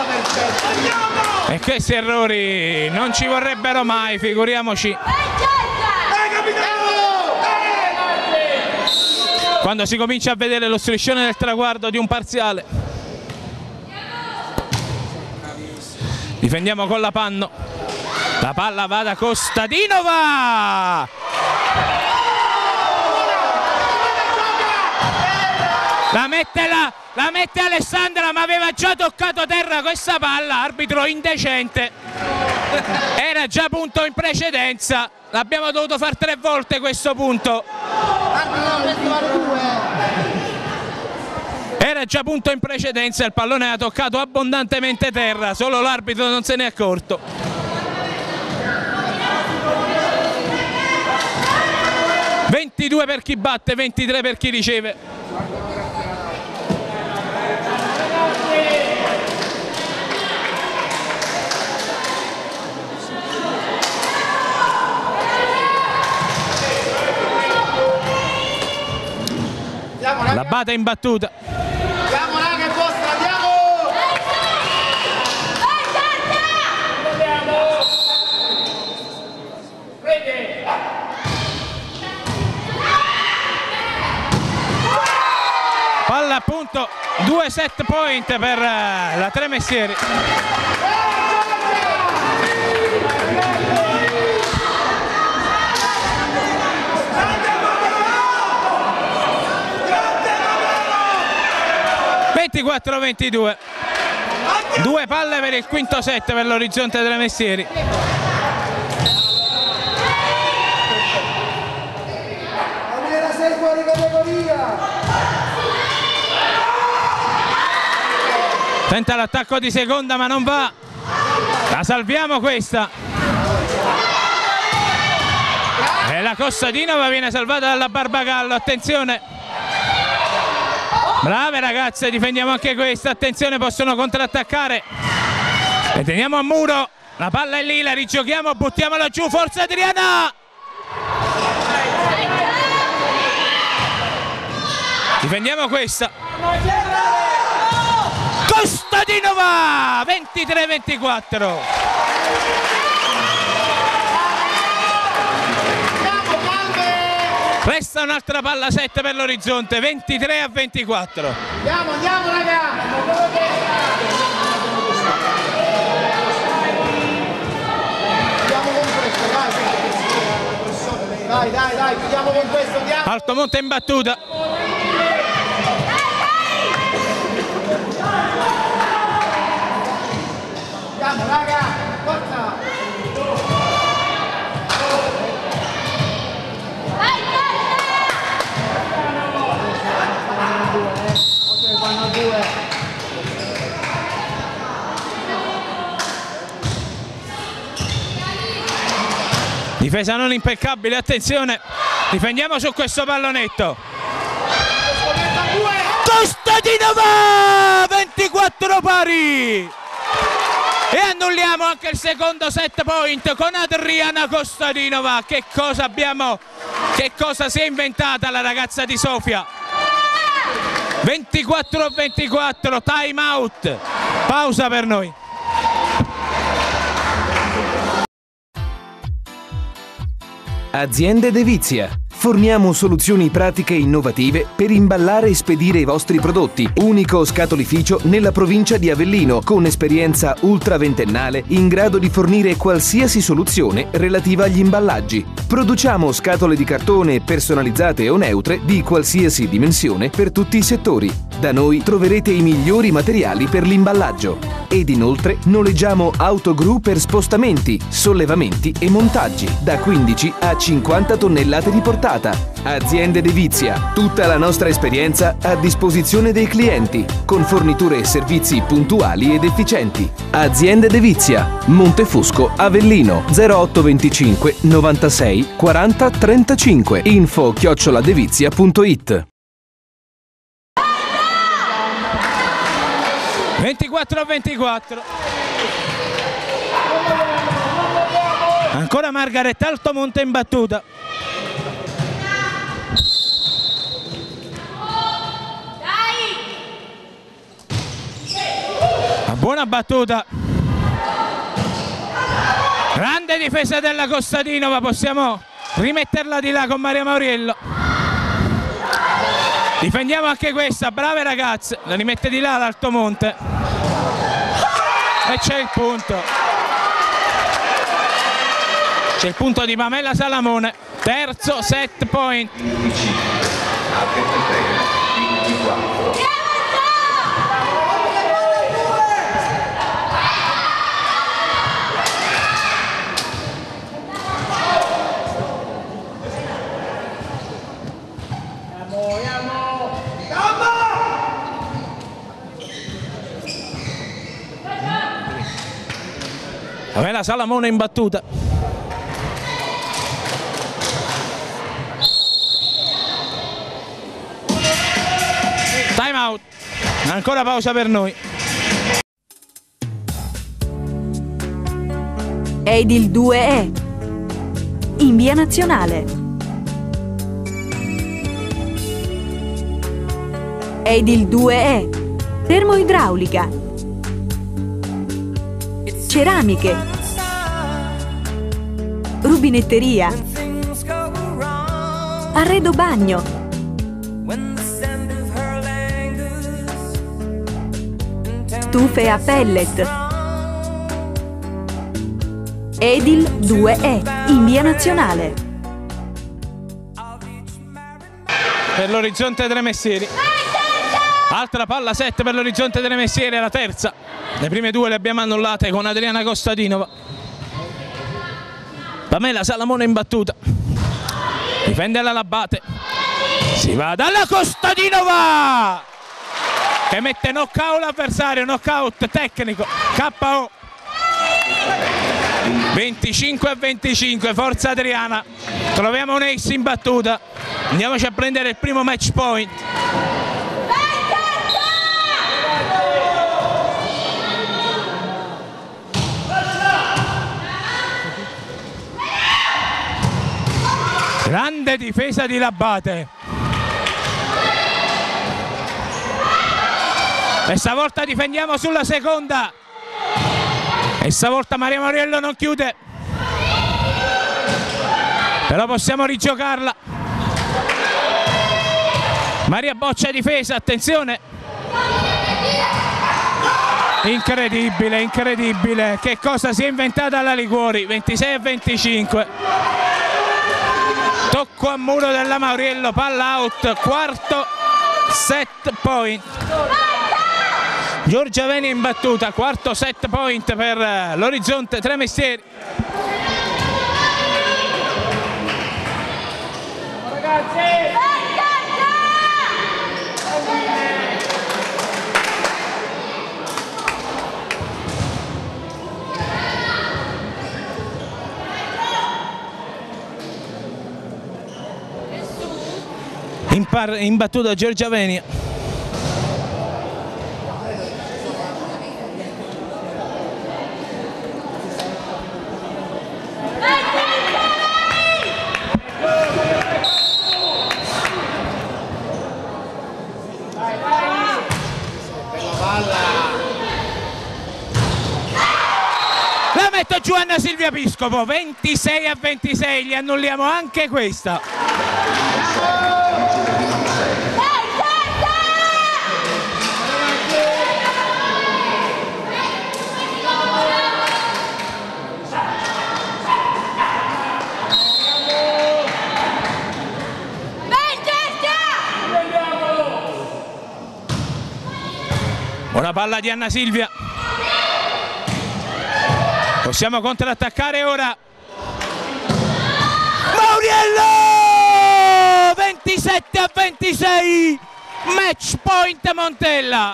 E questi errori non ci vorrebbero mai, figuriamoci quando si comincia a vedere lo striscione del traguardo di un parziale. Difendiamo con la Panno, la palla va da Kostadinova. La mette Alessandra, ma aveva già toccato terra questa palla, arbitro indecente. Era già punto in precedenza, l'abbiamo dovuto fare 3 volte questo punto. Era già punto in precedenza, il pallone ha toccato abbondantemente terra, solo l'arbitro non se ne è accorto. (22 per chi batte, 23 per chi riceve). Labate in battuta. Andiamo raga, è vostra, andiamo! Palla appunto, 2 set point per la Tre Messieri. (24-22). 2 palle per il quinto set per l'Orizzonte delle Messieri. Sei fuori categoria! Tenta l'attacco di seconda ma non va. La salviamo questa. E la Kostadinova viene salvata dalla Barbagallo, attenzione. Brave ragazze, difendiamo anche questa, attenzione, possono contrattaccare. E teniamo a muro, la palla è lì, la rigiochiamo, buttiamola giù, forza Adriana! Difendiamo questa. Kostadinova 23-24. Resta un'altra palla 7 per l'orizzonte, 23-24. Andiamo raga! Andiamo con questo, dai, chiudiamo con questo, andiamo! Altomonte in battuta. Andiamo raga, forza! Difesa non impeccabile, attenzione, difendiamo su questo pallonetto. Kostadinova 24 pari e annulliamo anche il secondo set point con Adriana Kostadinova. Che cosa abbiamo, che cosa si è inventata la ragazza di Sofia. 24-24, time out, pausa per noi. Aziende Devizia. Forniamo soluzioni pratiche e innovative per imballare e spedire i vostri prodotti. Unico scatolificio nella provincia di Avellino, con esperienza ultraventennale in grado di fornire qualsiasi soluzione relativa agli imballaggi. Produciamo scatole di cartone personalizzate o neutre di qualsiasi dimensione per tutti i settori. Da noi troverete i migliori materiali per l'imballaggio. Ed inoltre noleggiamo autogru per spostamenti, sollevamenti e montaggi da 15 a 50 tonnellate di portata. Aziende Devizia, tutta la nostra esperienza a disposizione dei clienti, con forniture e servizi puntuali ed efficienti. Aziende Devizia, Montefusco, Avellino, 0825 96 40 35, info@devizia.it. 24-24. Ancora Margaret Altomonte in battuta. Una buona battuta. Grande difesa della Kostadinova, possiamo rimetterla di là con Maria Mauriello. Difendiamo anche questa, brave ragazze, la rimette di là l'Altomonte. E c'è il punto. C'è il punto di Pamela Salamone, terzo set point. 15 a 23, 24. Pamela Salamone in battuta. Time out. Ancora pausa per noi. Edil 2E in via Nazionale. Edil 2E termoidraulica, ceramiche, rubinetteria, arredo bagno, stufe a pellet. Edil 2E in via Nazionale. Per l'Orizzonte Tremestieri. Altra palla 7 per l'Orizzonte Tremestieri, la terza. Le prime due le abbiamo annullate con Adriana Kostadinova. Pamela Salamone in battuta. Difende la Labate. Si va dalla Costadinova che mette knockout l'avversario, knockout tecnico, KO. 25-25, forza Adriana. Troviamo un ace in battuta. Andiamoci a prendere il primo match point. Grande difesa di Labate. E stavolta difendiamo sulla seconda. E stavolta Maria Mauriello non chiude. Però possiamo rigiocarla. Maria Boccia difesa, attenzione. Incredibile, incredibile. Che cosa si è inventata la Liguori. 26-25. Tocco a muro della Mauriello, palla out, quarto set point. Giorgia Veni in battuta, quarto set point per l'Orizzonte Tre Mestieri. In battuta Giorgia Venia. La mette giù Anna Silvia Piscopo, 26-26, gli annulliamo anche questa. Buona palla di Anna Silvia. Possiamo contrattaccare ora. Mauriello! 27-26. Match point Montella.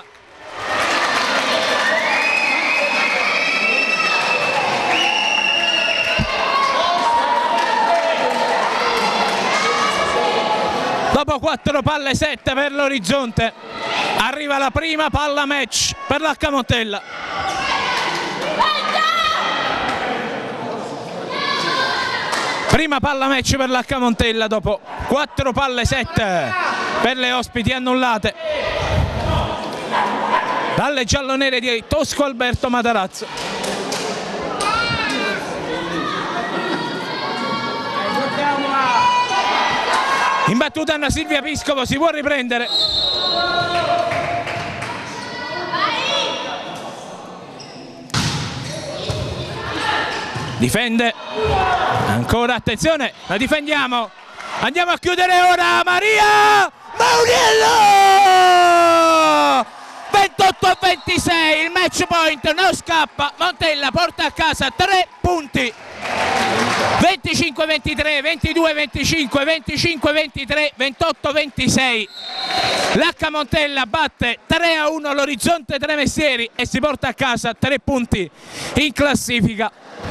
Dopo 4 palle 7 per l'Orizzonte, arriva la prima palla match per l'H Montella. Prima palla match per l'H Montella dopo 4 palle 7 per le ospiti annullate dalle giallonere di Tosco Alberto Matarazzo. In battuta Anna Silvia Piscopo, si può riprendere. Difende. Ancora, attenzione, la difendiamo. Andiamo a chiudere ora Maria Mauriello! 28-26, il match point non scappa. Montella porta a casa 3 punti. 25-23, 22-25, 25-23, 28-26. L'H Montella batte 3-1 l'Orizzonte Tre Mestieri e si porta a casa 3 punti in classifica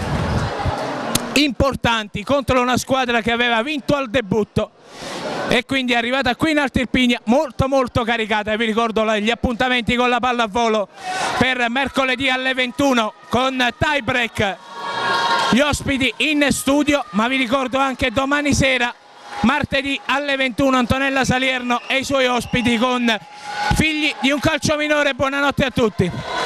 importanti contro una squadra che aveva vinto al debutto e quindi è arrivata qui in Alta Irpinia molto caricata. E vi ricordo gli appuntamenti con la pallavolo per mercoledì alle 21 con tie break, gli ospiti in studio, ma vi ricordo anche domani sera, martedì alle 21, Antonella Salierno e i suoi ospiti con Figli di un calcio minore. Buonanotte a tutti.